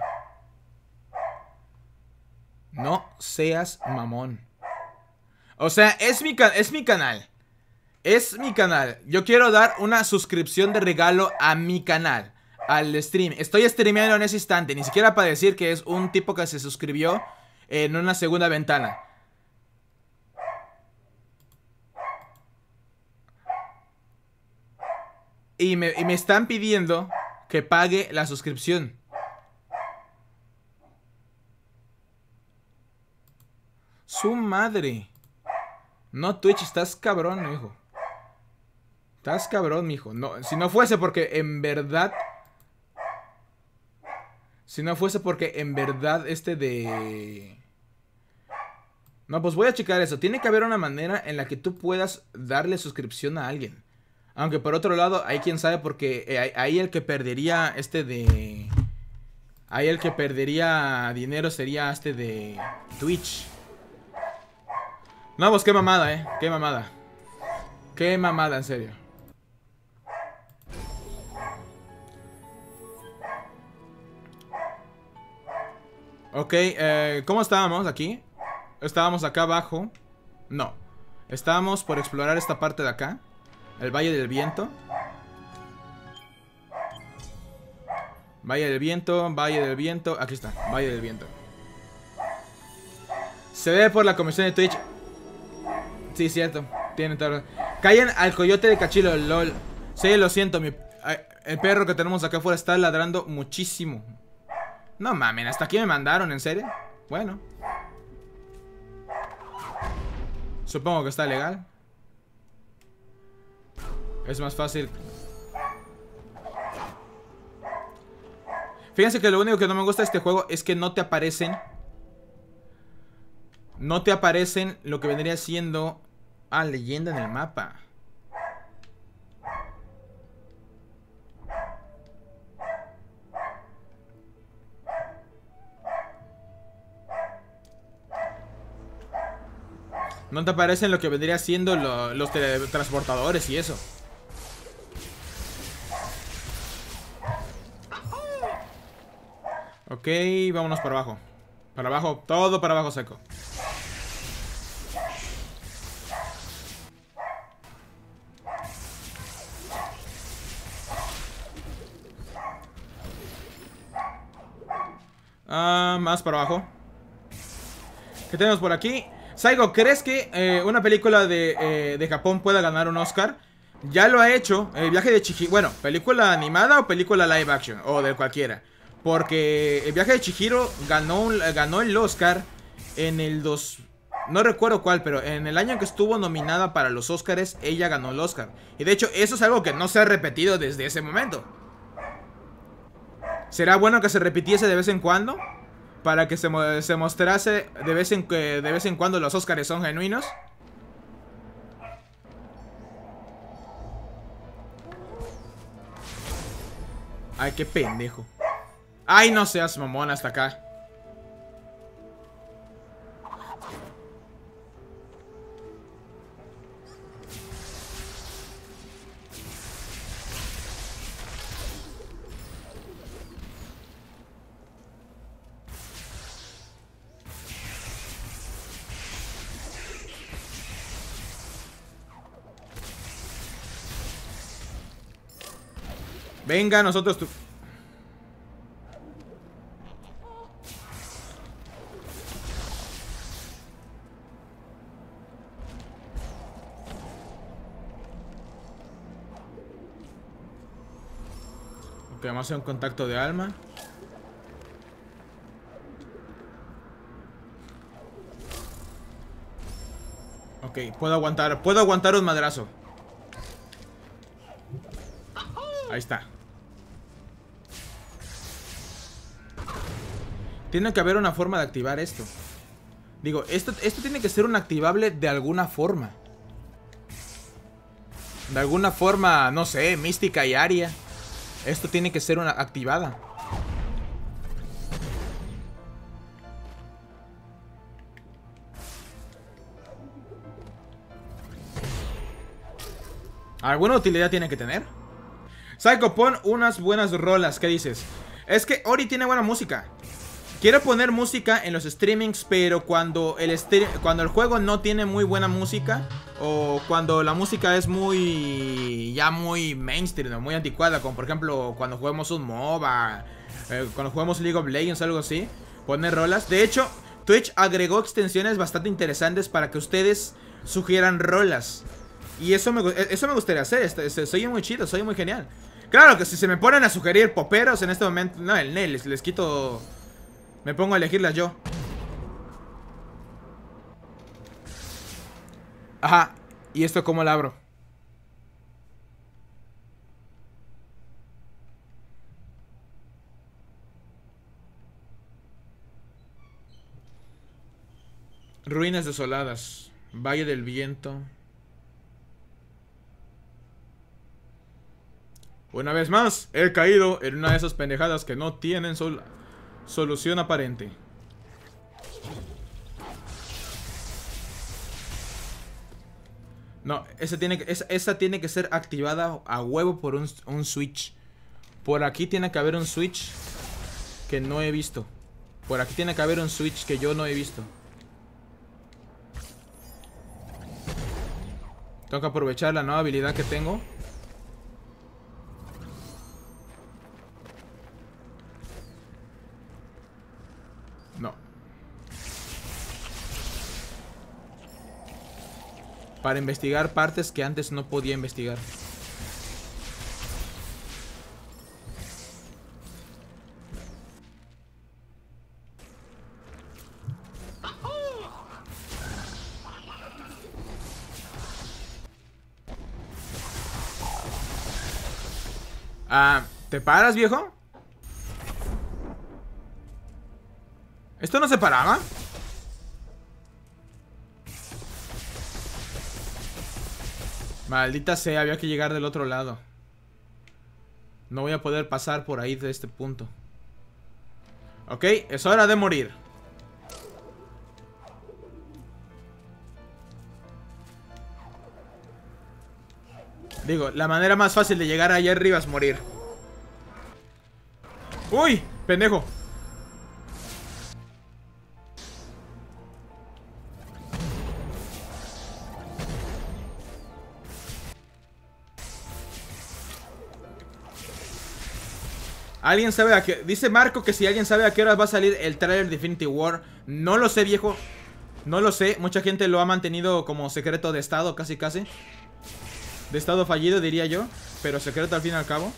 No seas mamón. O sea, es mi canal. Es mi canal. Yo quiero dar una suscripción de regalo a mi canal. Al stream. Estoy streameando en ese instante. Ni siquiera para decir que es un tipo que se suscribió en una segunda ventana. Y me están pidiendo que pague la suscripción. Su madre. No, Twitch, estás cabrón, hijo. Estás cabrón, mijo. No, si no fuese porque en verdad... Si no fuese porque en verdad No, pues voy a checar eso. Tiene que haber una manera en la que tú puedas darle suscripción a alguien. Aunque por otro lado, hay quien sabe porque ahí el que perdería Ahí el que perdería dinero sería de Twitch. No, pues qué mamada, qué mamada. Qué mamada, en serio. Ok, ¿cómo estábamos aquí? Estábamos acá abajo. No, estábamos por explorar esta parte de acá. El Valle del Viento. Valle del Viento, Valle del Viento. Aquí está, Valle del Viento. Se ve por la comisión de Twitch. Sí, cierto, tienen todo. Callen al coyote de Cachilo, lol. Sí, lo siento, el perro que tenemos acá afuera está ladrando muchísimo. No mamen, hasta aquí me mandaron, ¿en serio? Bueno, supongo que está legal. Es más fácil. Fíjense que lo único que no me gusta de este juego es que no te aparecen. No te aparecen lo que vendría siendo leyenda en el mapa. No te aparecen lo que vendría siendo los teletransportadores y eso. Ok, vámonos para abajo. Para abajo, todo para abajo seco. Más para abajo. ¿Qué tenemos por aquí? Saigo, ¿crees que una película de Japón pueda ganar un Oscar? Ya lo ha hecho, el viaje de Chihiro. Bueno, película animada o película live action, o de cualquiera. Porque el viaje de Chihiro ganó el Oscar en el no recuerdo cuál, pero en el año en que estuvo nominada para los Oscars, ella ganó el Oscar. Y de hecho, eso es algo que no se ha repetido desde ese momento. ¿Será bueno que se repitiese de vez en cuando? Para que se mostrase de vez en cuando los Oscars son genuinos. Ay, qué pendejo. Ay, no seas mamón hasta acá. Venga, nosotros tú. Ok, vamos a hacer un contacto de alma. Ok, puedo aguantar un madrazo. Ahí está. Tiene que haber una forma de activar esto. Digo, esto tiene que ser un activable de alguna forma. De alguna forma, no sé, mística y aria. Esto tiene que ser una activada. ¿Alguna utilidad tiene que tener? Psycho, pon unas buenas rolas. ¿Qué dices? Es que Ori tiene buena música. Quiero poner música en los streamings, pero cuando el juego no tiene muy buena música, o cuando la música es ya muy mainstream o muy anticuada, como por ejemplo cuando juguemos un MOBA, cuando juguemos League of Legends, algo así, poner rolas. De hecho, Twitch agregó extensiones bastante interesantes para que ustedes sugieran rolas. Y eso me gustaría hacer. Soy muy chido, soy muy genial. Claro que si se me ponen a sugerir poperos en este momento, no, les quito. Me pongo a elegirlas yo. Ajá. ¿Y esto cómo lo abro? Ruinas desoladas. Valle del viento. Una vez más, he caído en una de esas pendejadas que no tienen solución aparente. No, esa tiene que ser activada a huevo por un switch. Por aquí tiene que haber un switch que no he visto. Por aquí tiene que haber un switch que yo no he visto. Tengo que aprovechar la nueva habilidad que tengo. No. Para investigar partes que antes no podía investigar. Ah, ¿te paras, viejo? ¿Esto no se paraba? Maldita sea, había que llegar del otro lado. No voy a poder pasar por ahí de este punto. Ok, es hora de morir. Digo, la manera más fácil de llegar allá arriba es morir. ¡Uy! ¡Pendejo! ¿Alguien sabe a qué? Dice Marco que si alguien sabe a qué hora va a salir el trailer de Infinity War. No lo sé, viejo. No lo sé. Mucha gente lo ha mantenido como secreto de estado, casi casi. De estado fallido, diría yo. Pero secreto al fin y al cabo.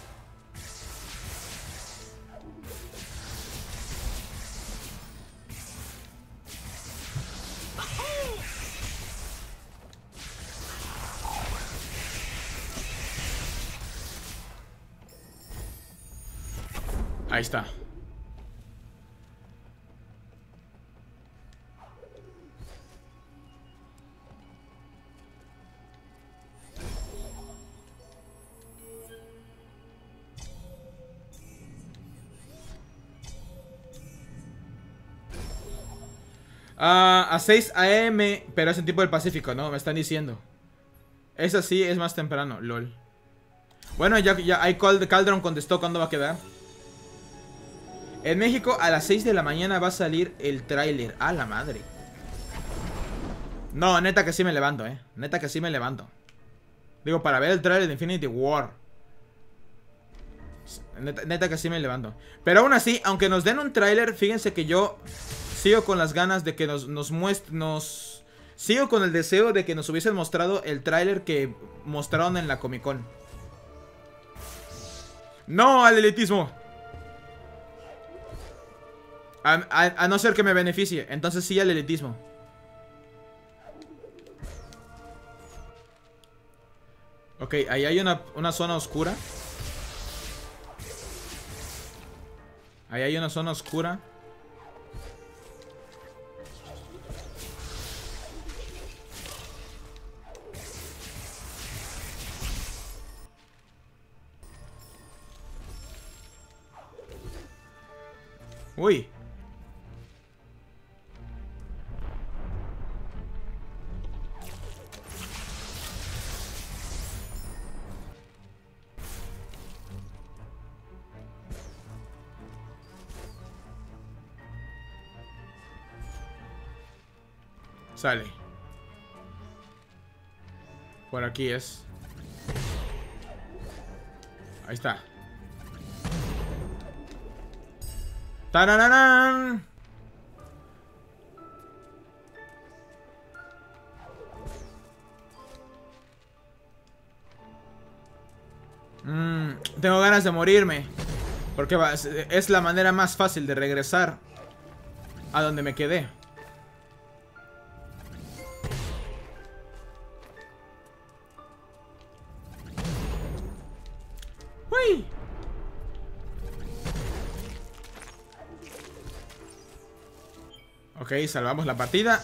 Ahí está. A 6 AM, pero es en tiempo del Pacífico, ¿no? Me están diciendo. Esa sí es más temprano, lol. Bueno, ya hay Caldron contestó cuándo va a quedar. En México a las 6 de la mañana va a salir el tráiler. ¡A la madre! No, neta que sí me levanto, neta que sí me levanto. Digo, para ver el tráiler de Infinity War. Neta que sí me levanto. Pero aún así, aunque nos den un tráiler, fíjense que yo sigo con las ganas de que nos muestren. Sigo con el deseo de que nos hubiesen mostrado el tráiler que mostraron en la Comic Con. ¡No al elitismo! A no ser que me beneficie. Entonces sí al elitismo. Ok, ahí hay una zona oscura. Ahí hay una zona oscura. Uy. Sale. Por aquí es. Ahí está. ¡Tarararán! Tengo ganas de morirme. Porque es la manera más fácil de regresar a donde me quedé. Ok, salvamos la partida.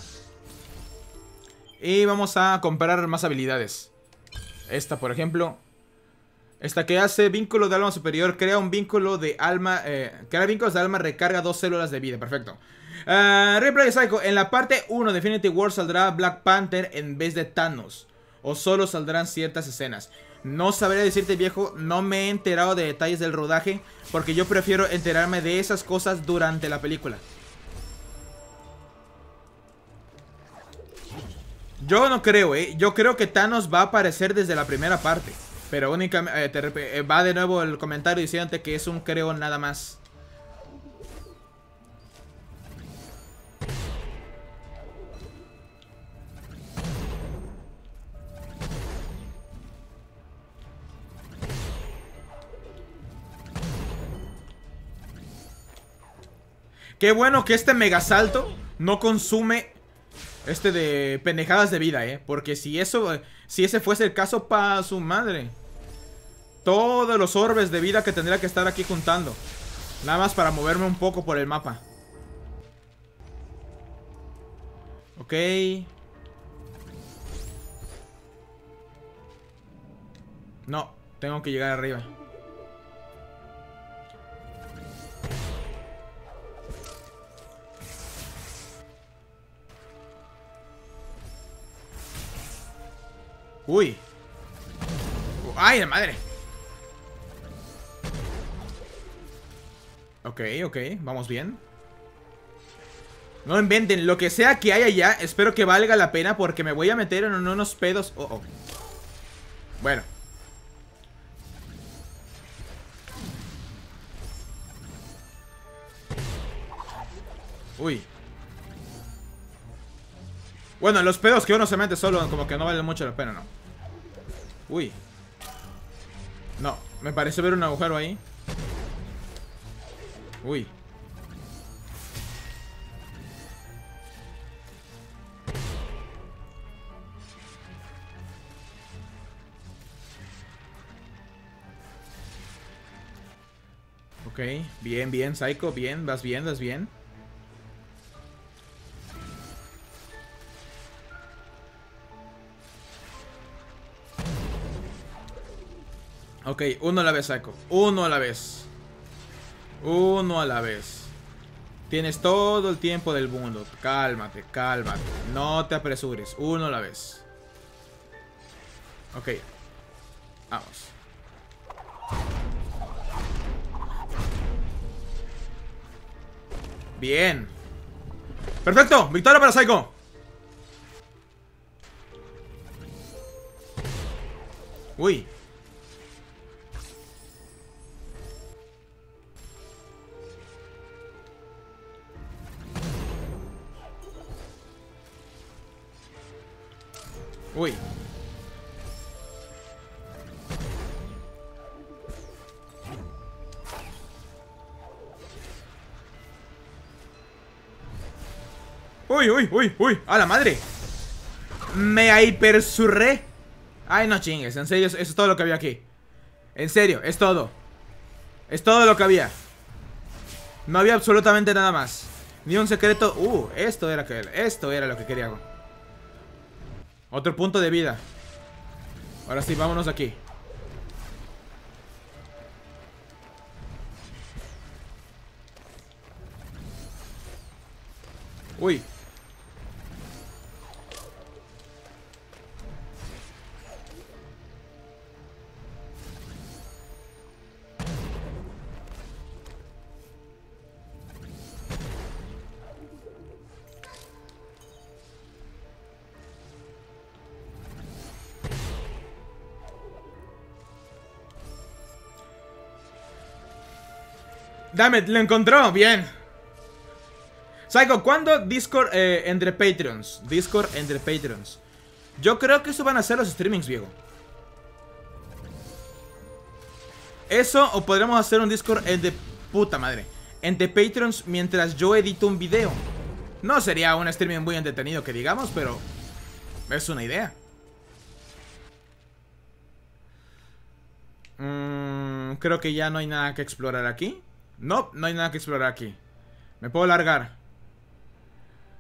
Y vamos a comprar más habilidades. Esta, por ejemplo. Esta que hace vínculo de alma superior. Crea un vínculo de alma. Crea vínculos de alma. Recarga 2 células de vida. Perfecto. Replay Psycho. En la parte 1 de Infinity War saldrá Black Panther en vez de Thanos. O solo saldrán ciertas escenas. No sabría decirte, viejo. No me he enterado de detalles del rodaje. Porque yo prefiero enterarme de esas cosas durante la película. Yo no creo, yo creo que Thanos va a aparecer desde la primera parte. Pero únicamente va de nuevo el comentario diciéndote que es un creo nada más. Qué bueno que este megasalto no consume de pendejadas de vida, porque si ese fuese el caso, pa' su madre. Todos los orbes de vida que tendría que estar aquí juntando. Nada más para moverme un poco por el mapa. Ok. No, tengo que llegar arriba. Uy. ¡Ay, la madre! Ok, ok, vamos bien. No inventen, lo que sea que haya allá, espero que valga la pena porque me voy a meter en unos pedos. Oh, oh. Bueno. Uy. Bueno, los pedos que uno se mete solo como que no valen mucho la pena, ¿no? Uy. No, me parece ver un agujero ahí. Uy. Ok, bien, bien, Psycho, bien, vas bien, vas bien. Ok, uno a la vez, Psycho. Uno a la vez. Uno a la vez. Tienes todo el tiempo del mundo. Cálmate, cálmate. No te apresures. Uno a la vez. Ok. Vamos. Bien. Perfecto. Victoria para Psycho. Uy. Uy. Uy, uy, uy, uy. ¡A la madre! Me hipersurré. Ay, no chingues. En serio, eso es todo lo que había aquí. En serio, es todo. Es todo lo que había. No había absolutamente nada más. Ni un secreto. Esto era lo que quería. Otro punto de vida. Ahora sí, vámonos aquí. Uy. Dame, lo encontró, bien. Psycho, ¿cuándo Discord entre Patreons? Discord entre Patreons. Yo creo que eso van a ser los streamings, viejo. Eso, o podríamos hacer un Discord entre... Puta madre. Entre Patreons mientras yo edito un video. No sería un streaming muy entretenido que digamos, pero... es una idea. Creo que ya no hay nada que explorar aquí. No, no hay nada que explorar aquí. Me puedo largar.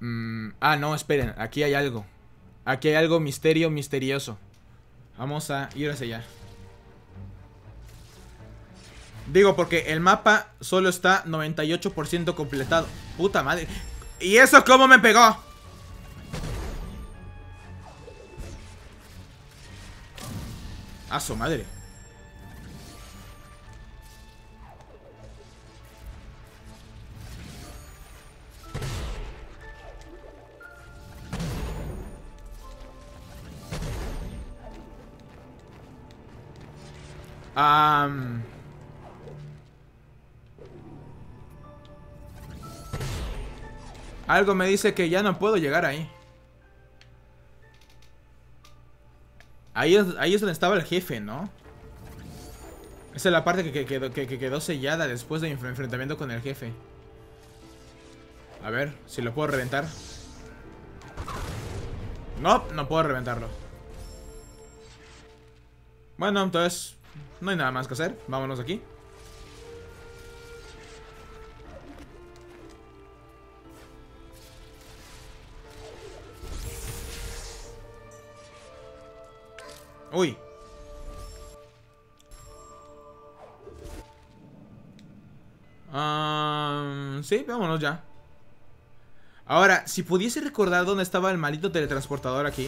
No, esperen. Aquí hay algo. Aquí hay algo misterioso. Vamos a ir hacia allá. Digo, porque el mapa solo está 98% completado. Puta madre. ¿Y eso cómo me pegó? A su madre. Algo me dice que ya no puedo llegar ahí. Ahí es donde estaba el jefe, ¿no? Esa es la parte que quedó sellada después del enfrentamiento con el jefe. A ver si lo puedo reventar. No, no puedo reventarlo. Bueno, entonces no hay nada más que hacer. Vámonos de aquí. Uy. Sí, vámonos ya. Ahora, si pudiese recordar dónde estaba el maldito teletransportador aquí.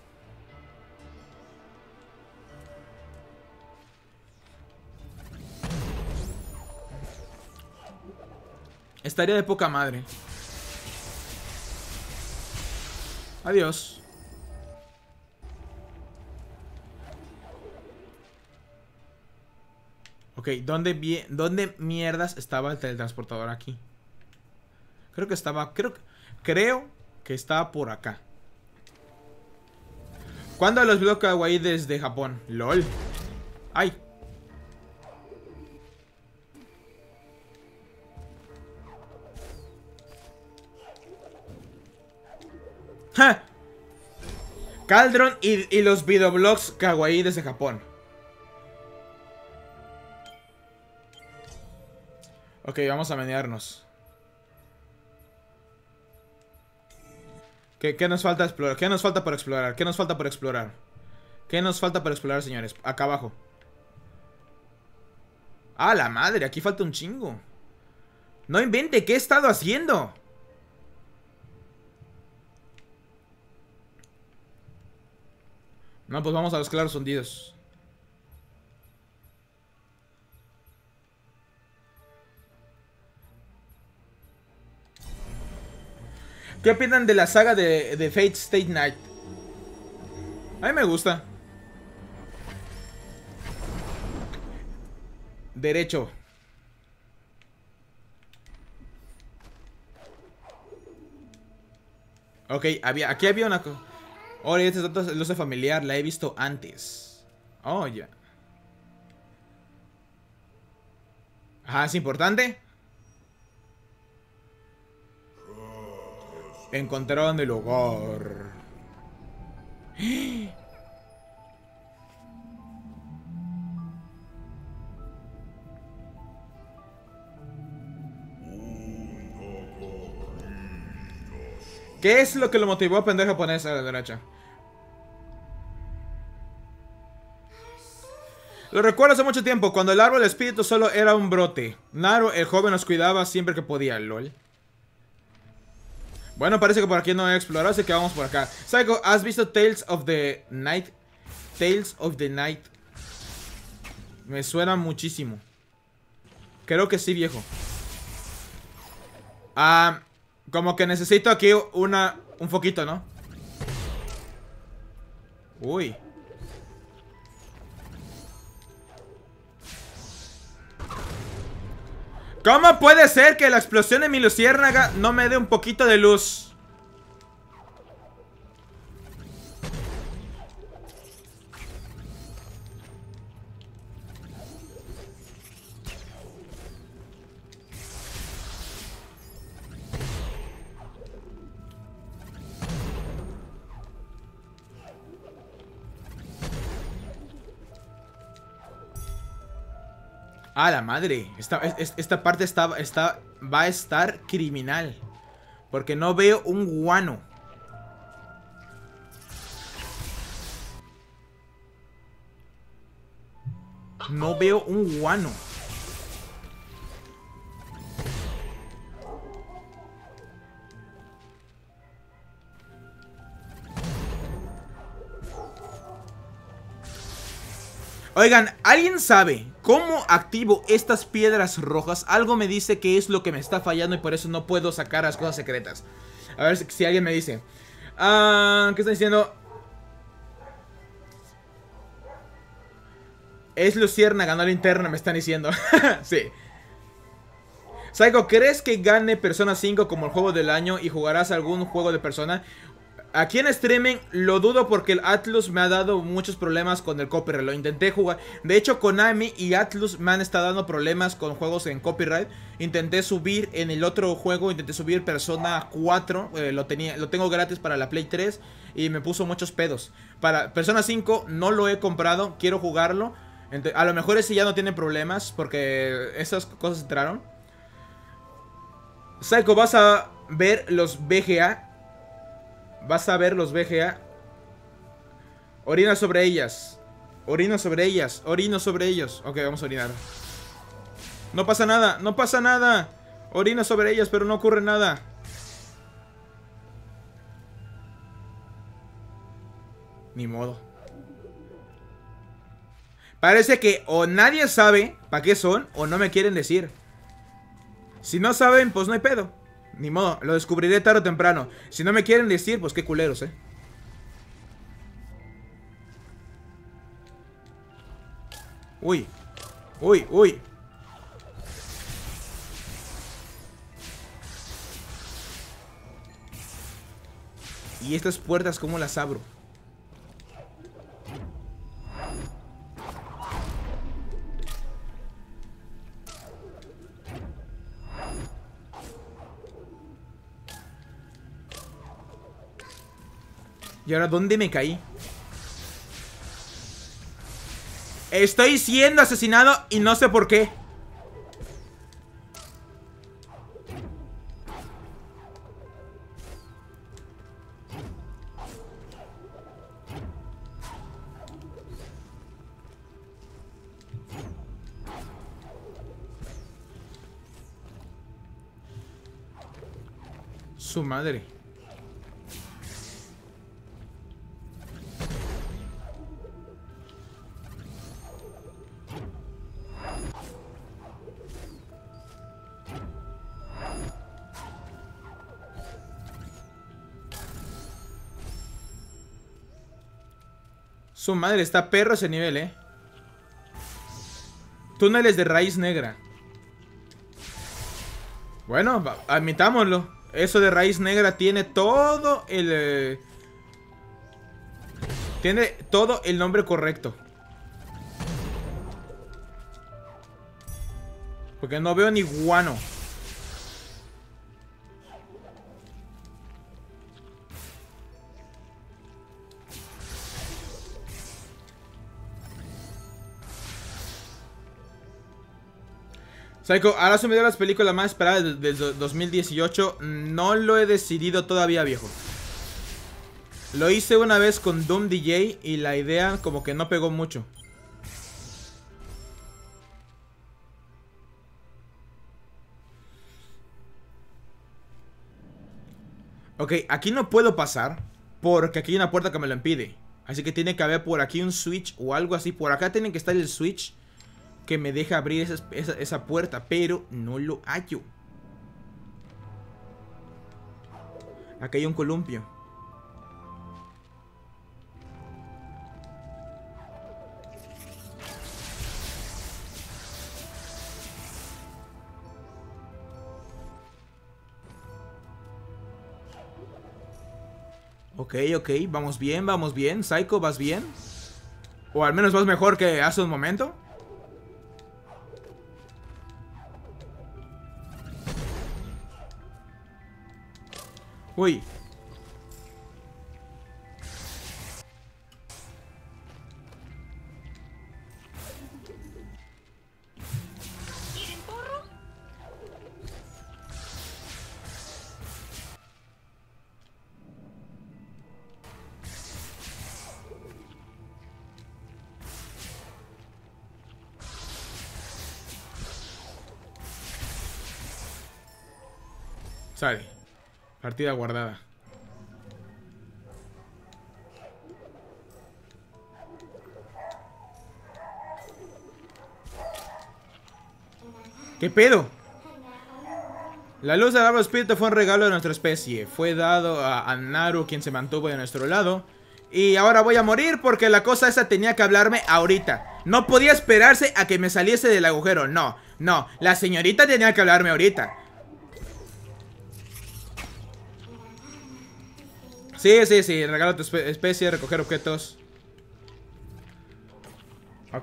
Estaría de poca madre. Adiós. Ok, ¿dónde mierdas estaba el teletransportador aquí? Creo que estaba... Creo que estaba por acá. ¿Cuándo los veo kawaii desde Japón? LOL. ¡Ay! ¡Ja! Caldron y los videoblogs kawaii desde Japón. Ok, vamos a menearnos. ¿Qué nos falta explorar? ¿Qué nos falta por explorar? ¿Qué nos falta por explorar? ¿Qué nos falta por explorar, señores? Acá abajo. ¡Ah, la madre! Aquí falta un chingo. No invente, ¿qué he estado haciendo? No, pues vamos a los claros hundidos. ¿Qué opinan de la saga de Fate Stay Night? A mí me gusta. Derecho. Ok, aquí había una... Oh, este dato lo sé familiar, la he visto antes. Oh, ya. Ajá, ¿es importante? Encontraron el hogar. ¿Qué es lo que lo motivó a aprender japonés a la derecha? Lo recuerdo hace mucho tiempo, cuando el árbol de espíritu solo era un brote. Naru, el joven, nos cuidaba siempre que podía, lol. Bueno, parece que por aquí no he explorado, así que vamos por acá. Psycho, ¿has visto Tales of the Night? Tales of the Night. Me suena muchísimo. Creo que sí, viejo. Como que necesito aquí un foquito, ¿no? Uy. ¿Cómo puede ser que la explosión de mi luciérnaga no me dé un poquito de luz? ¡Ah, la madre! Esta parte va a estar criminal. Porque no veo un guano. No veo un guano. Oigan, ¿alguien sabe cómo activo estas piedras rojas? Algo me dice que es lo que me está fallando y por eso no puedo sacar las cosas secretas. A ver si alguien me dice. ¿Qué están diciendo? Es Luciérnaga, no Linterna, me están diciendo. Sí. Psycho, ¿crees que gane Persona 5 como el juego del año y jugarás algún juego de Persona? Aquí en streaming lo dudo porque el Atlus me ha dado muchos problemas con el copyright. Lo intenté jugar. De hecho, Konami y Atlus me han estado dando problemas con juegos en copyright. Intenté subir en el otro juego, intenté subir Persona 4. Lo tengo gratis para la Play 3 y me puso muchos pedos. Para Persona 5 no lo he comprado, quiero jugarlo. A lo mejor ese ya no tiene problemas porque esas cosas entraron. Psycho, ¿vas a ver los VGA? Vas a ver los VGA. Orina sobre ellas. Orina sobre ellas. Orino sobre ellos. Ok, vamos a orinar. No pasa nada. No pasa nada. Orina sobre ellas, pero no ocurre nada. Ni modo. Parece que o nadie sabe para qué son o no me quieren decir. Si no saben, pues no hay pedo. Ni modo, lo descubriré tarde o temprano. Si no me quieren decir, pues qué culeros, Uy. Uy, uy. ¿Y estas puertas cómo las abro? ¿Y ahora dónde me caí? Estoy siendo asesinado y no sé por qué. Su madre. Su madre, está perro ese nivel, Túneles de raíz negra. Bueno, admitámoslo. Eso de raíz negra tiene todo el... tiene todo el nombre correcto. Porque no veo ni guano. Psycho, ahora se me dio las películas más esperadas desde 2018. No lo he decidido todavía, viejo. Lo hice una vez con Doom DJ y la idea como que no pegó mucho. Ok, aquí no puedo pasar porque aquí hay una puerta que me lo impide. Así que tiene que haber por aquí un switch o algo así. Por acá tiene que estar el switch que me deja abrir esa puerta, pero no lo hallo. Aquí hay un columpio. Ok, ok, vamos bien, vamos bien. Psycho, ¿vas bien? O al menos vas mejor que hace un momento. Uy. ¿Quieren porro? Sale. Partida guardada. ¿Qué pedo? La luz del árbol espíritu fue un regalo de nuestra especie. Fue dado a Naru, quien se mantuvo de nuestro lado. Y ahora voy a morir porque la cosa esa tenía que hablarme ahorita. No podía esperarse a que me saliese del agujero. No, no, la señorita tenía que hablarme ahorita. Sí, sí, sí, regalo tu especie, recoger objetos. Ok.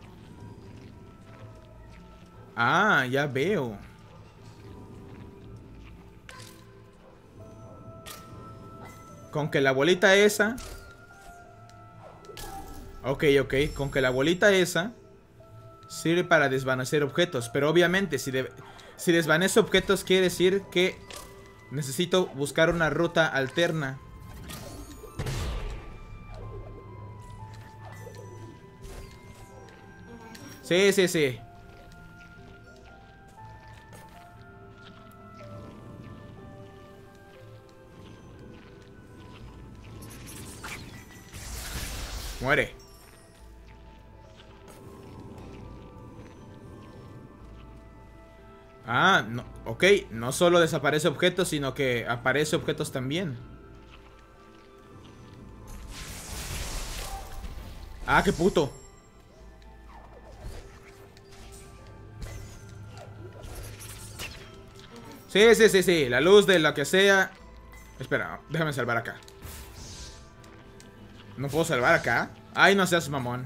Ah, ya veo. Con que la bolita esa... Ok, ok, con que la bolita esa sirve para desvanecer objetos. Pero obviamente si desvanece objetos quiere decir que necesito buscar una ruta alterna. Sí, sí, sí. Muere. Ah, no, ok, no solo desaparece objetos, sino que aparece objetos también. Ah, qué puto. Sí, sí, sí, sí, la luz de lo que sea. Espera, déjame salvar acá. ¿No puedo salvar acá? Ay, no seas mamón.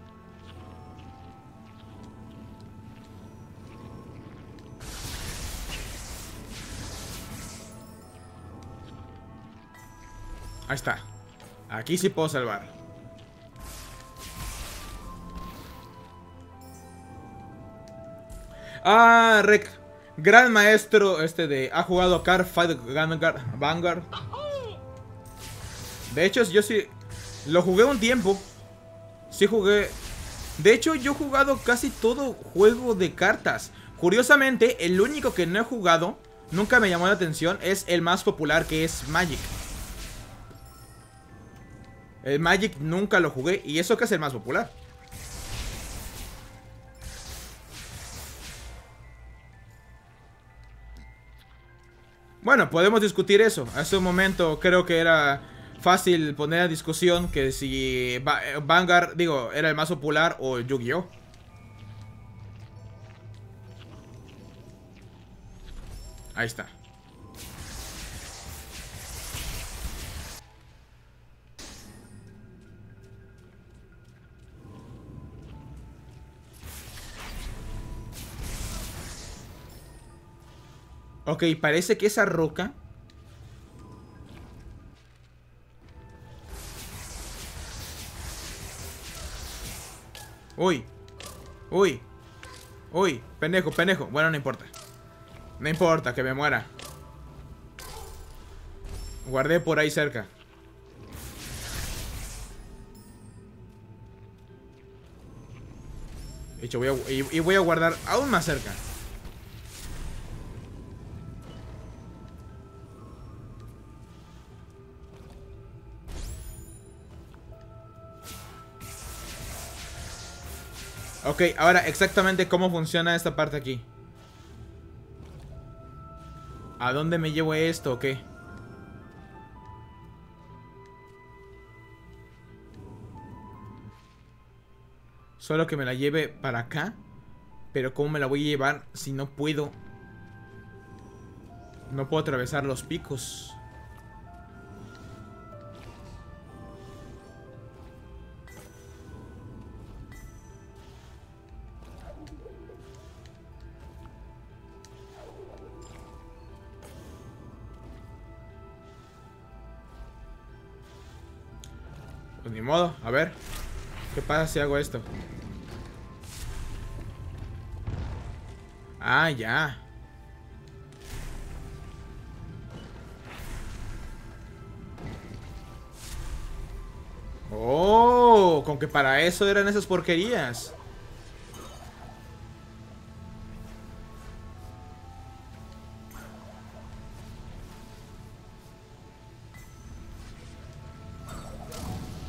Ahí está. Aquí sí puedo salvar. Ah, gran maestro ha jugado Cardfight Vanguard. De hecho, yo sí lo jugué un tiempo. Sí jugué. De hecho, yo he jugado casi todo juego de cartas. Curiosamente, el único que no he jugado, nunca me llamó la atención, es el más popular, que es Magic. El Magic nunca lo jugué, y eso que es el más popular. Bueno, podemos discutir eso. Hace un momento creo que era fácil poner a discusión que si Vanguard, digo, era el más popular o Yu-Gi-Oh. Ahí está. Ok, parece que esa roca... Uy. Uy. Uy. Pendejo, pendejo. Bueno, no importa. No importa, que me muera. Guardé por ahí cerca. De hecho, voy a guardar aún más cerca. Ok, ahora exactamente cómo funciona esta parte aquí. ¿A dónde me llevo esto o qué? Solo que me la lleve para acá. Pero ¿cómo me la voy a llevar si no puedo? No puedo atravesar los picos. Pues ni modo, a ver. ¿Qué pasa si hago esto? Ah, ya. Oh, con que para eso eran esas porquerías.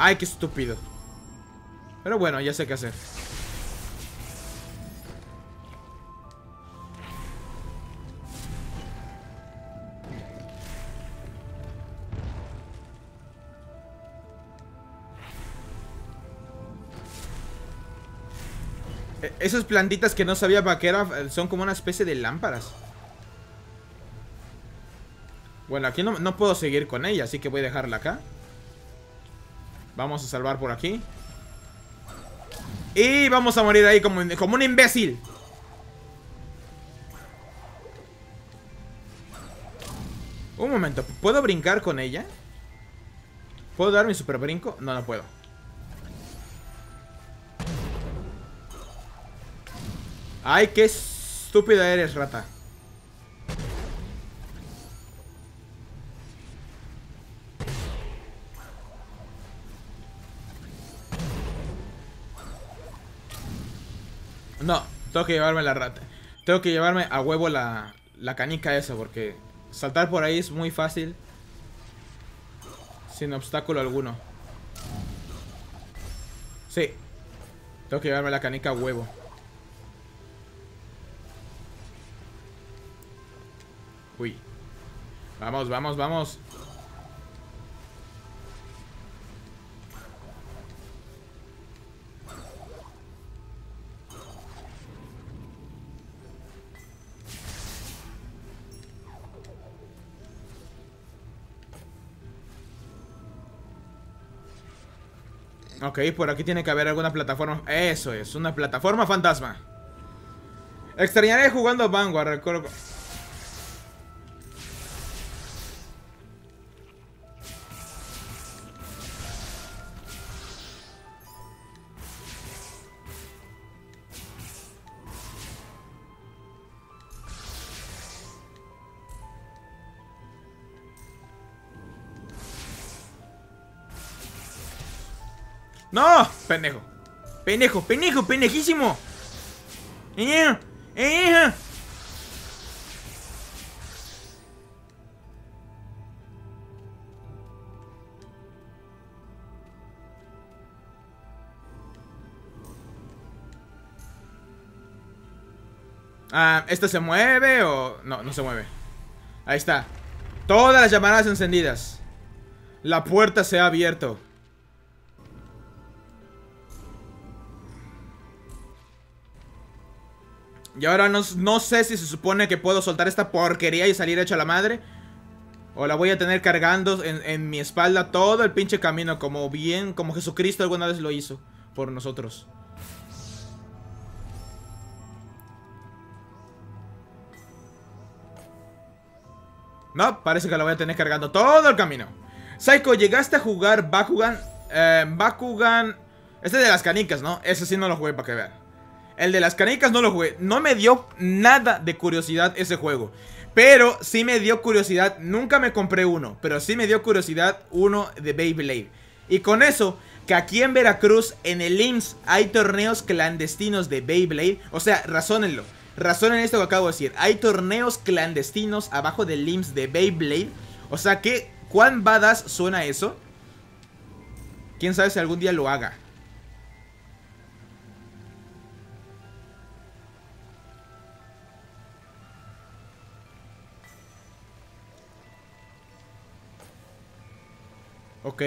Ay, qué estúpido. Pero bueno, ya sé qué hacer. Esas plantitas que no sabía para qué eran, son como una especie de lámparas. Bueno, aquí no puedo seguir con ella, así que voy a dejarla acá. Vamos a salvar por aquí. Y vamos a morir ahí como un imbécil. Un momento, ¿puedo brincar con ella? ¿Puedo dar mi super brinco? No, no puedo. Ay, qué estúpida eres, rata. No, tengo que llevarme la rata. Tengo que llevarme a huevo la canica esa, porque saltar por ahí es muy fácil. Sin obstáculo alguno. Sí. Tengo que llevarme la canica a huevo. Uy. Vamos, vamos, vamos. Ok, por aquí tiene que haber alguna plataforma. Eso es, una plataforma fantasma. Extrañaré jugando Vanguard, recuerdo. ¡No! Pendejo. Pendejo, pendejo, pendejísimo. Ah, ¿esto se mueve o...? No, no se mueve. Ahí está. Todas las llamadas encendidas. La puerta se ha abierto. Y ahora no sé si se supone que puedo soltar esta porquería y salir hecho a la madre, o la voy a tener cargando en mi espalda todo el pinche camino, como Jesucristo alguna vez lo hizo por nosotros. No, parece que la voy a tener cargando todo el camino. Psycho, ¿llegaste a jugar Bakugan? Bakugan... Este de las canicas, ¿no? Ese sí no lo jugué para que vean. El de las canicas no lo jugué. No me dio nada de curiosidad ese juego. Pero sí me dio curiosidad. Nunca me compré uno, pero sí me dio curiosidad uno de Beyblade. Y con eso, que aquí en Veracruz, en el IMSS, hay torneos clandestinos de Beyblade. O sea, razónenlo. Razonen esto que acabo de decir. Hay torneos clandestinos abajo del IMSS de Beyblade. O sea que, ¿cuán badass suena eso? Quién sabe si algún día lo haga. Ok.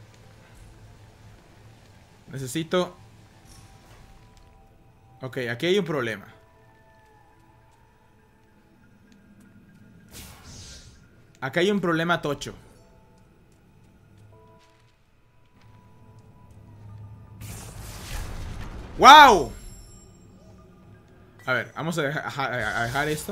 Necesito... Ok, aquí hay un problema. Acá hay un problema tocho. ¡Wow! A ver, vamos a dejar esto.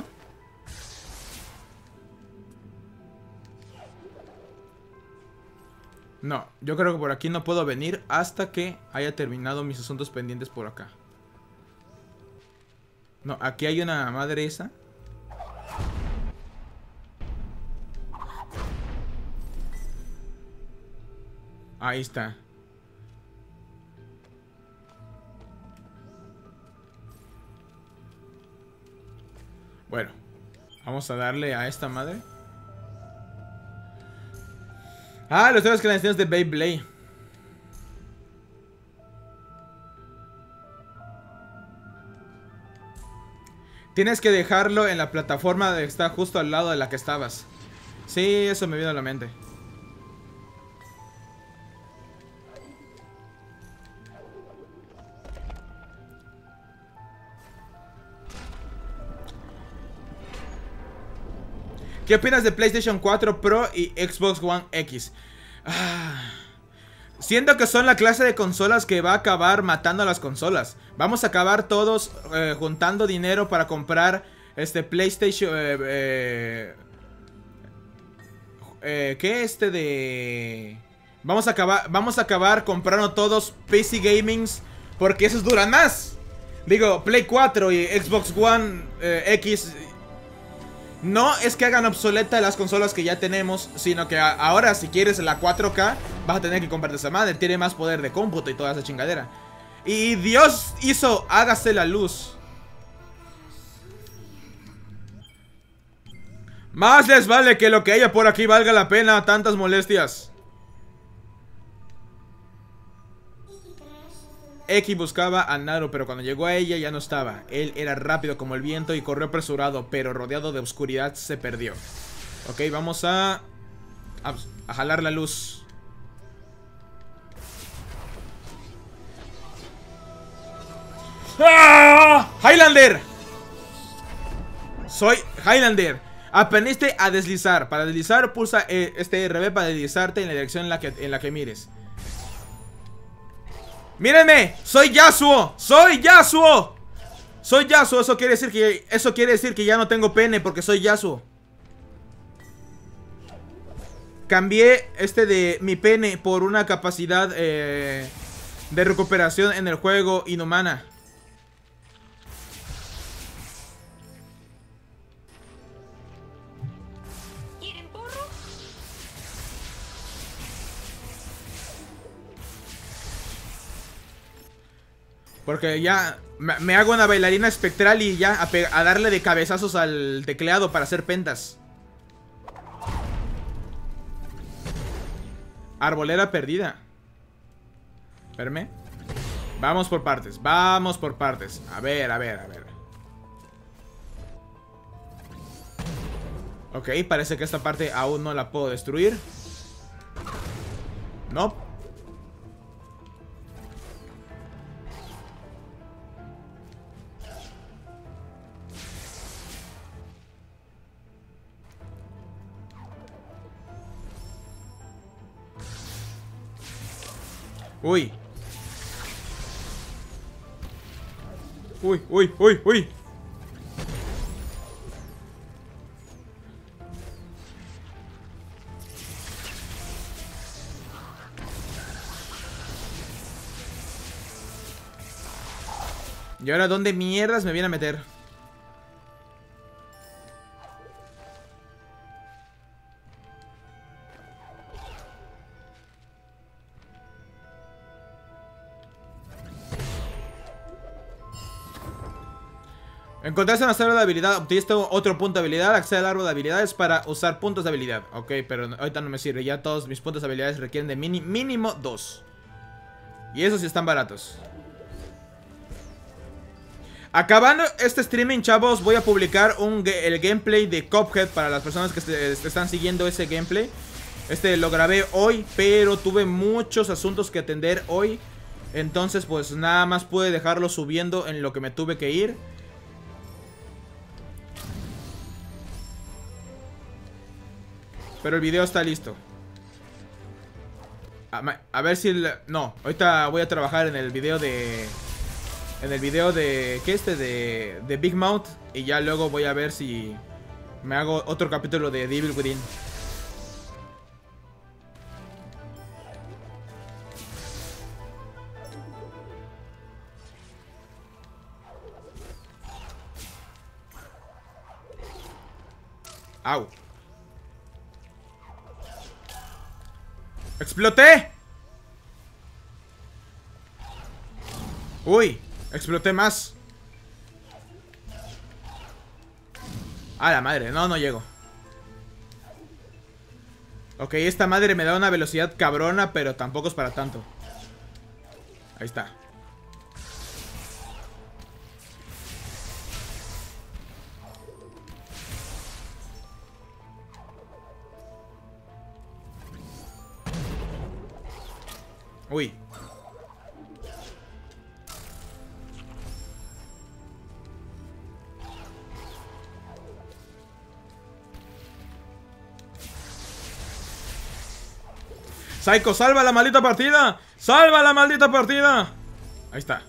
No, yo creo que por aquí no puedo venir hasta que haya terminado mis asuntos pendientes por acá. No, aquí hay una madre esa. Ahí está. Bueno, vamos a darle a esta madre. Ah, los juegos clandestinos de Beyblade. Tienes que dejarlo en la plataforma que está justo al lado de la que estabas. Sí, eso me vino a la mente. ¿Qué opinas de PlayStation 4 Pro y Xbox One X? Siento que son la clase de consolas que va a acabar matando a las consolas. Vamos a acabar todos juntando dinero para comprar PlayStation... ¿qué? Vamos a acabar comprando todos PC Gamings porque esos duran más. Digo, Play 4 y Xbox One X... No es que hagan obsoleta las consolas que ya tenemos, sino que ahora si quieres la 4K vas a tener que comprarte esa madre. Tiene más poder de cómputo y toda esa chingadera. Y Dios hizo, hágase la luz. Más les vale que lo que haya por aquí valga la pena tantas molestias. X buscaba a Naru, pero cuando llegó a ella ya no estaba. Él era rápido como el viento y corrió apresurado, pero rodeado de oscuridad se perdió. Ok, vamos a jalar la luz. ¡Ah! ¡Highlander! Soy Highlander. Aprendiste a deslizar. Para deslizar pulsa este RB para deslizarte en la dirección en la que mires. ¡Mírenme! ¡Soy Yasuo! ¡Soy Yasuo! ¡Soy Yasuo! Eso quiere decir que ya no tengo pene porque soy Yasuo. Cambié de mi pene por una capacidad de recuperación en el juego inhumana. ¿Quieren porro? Porque ya me hago una bailarina espectral y ya a darle de cabezazos al teclado para hacer pentas. Arbolera perdida. Espérame. Vamos por partes, vamos por partes. A ver. Ok, parece que esta parte aún no la puedo destruir. No. Uy. Uy. ¿Y ahora dónde mierdas me viene a meter? Encontraste una árbol de habilidad, obtuviste otro punto de habilidad, accede al árbol de habilidades para usar puntos de habilidad. Ok, pero ahorita no me sirve, ya todos mis puntos de habilidades requieren de mínimo 2. Y esos sí están baratos. Acabando este streaming, chavos, voy a publicar el gameplay de Cuphead para las personas que están siguiendo ese gameplay. Lo grabé hoy, pero tuve muchos asuntos que atender hoy. Entonces, pues nada más pude dejarlo subiendo en lo que me tuve que ir. Pero el video está listo. A ver si... No, ahorita voy a trabajar en el video de... ¿Qué de Big Mouth. Y ya luego voy a ver si me hago otro capítulo de Devil Within. Au. ¡Exploté! Uy, exploté más. A la madre, no llego. Ok, esta madre me da una velocidad cabrona, pero tampoco es para tanto. Ahí está. Uy. Psycho, salva la maldita partida. Salva la maldita partida. Ahí está.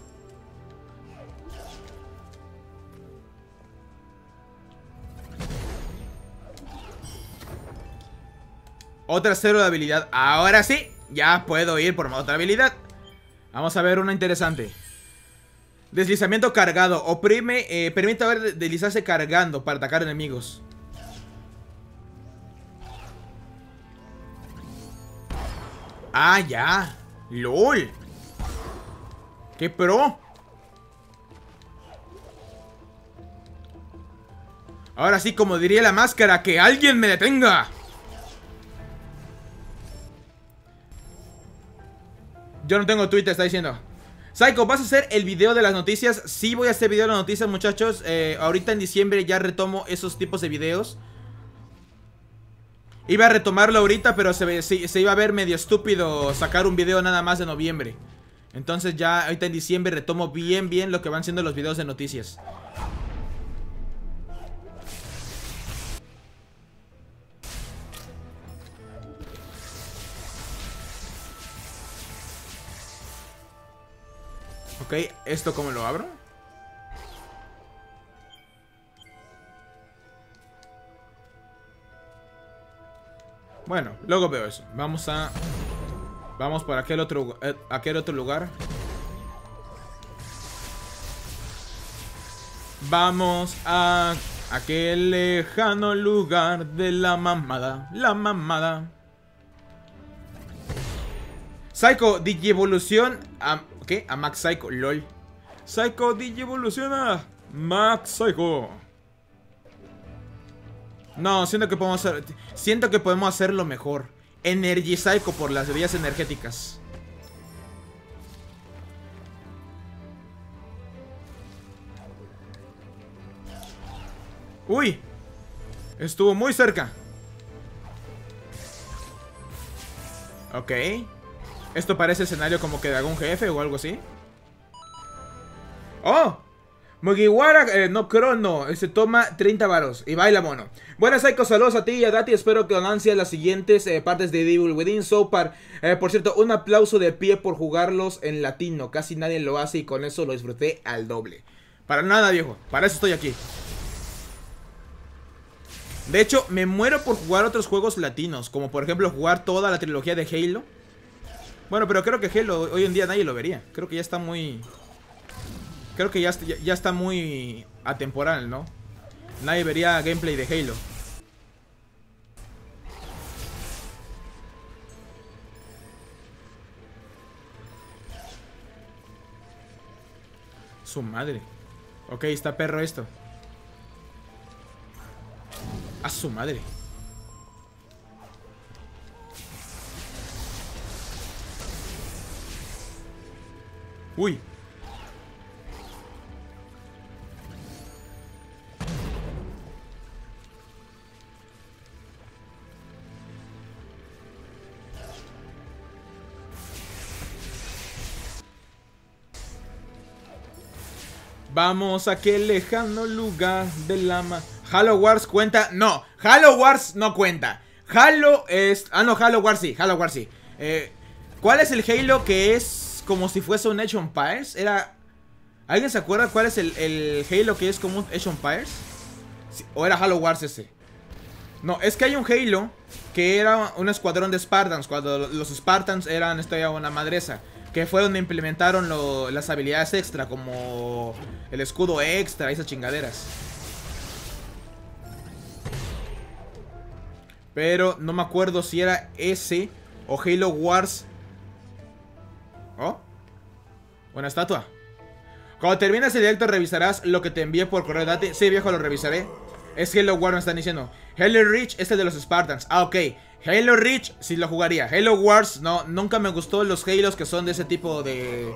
Otra 0 de habilidad. Ahora sí, ya puedo ir por otra habilidad. Vamos a ver una interesante. Deslizamiento cargado. Oprime, permite deslizarse cargando para atacar enemigos. Ah, ya. LOL. ¡Qué pro! Ahora sí, como diría la máscara, ¡que alguien me detenga! Yo no tengo Twitter, está diciendo. Psycho, ¿vas a hacer el video de las noticias? Sí, voy a hacer video de las noticias, muchachos. Ahorita en diciembre ya retomo esos tipos de videos. Iba a retomarlo ahorita, pero se iba a ver medio estúpido sacar un video nada más de noviembre. Entonces ya ahorita en diciembre retomo bien lo que van siendo los videos de noticias. Ok, ¿esto cómo lo abro? Bueno, luego veo eso. Vamos por aquel otro lugar. Vamos a aquel lejano lugar de la mamada. La mamada. Psycho, Digievolución a... ¿Qué? A Max Psycho, lol. Psycho, Digievoluciona Max Psycho. No, siento que podemos hacerlo mejor. Energy Psycho por las bebidas energéticas. Uy, estuvo muy cerca. Ok. Esto parece escenario como que de algún jefe o algo así. ¡Oh! Mugiwara, no crono, se toma 30 varos y baila mono. Buenas Psycho, saludos a ti y a Dati, espero que con ansia las siguientes partes de Devil Within. Por cierto, un aplauso de pie por jugarlos en latino, casi nadie lo hace y con eso lo disfruté al doble. Para nada, viejo, para eso estoy aquí. De hecho, me muero por jugar otros juegos latinos, como por ejemplo jugar toda la trilogía de Halo. Bueno, pero creo que Halo hoy en día nadie lo vería. Creo que ya está muy... Creo que ya está muy atemporal, ¿no? Nadie vería gameplay de Halo. Su madre. Ok, está perro esto. A su madre. Uy. Vamos a aquel lejano lugar de la Halo Wars cuenta. No, Halo Wars no cuenta. Halo es... Ah, no, Halo Wars sí, Halo Wars sí. ¿Cuál es el Halo que es como si fuese un Age of Empires? Era... ¿Alguien se acuerda cuál es el Halo que es como un Age of Empires? Sí, ¿o era Halo Wars ese? No, es que hay un Halo que era un escuadrón de Spartans, cuando los Spartans eran una madresa, que fue donde implementaron las habilidades extra, como el escudo extra y esas chingaderas. Pero no me acuerdo si era ese o Halo Wars. Oh, una estatua. Cuando termines el directo revisarás lo que te envié por correo. Date. Sí, viejo, lo revisaré. Es Halo Wars, me están diciendo. Halo Reach es el de los Spartans. Ah, ok. Halo Reach sí lo jugaría. Halo Wars, no, nunca me gustó los Halos que son de ese tipo de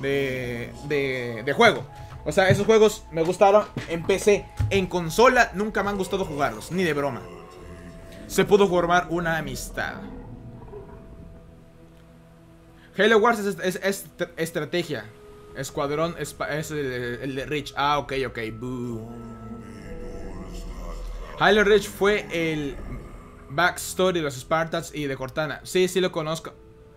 juego. O sea, esos juegos me gustaron en PC. En consola nunca me han gustado jugarlos, ni de broma. Se pudo formar una amistad. Halo Wars es estrategia. Escuadrón es el de Reach. Ah, ok. Boo. Halo Reach fue el backstory de los Spartans y de Cortana. Sí, lo conozco.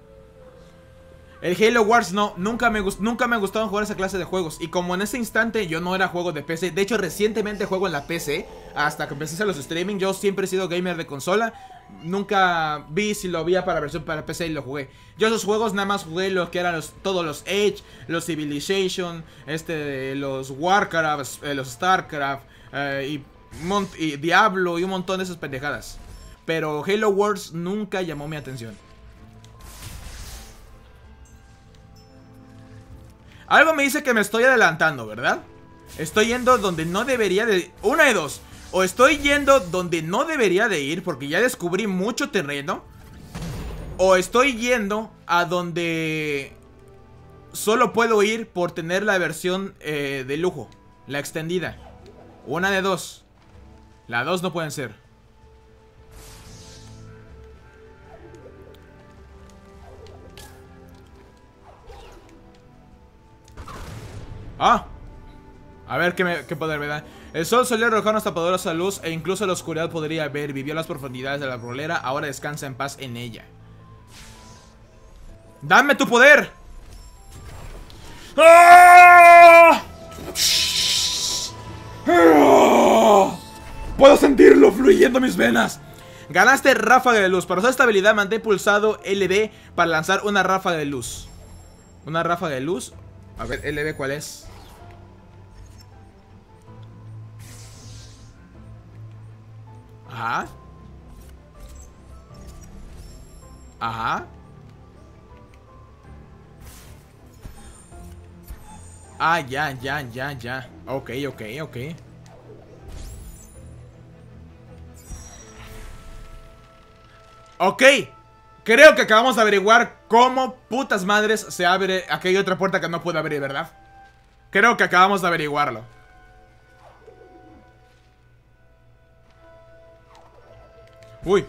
El Halo Wars no, nunca me gustaron jugar esa clase de juegos. Y como en ese instante yo no era juego de PC. De hecho recientemente juego en la PC. Hasta que empecé a hacer los streaming. Yo siempre he sido gamer de consola. Nunca vi si lo había para versión para PC y lo jugué. Yo esos juegos nada más jugué lo que eran todos los Age, los Civilization, los Warcraft, los Starcraft y Diablo y un montón de esas pendejadas. Pero Halo Wars nunca llamó mi atención. Algo me dice que me estoy adelantando, ¿verdad? Estoy yendo donde no debería de... Una de dos. O estoy yendo donde no debería de ir porque ya descubrí mucho terreno. O estoy yendo a donde solo puedo ir por tener la versión de lujo. La extendida. Una de dos. Las dos no pueden ser. Ah. A ver qué poder me da. El sol solía arrojar nuestra poderosa luz e incluso la oscuridad podría ver. Vivió las profundidades de la rolera, ahora descansa en paz en ella. ¡Dame tu poder! ¡Ah! Puedo sentirlo fluyendo en mis venas. Ganaste ráfaga de luz. Para usar esta habilidad mantén pulsado LB para lanzar una ráfaga de luz. Una ráfaga de luz. A ver, LB, ¿cuál es? Ajá. Ajá. Ah, ya. Ok. Ok. Creo que acabamos de averiguar cómo putas madres se abre aquella otra puerta que no puedo abrir, ¿verdad? Creo que acabamos de averiguarlo. Uy.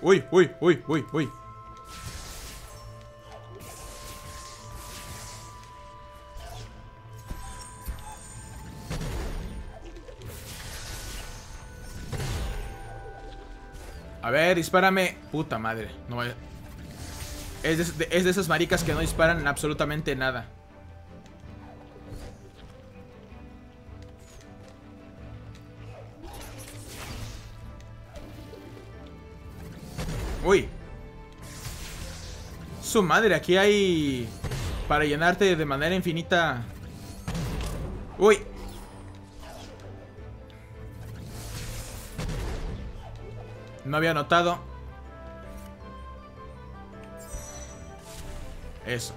A ver, dispárame. Puta madre. No vaya. Es de esas maricas que no disparan absolutamente nada. Uy. Su madre, aquí hay... para llenarte de manera infinita. Uy. No había notado. Eso.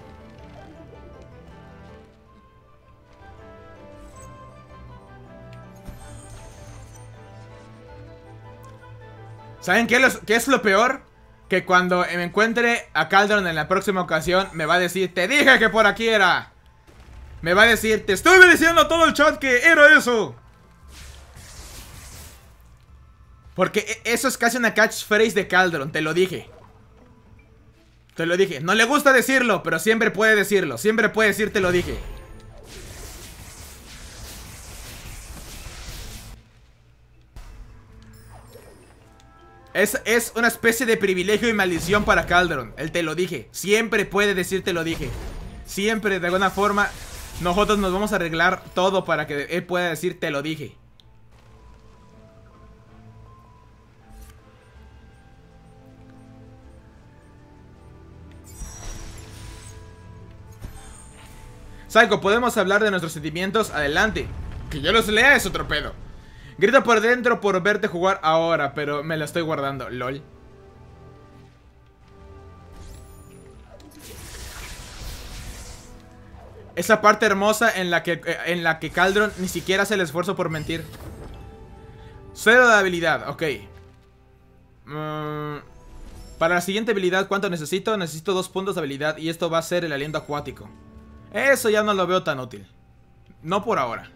¿Saben qué es lo peor? Que cuando me encuentre a Caldron en la próxima ocasión me va a decir: te dije que por aquí era. Me va a decir: te estuve diciendo a todo el chat que era eso. Porque eso es casi una catchphrase de Caldron, te lo dije. Te lo dije. No le gusta decirlo, pero siempre puede decirlo. Siempre puede decir te lo dije. Es una especie de privilegio y maldición para Caldron. El te lo dije. Siempre puede decir te lo dije. Siempre, de alguna forma, nosotros nos vamos a arreglar todo para que él pueda decir te lo dije. Psycho, ¿podemos hablar de nuestros sentimientos? Adelante. Que yo los lea es otro pedo. Grito por dentro por verte jugar ahora, pero me lo estoy guardando. LOL. Esa parte hermosa en la que Caldron ni siquiera hace el esfuerzo por mentir. 0 de habilidad, ok. Para la siguiente habilidad, ¿cuánto necesito? Necesito 2 puntos de habilidad y esto va a ser el aliento acuático. Eso ya no lo veo tan útil. No por ahora.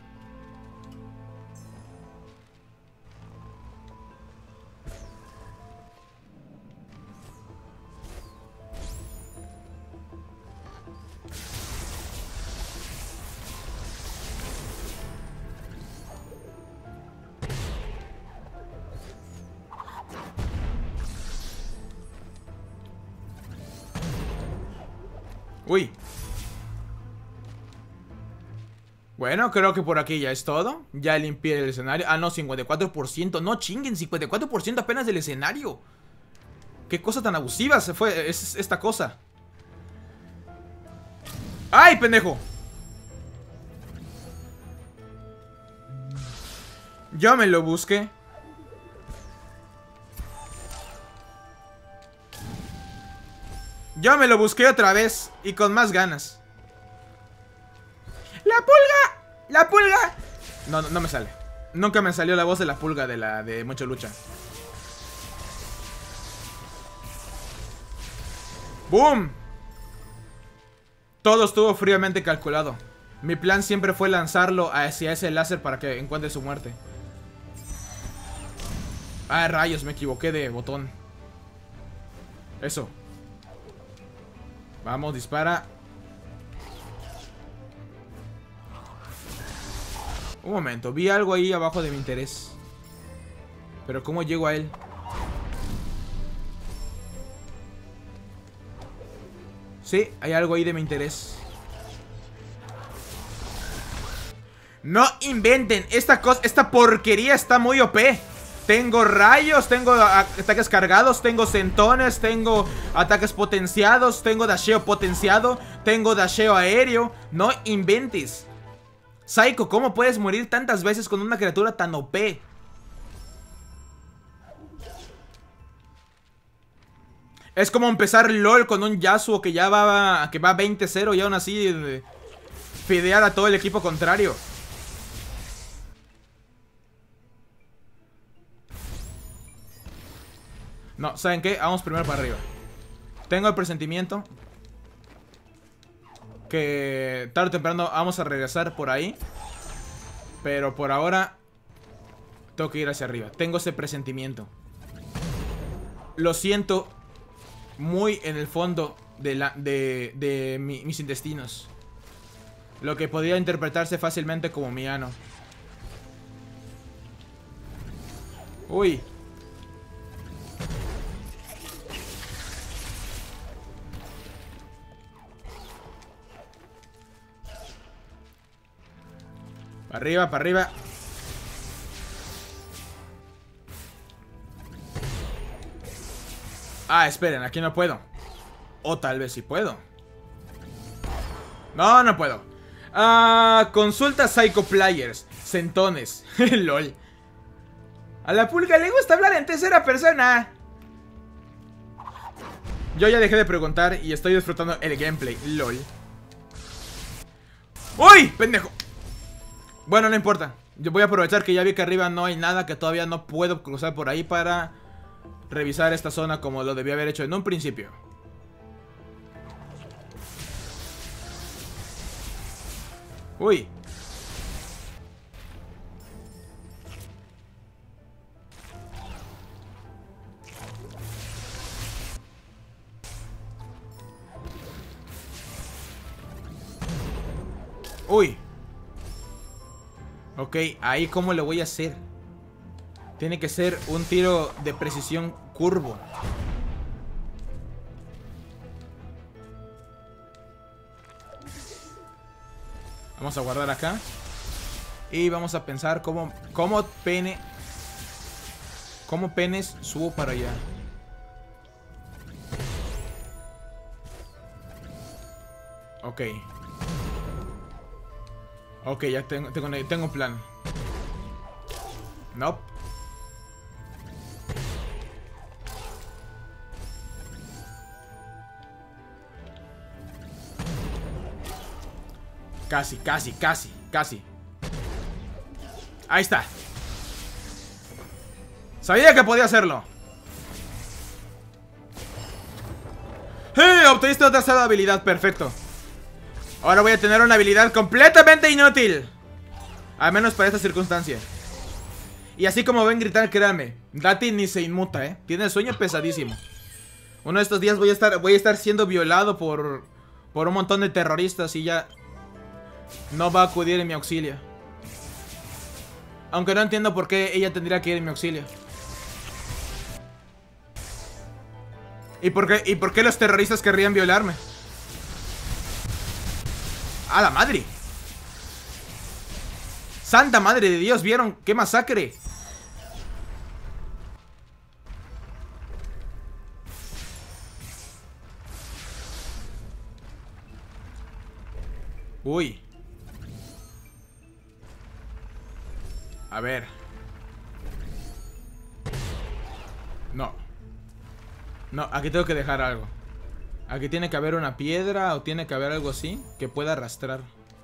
Uy. Bueno, creo que por aquí ya es todo. Ya limpié el escenario. Ah, no, 54%. No chinguen, 54% apenas del escenario. Qué cosa tan abusiva se fue esta cosa. ¡Ay, pendejo! Yo me lo busqué. Yo me lo busqué otra vez. Y con más ganas. ¡La pulga! ¡La pulga! No, no me sale. Nunca me salió la voz de la pulga de Mucho Lucha. ¡Boom! Todo estuvo fríamente calculado. Mi plan siempre fue lanzarlo hacia ese láser para que encuentre su muerte. Ah, rayos, me equivoqué de botón. Eso. Vamos, dispara. Un momento, vi algo ahí abajo de mi interés. Pero ¿cómo llego a él? Sí, hay algo ahí de mi interés. No inventen, esta porquería está muy OP. Tengo rayos, tengo ataques cargados, tengo sentones, tengo ataques potenciados, tengo dasheo potenciado, tengo dasheo aéreo. No inventes. Psycho, ¿cómo puedes morir tantas veces con una criatura tan OP? Es como empezar LOL con un Yasuo que ya va 20-0 y aún así fidear a todo el equipo contrario. No, ¿saben qué? Vamos primero para arriba. Tengo el presentimiento que tarde o temprano vamos a regresar por ahí. Pero por ahora tengo que ir hacia arriba. Tengo ese presentimiento. Lo siento muy en el fondo de mis intestinos. Lo que podría interpretarse fácilmente como mi ano. Uy. Para arriba, para arriba. Ah, esperen, aquí no puedo. O tal vez sí puedo. No, no puedo. Consulta Psycho Players. Sentones. LOL. A la pulga le gusta hablar en tercera persona. Yo ya dejé de preguntar y estoy disfrutando el gameplay. LOL. ¡Uy! ¡Pendejo! Bueno, no importa. Yo voy a aprovechar que ya vi que arriba no hay nada, que todavía no puedo cruzar por ahí para revisar esta zona como lo debía haber hecho en un principio. Uy. Uy. Ok, ahí cómo le voy a hacer. Tiene que ser un tiro de precisión curvo. Vamos a guardar acá. Y vamos a pensar cómo penes subo para allá. Ok. Ok, ya tengo un plan. Nope. Casi. Ahí está. Sabía que podía hacerlo. Obtuviste otra tercera habilidad, perfecto. Ahora voy a tener una habilidad completamente inútil. Al menos para esta circunstancia. Y así como ven gritar, créanme, Dati ni se inmuta, tiene el sueño pesadísimo. Uno de estos días voy a estar siendo violado por un montón de terroristas y ya no va a acudir en mi auxilio. Aunque no entiendo por qué ella tendría que ir en mi auxilio. ¿Y por qué los terroristas querrían violarme? ¡A la madre! ¡Santa madre de Dios! ¿Vieron? ¡Qué masacre! Uy. A ver. No. No, aquí tengo que dejar algo. Aquí tiene que haber una piedra o tiene que haber algo así que pueda arrastrar.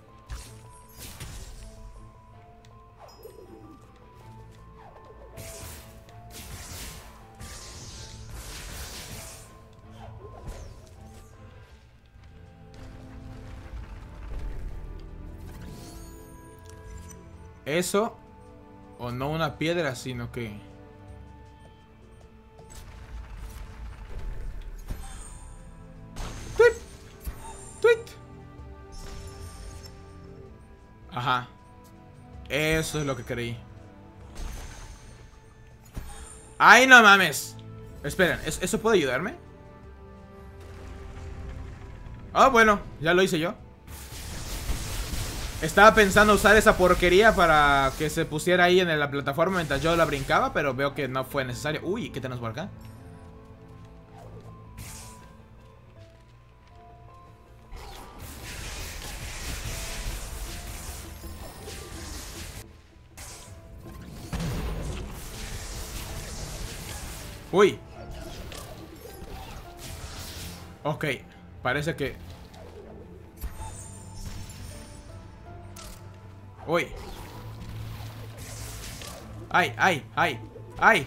Eso. O no una piedra, sino que... ¡Tweet! ¡Tweet! Ajá. Eso es lo que creí. ¡Ay, no mames! Esperen, ¿eso puede ayudarme? Ah, bueno, ya lo hice yo. Estaba pensando usar esa porquería para que se pusiera ahí en la plataforma mientras yo la brincaba, pero veo que no fue necesario. Uy, ¿qué tenemos por acá? Uy. Ok, parece que... Uy. ¡Ay, ay, ay! ¡Ay!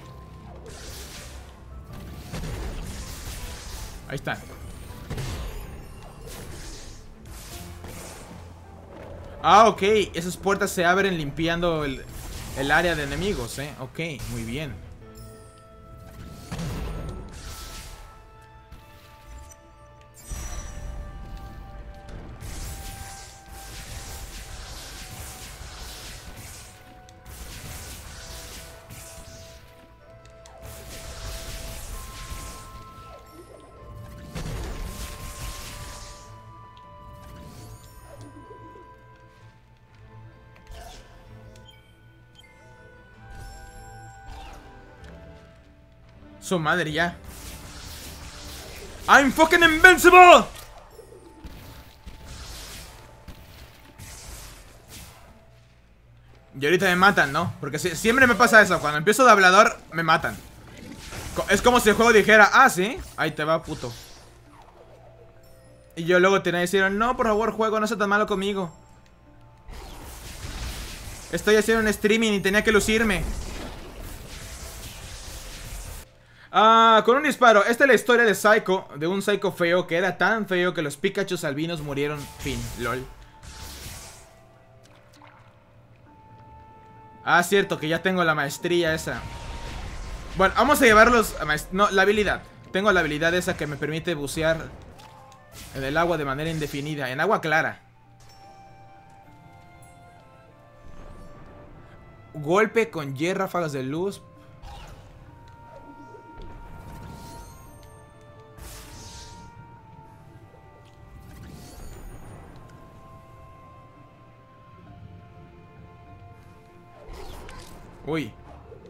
Ahí está. Ah, ok. Esas puertas se abren limpiando el área de enemigos, Ok, muy bien. Su madre ya. I'm fucking invincible. Y ahorita me matan, ¿no? Porque siempre me pasa eso. Cuando empiezo de hablador, me matan. Es como si el juego dijera, ah, ¿sí? Ahí te va, puto. Y yo luego tenía que decir, no, por favor, juego, no seas tan malo conmigo. Estoy haciendo un streaming y tenía que lucirme. Con un disparo. Esta es la historia de Psycho. De un Psycho feo que era tan feo que los Pikachu albinos murieron. Fin, lol. Ah, cierto, que ya tengo la maestría esa. Bueno, vamos a llevarlos a no, la habilidad. Tengo la habilidad esa que me permite bucear en el agua de manera indefinida. En agua clara. Golpe con Y, ráfagas de luz. Uy.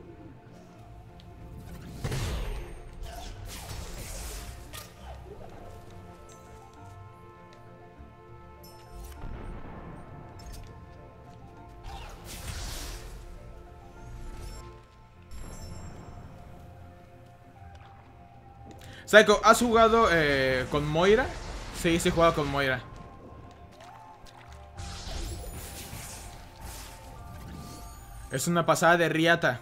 Psycho, ¿has jugado con Moira? Sí, sí he jugado con Moira. Es una pasada de riata.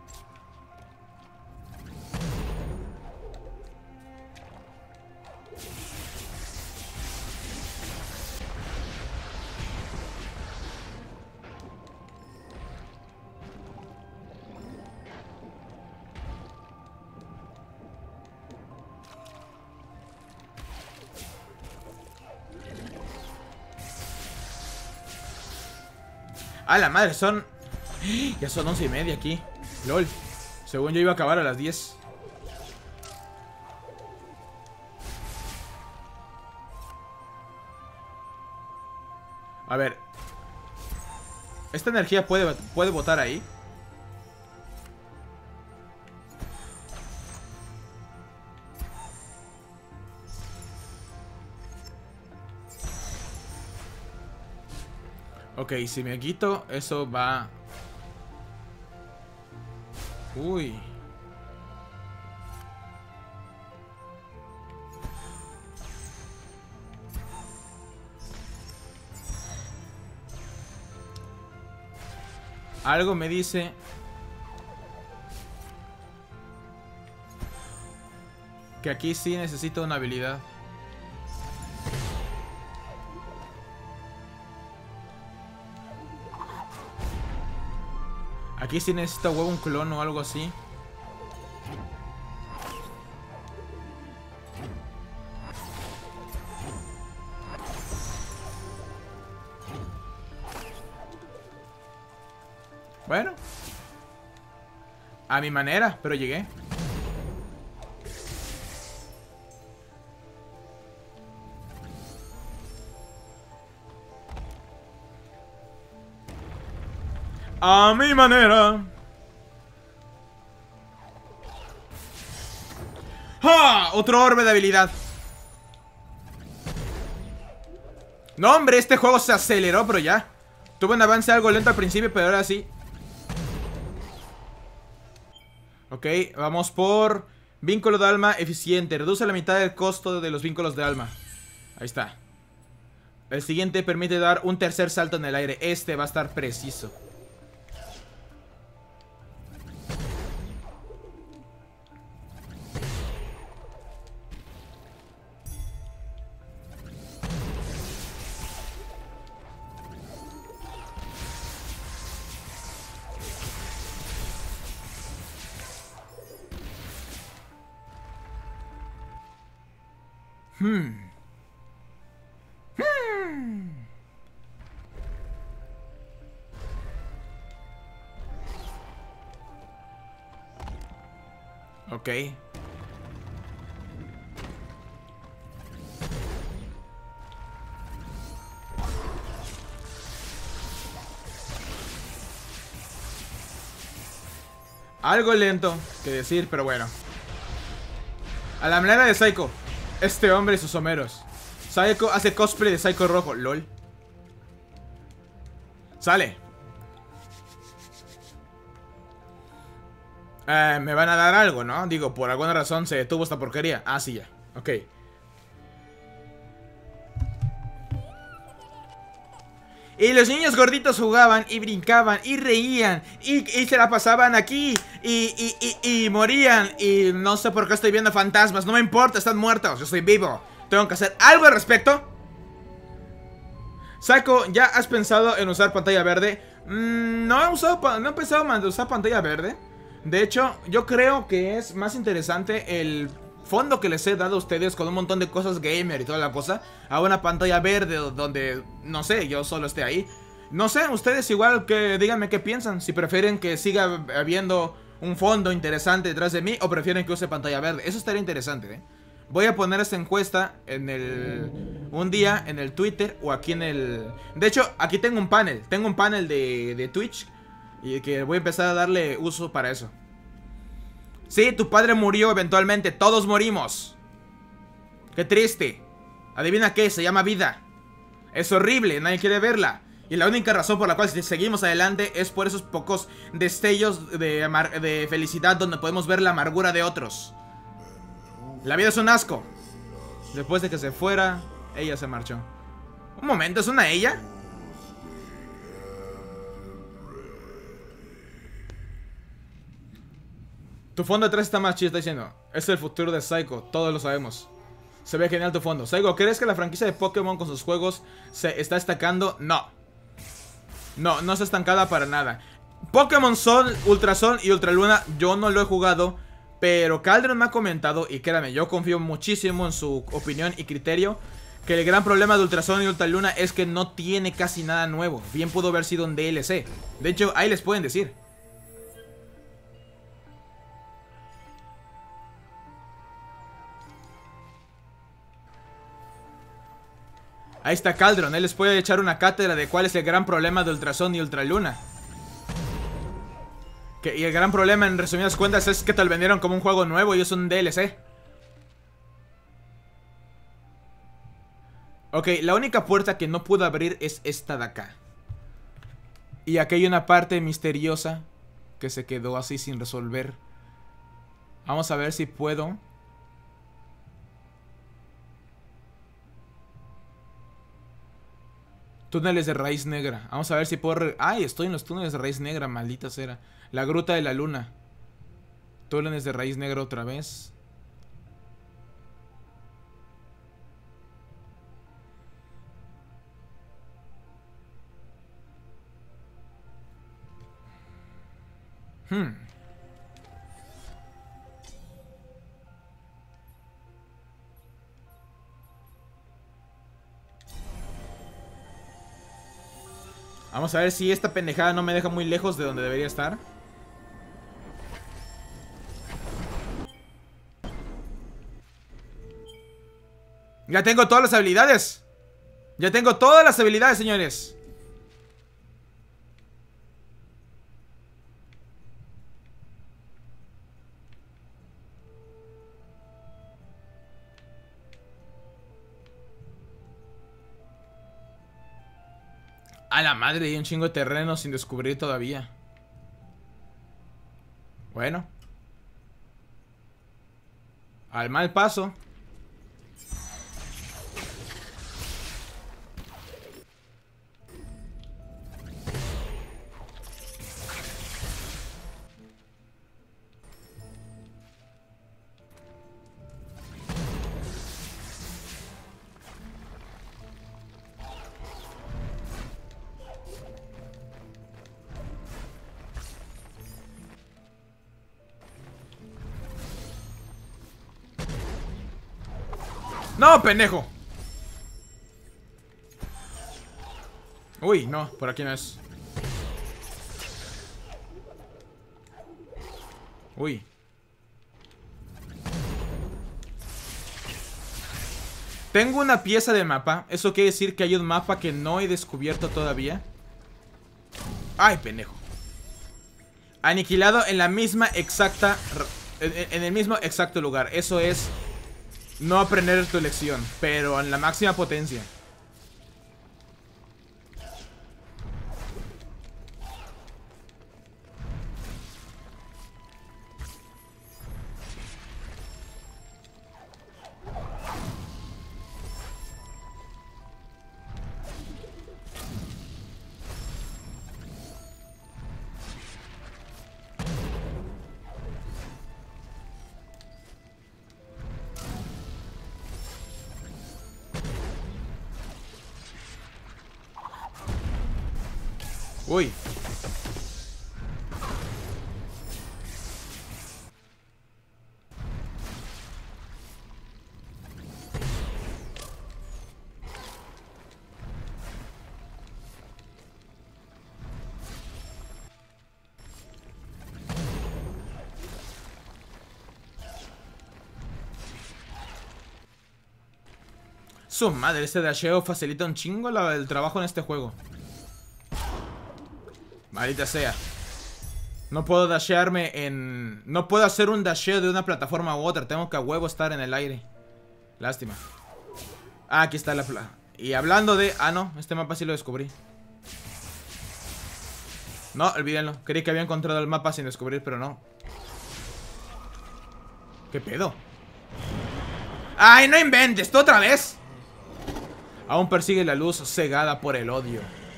A la madre, son... Ya son 11:30 aquí. LOL. Según yo iba a acabar a las 10. A ver. ¿Esta energía puede botar ahí? Ok, si me quito, eso va... Uy. Algo me dice... que aquí sí necesito una habilidad. Aquí sí necesito huevo un clon o algo así. Bueno. A mi manera, pero llegué. A mi manera. ¡Ah! Otro orbe de habilidad. No, hombre, este juego se aceleró, pero ya. Tuve un avance algo lento al principio, pero ahora sí. Ok, vamos por vínculo de alma eficiente. Reduce la mitad del costo de los vínculos de alma. Ahí está. El siguiente permite dar un tercer salto en el aire. Este va a estar preciso. Ok. Algo lento que decir, pero bueno. A la manera de Psycho. Este hombre y sus homeros. Psycho hace cosplay de Psycho rojo. LOL. Sale. Me van a dar algo, ¿no? Digo, por alguna razón se detuvo esta porquería. Ah, sí, ya. Ok. Y los niños gorditos jugaban y brincaban y reían y se la pasaban aquí y morían. Y no sé por qué estoy viendo fantasmas. No me importa, están muertos, yo estoy vivo. Tengo que hacer algo al respecto. Psycho, ¿ya has pensado en usar pantalla verde? No he pensado en usar pantalla verde. De hecho, yo creo que es más interesante el fondo que les he dado a ustedes con un montón de cosas gamer y toda la cosa, a una pantalla verde donde, no sé, yo solo esté ahí. No sé, ustedes igual que díganme qué piensan, si prefieren que siga habiendo un fondo interesante detrás de mí o prefieren que use pantalla verde. Eso estaría interesante, ¿eh? Voy a poner esta encuesta en un día en el Twitter o aquí en el... De hecho, aquí tengo un panel de Twitch y que voy a empezar a darle uso para eso. Sí, tu padre murió eventualmente, todos morimos. Qué triste. Adivina qué, se llama vida. Es horrible, nadie quiere verla. Y la única razón por la cual seguimos adelante es por esos pocos destellos de felicidad donde podemos ver la amargura de otros. La vida es un asco. Después de que se fuera, ella se marchó. Un momento, ¿es una ella? Tu fondo atrás está más chido, está diciendo. Es el futuro de Psycho, todos lo sabemos. Se ve genial tu fondo. Psycho, ¿crees que la franquicia de Pokémon con sus juegos se está estancando? No. No, no está estancada para nada. Pokémon Sol, Ultra Sol y Ultra Luna, yo no lo he jugado, pero Caldron me ha comentado, y créame, yo confío muchísimo en su opinión y criterio, que el gran problema de Ultra Sol y Ultra Luna es que no tiene casi nada nuevo. Bien pudo haber sido un DLC. De hecho, ahí les pueden decir. Ahí está Caldron, él les puede echar una cátedra de cuál es el gran problema de Ultrason y Ultraluna. Y el gran problema, en resumidas cuentas, es que te lo vendieron como un juego nuevo y es un DLC. Ok, la única puerta que no puedo abrir es esta de acá. Y aquí hay una parte misteriosa que se quedó así sin resolver. Vamos a ver si puedo. Túneles de raíz negra. Vamos a ver si puedo... ¡Ay! Estoy en los túneles de raíz negra, maldita sea. La gruta de la luna. Túneles de raíz negra otra vez. Vamos a ver si esta pendejada no me deja muy lejos de donde debería estar. Ya tengo todas las habilidades. Ya tengo todas las habilidades, señores. A la madre, hay un chingo de terreno sin descubrir todavía. Bueno. Al mal paso. ¡No, pendejo! Uy, no, por aquí no es. Uy. Tengo una pieza de mapa. Eso quiere decir que hay un mapa que no he descubierto todavía. Ay, pendejo. Aniquilado en la misma exacta... En el mismo exacto lugar. Eso es... no aprender tu lección, pero en la máxima potencia. Uy. Su madre, este dasheo facilita un chingo el trabajo en este juego. Maldita sea. No puedo dashearme en... no puedo hacer un dasheo de una plataforma u otra. Tengo que a huevo estar en el aire. Lástima. Ah, aquí está la... Y hablando de... ah, no, este mapa sí lo descubrí. No, olvídenlo. Creí que había encontrado el mapa sin descubrir, pero no. ¿Qué pedo? ¡Ay, no inventes! ¿Tú otra vez? Aún persigue la luz cegada por el odio.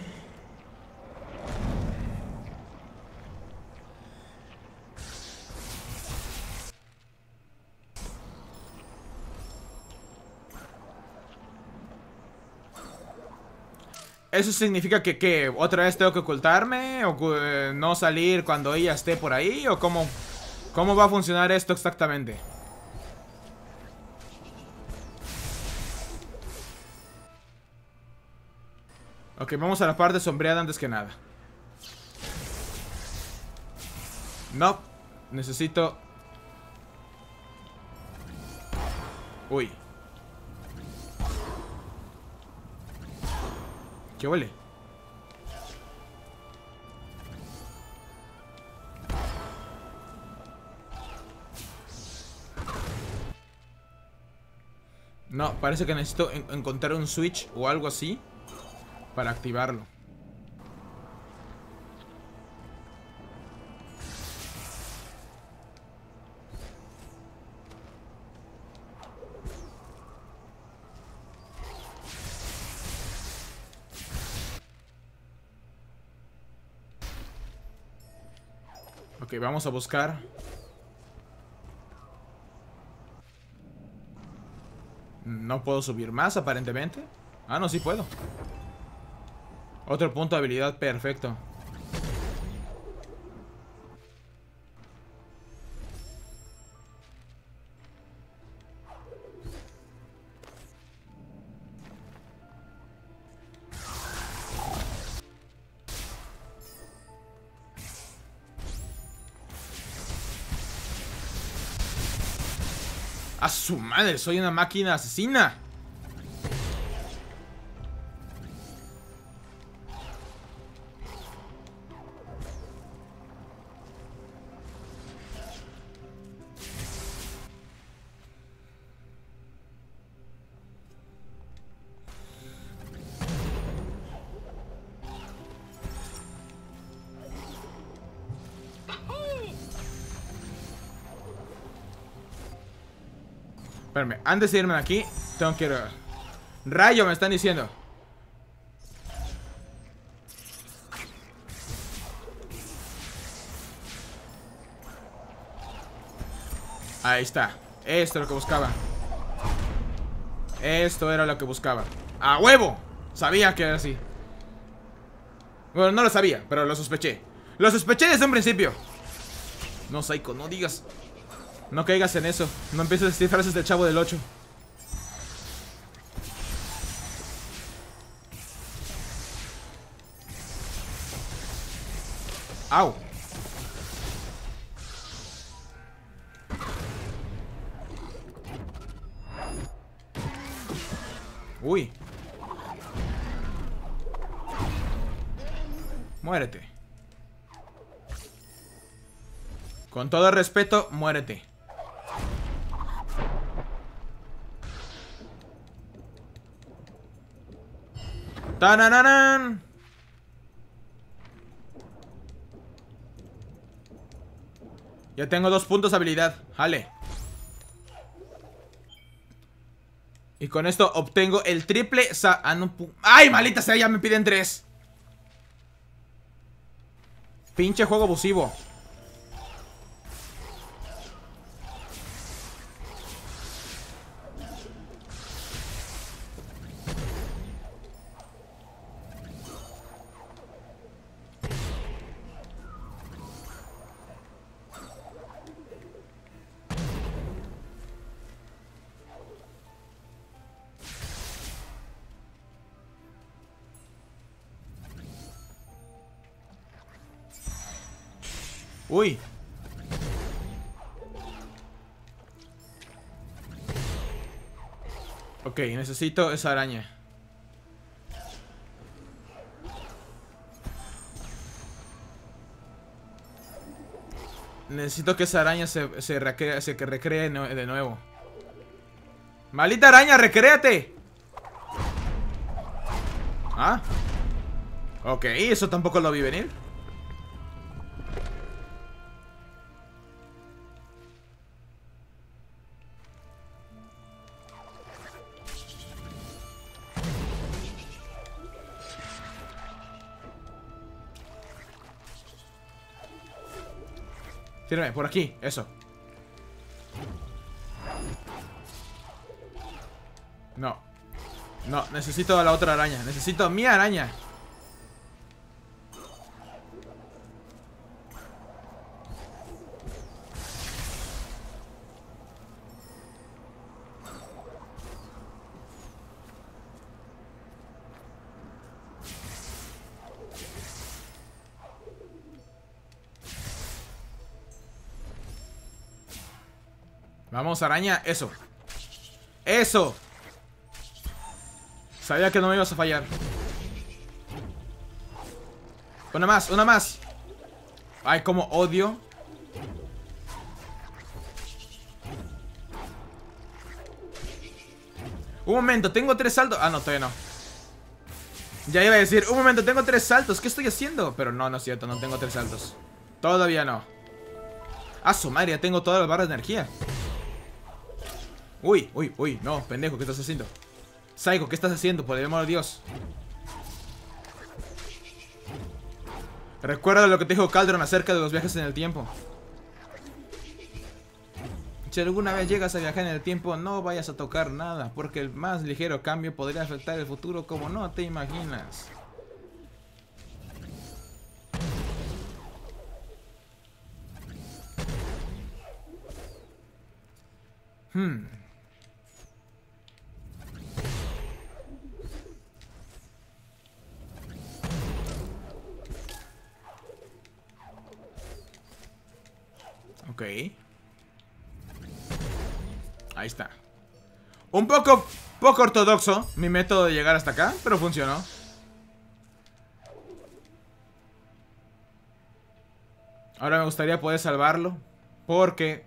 ¿Eso significa que otra vez tengo que ocultarme? ¿O no salir cuando ella esté por ahí? ¿O cómo va a funcionar esto exactamente? Ok, vamos a la parte sombreada antes que nada. No, necesito... uy. ¿Qué huele? No, parece que necesito encontrar un switch o algo así para activarlo. Ok, vamos a buscar. No puedo subir más, aparentemente. Ah, no, sí puedo. Otro punto de habilidad, perfecto. ¡A su madre! ¡Soy una máquina asesina! Espérame, antes de irme de aquí, tengo que ir a... Rayo, me están diciendo. Ahí está. Esto es lo que buscaba. Esto era lo que buscaba. ¡A huevo! Sabía que era así. Bueno, no lo sabía, pero lo sospeché. Lo sospeché desde un principio. No, Psycho, no digas. No caigas en eso. No empieces a decir frases del Chavo del 8. Au. Uy. Muérete. Con todo respeto, muérete. ¡Tanananan! Ya tengo 2 puntos de habilidad. Jale. Y con esto obtengo el triple ¡ay, maldita sea! Ya me piden 3. Pinche juego abusivo. Uy. Ok, necesito esa araña. Necesito que esa araña se recree de nuevo. ¡Maldita araña, recréate! Ah. Ok, eso tampoco lo vi venir. Tírame, por aquí, eso. No. No, necesito a la otra araña. Necesito a mi araña. Vamos, araña, eso. ¡Eso! Sabía que no me ibas a fallar. Una más, una más. Ay, como odio. Un momento, tengo 3 saltos. Ah, no, todavía no. Ya iba a decir, un momento, tengo 3 saltos. ¿Qué estoy haciendo? Pero no, no es cierto, no tengo 3 saltos. Todavía no. Ah, su madre, ya tengo todas las barras de energía. Uy, uy, uy, no, pendejo, ¿qué estás haciendo? Psycho, ¿qué estás haciendo? Por el amor de Dios. Recuerda lo que te dijo Caldron acerca de los viajes en el tiempo. Si alguna vez llegas a viajar en el tiempo, no vayas a tocar nada, porque el más ligero cambio podría afectar el futuro como no te imaginas. Ok. Ahí está. Un poco ortodoxo mi método de llegar hasta acá, pero funcionó. Ahora me gustaría poder salvarlo, porque...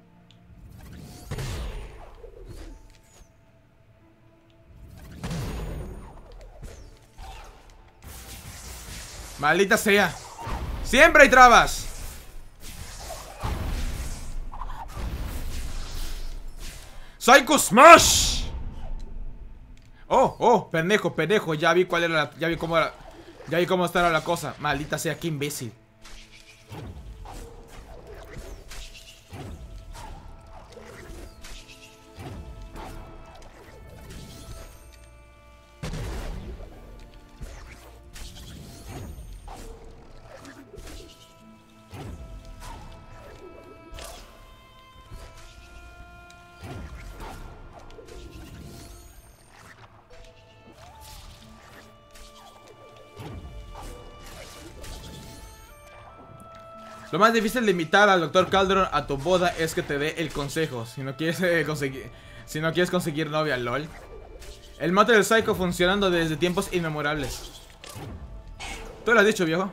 Maldita sea. Siempre hay trabas. Psycho Smash. Oh, oh, pendejo, pendejo. Ya vi cuál era la... Ya vi cómo era... Ya vi cómo estaba la cosa. Maldita sea, qué imbécil. Lo más difícil de invitar al Dr. Caldron a tu boda es que te dé el consejo. Si no quieres conseguir novia, lol. El mate del Psycho funcionando desde tiempos inmemorables. Tú lo has dicho, viejo.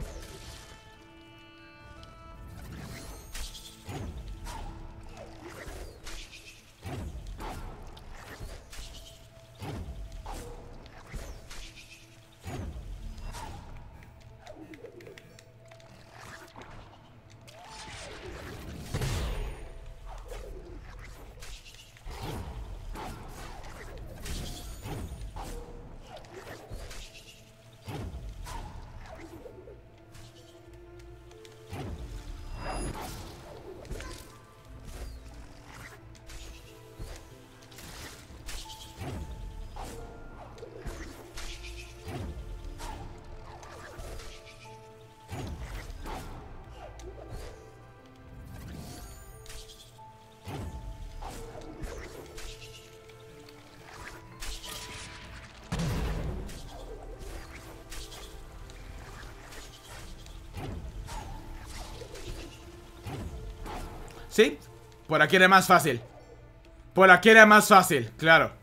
¿Sí? Por aquí era más fácil. Por aquí era más fácil, claro.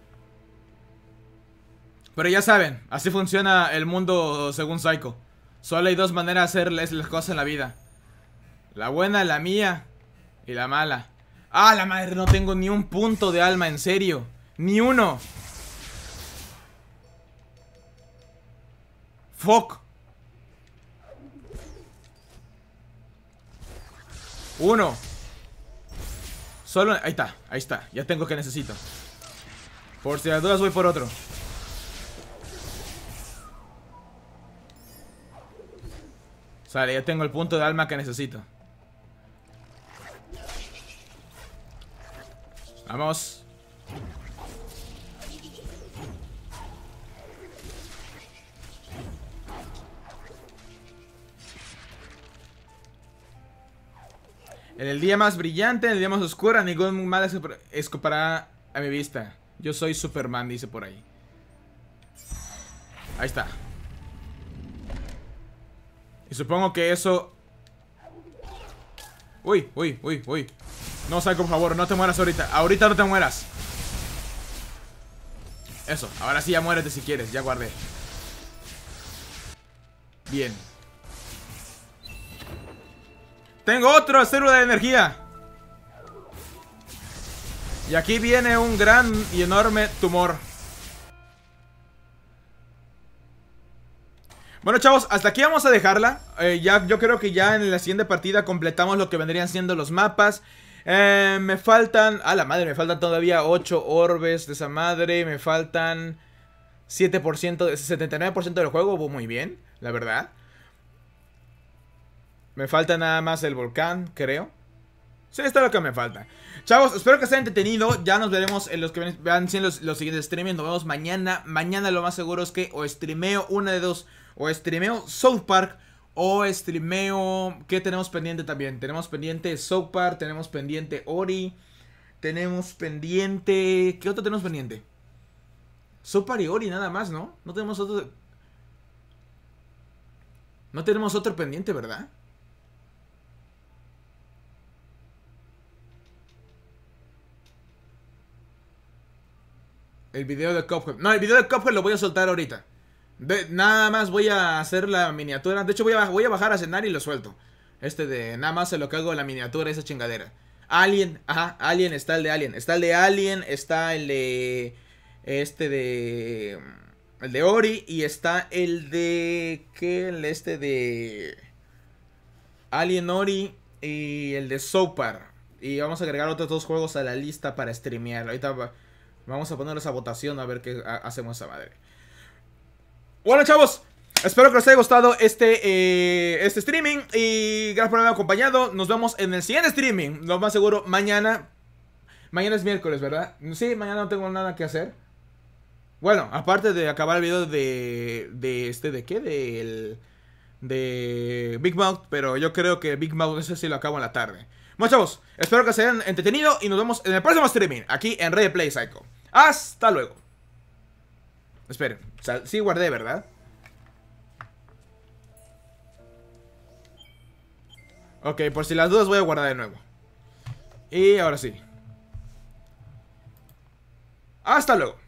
Pero ya saben, así funciona el mundo según Psycho. Solo hay dos maneras de hacer las cosas en la vida. La buena, la mía y la mala. ¡Ah, la madre! No tengo ni un punto de alma, en serio. Ni uno. Fuck. Uno. Solo... Ahí está. Ya tengo que necesito. Por si las dudas voy por otro. Sale, ya tengo el punto de alma que necesito. Vamos. En el día más brillante, en el día más oscuro, ningún mal escapará a mi vista. Yo soy Superman, dice por ahí. Ahí está. Y supongo que eso... Uy. No, Psycho, por favor, no te mueras ahorita. Ahorita no te mueras. Eso, ahora sí ya muérete si quieres, ya guardé. Bien. Tengo otro célula de energía. Y aquí viene un gran y enorme tumor. Bueno, chavos, hasta aquí vamos a dejarla. Yo creo que ya en la siguiente partida completamos lo que vendrían siendo los mapas. Me faltan... A la madre, me faltan todavía 8 orbes de esa madre. Me faltan 7%, 79% del juego. Muy bien, la verdad. Me falta nada más el volcán, creo. Sí, esto es lo que me falta. Chavos, espero que estén entretenido. Ya nos veremos en los que vean los siguientes streaming. Nos vemos mañana. Mañana lo más seguro es que o streameo una de dos. O streameo South Park. O streameo... ¿Qué tenemos pendiente también? Tenemos pendiente South Park. Tenemos pendiente Ori. Tenemos pendiente... ¿Qué otro tenemos pendiente? South Park y Ori nada más, ¿no? No tenemos otro... No tenemos otro pendiente, ¿verdad? El video de Cuphead. No, el video de Cuphead lo voy a soltar ahorita. Nada más voy a hacer la miniatura. De hecho voy a bajar a cenar y lo suelto. Nada más se lo que hago la miniatura, esa chingadera. Alien, ajá, Alien, está el de Alien. Está el de Alien, está el de... El de Ori. Y está el de... ¿Qué? De... Alien, Ori y el de South Park. Y vamos a agregar otros 2 juegos a la lista para streamear. Ahorita vamos a ponerlos a votación a ver qué hacemos esa madre. Bueno, chavos, espero que les haya gustado este streaming. Y gracias por haberme acompañado. Nos vemos en el siguiente streaming. Lo más seguro, mañana. Mañana es miércoles, ¿verdad? Sí, mañana no tengo nada que hacer. Bueno, aparte de acabar el video ¿de qué? De Big Mouth. Pero yo creo que Big Mouth, ese sí lo acabo en la tarde. Bueno, chavos, espero que se hayan entretenido. Y nos vemos en el próximo streaming, aquí en Ready Play Psycho. Hasta luego. Esperen, o sea, sí guardé, ¿verdad? Ok, por si las dudas voy a guardar de nuevo. Y ahora sí. Hasta luego.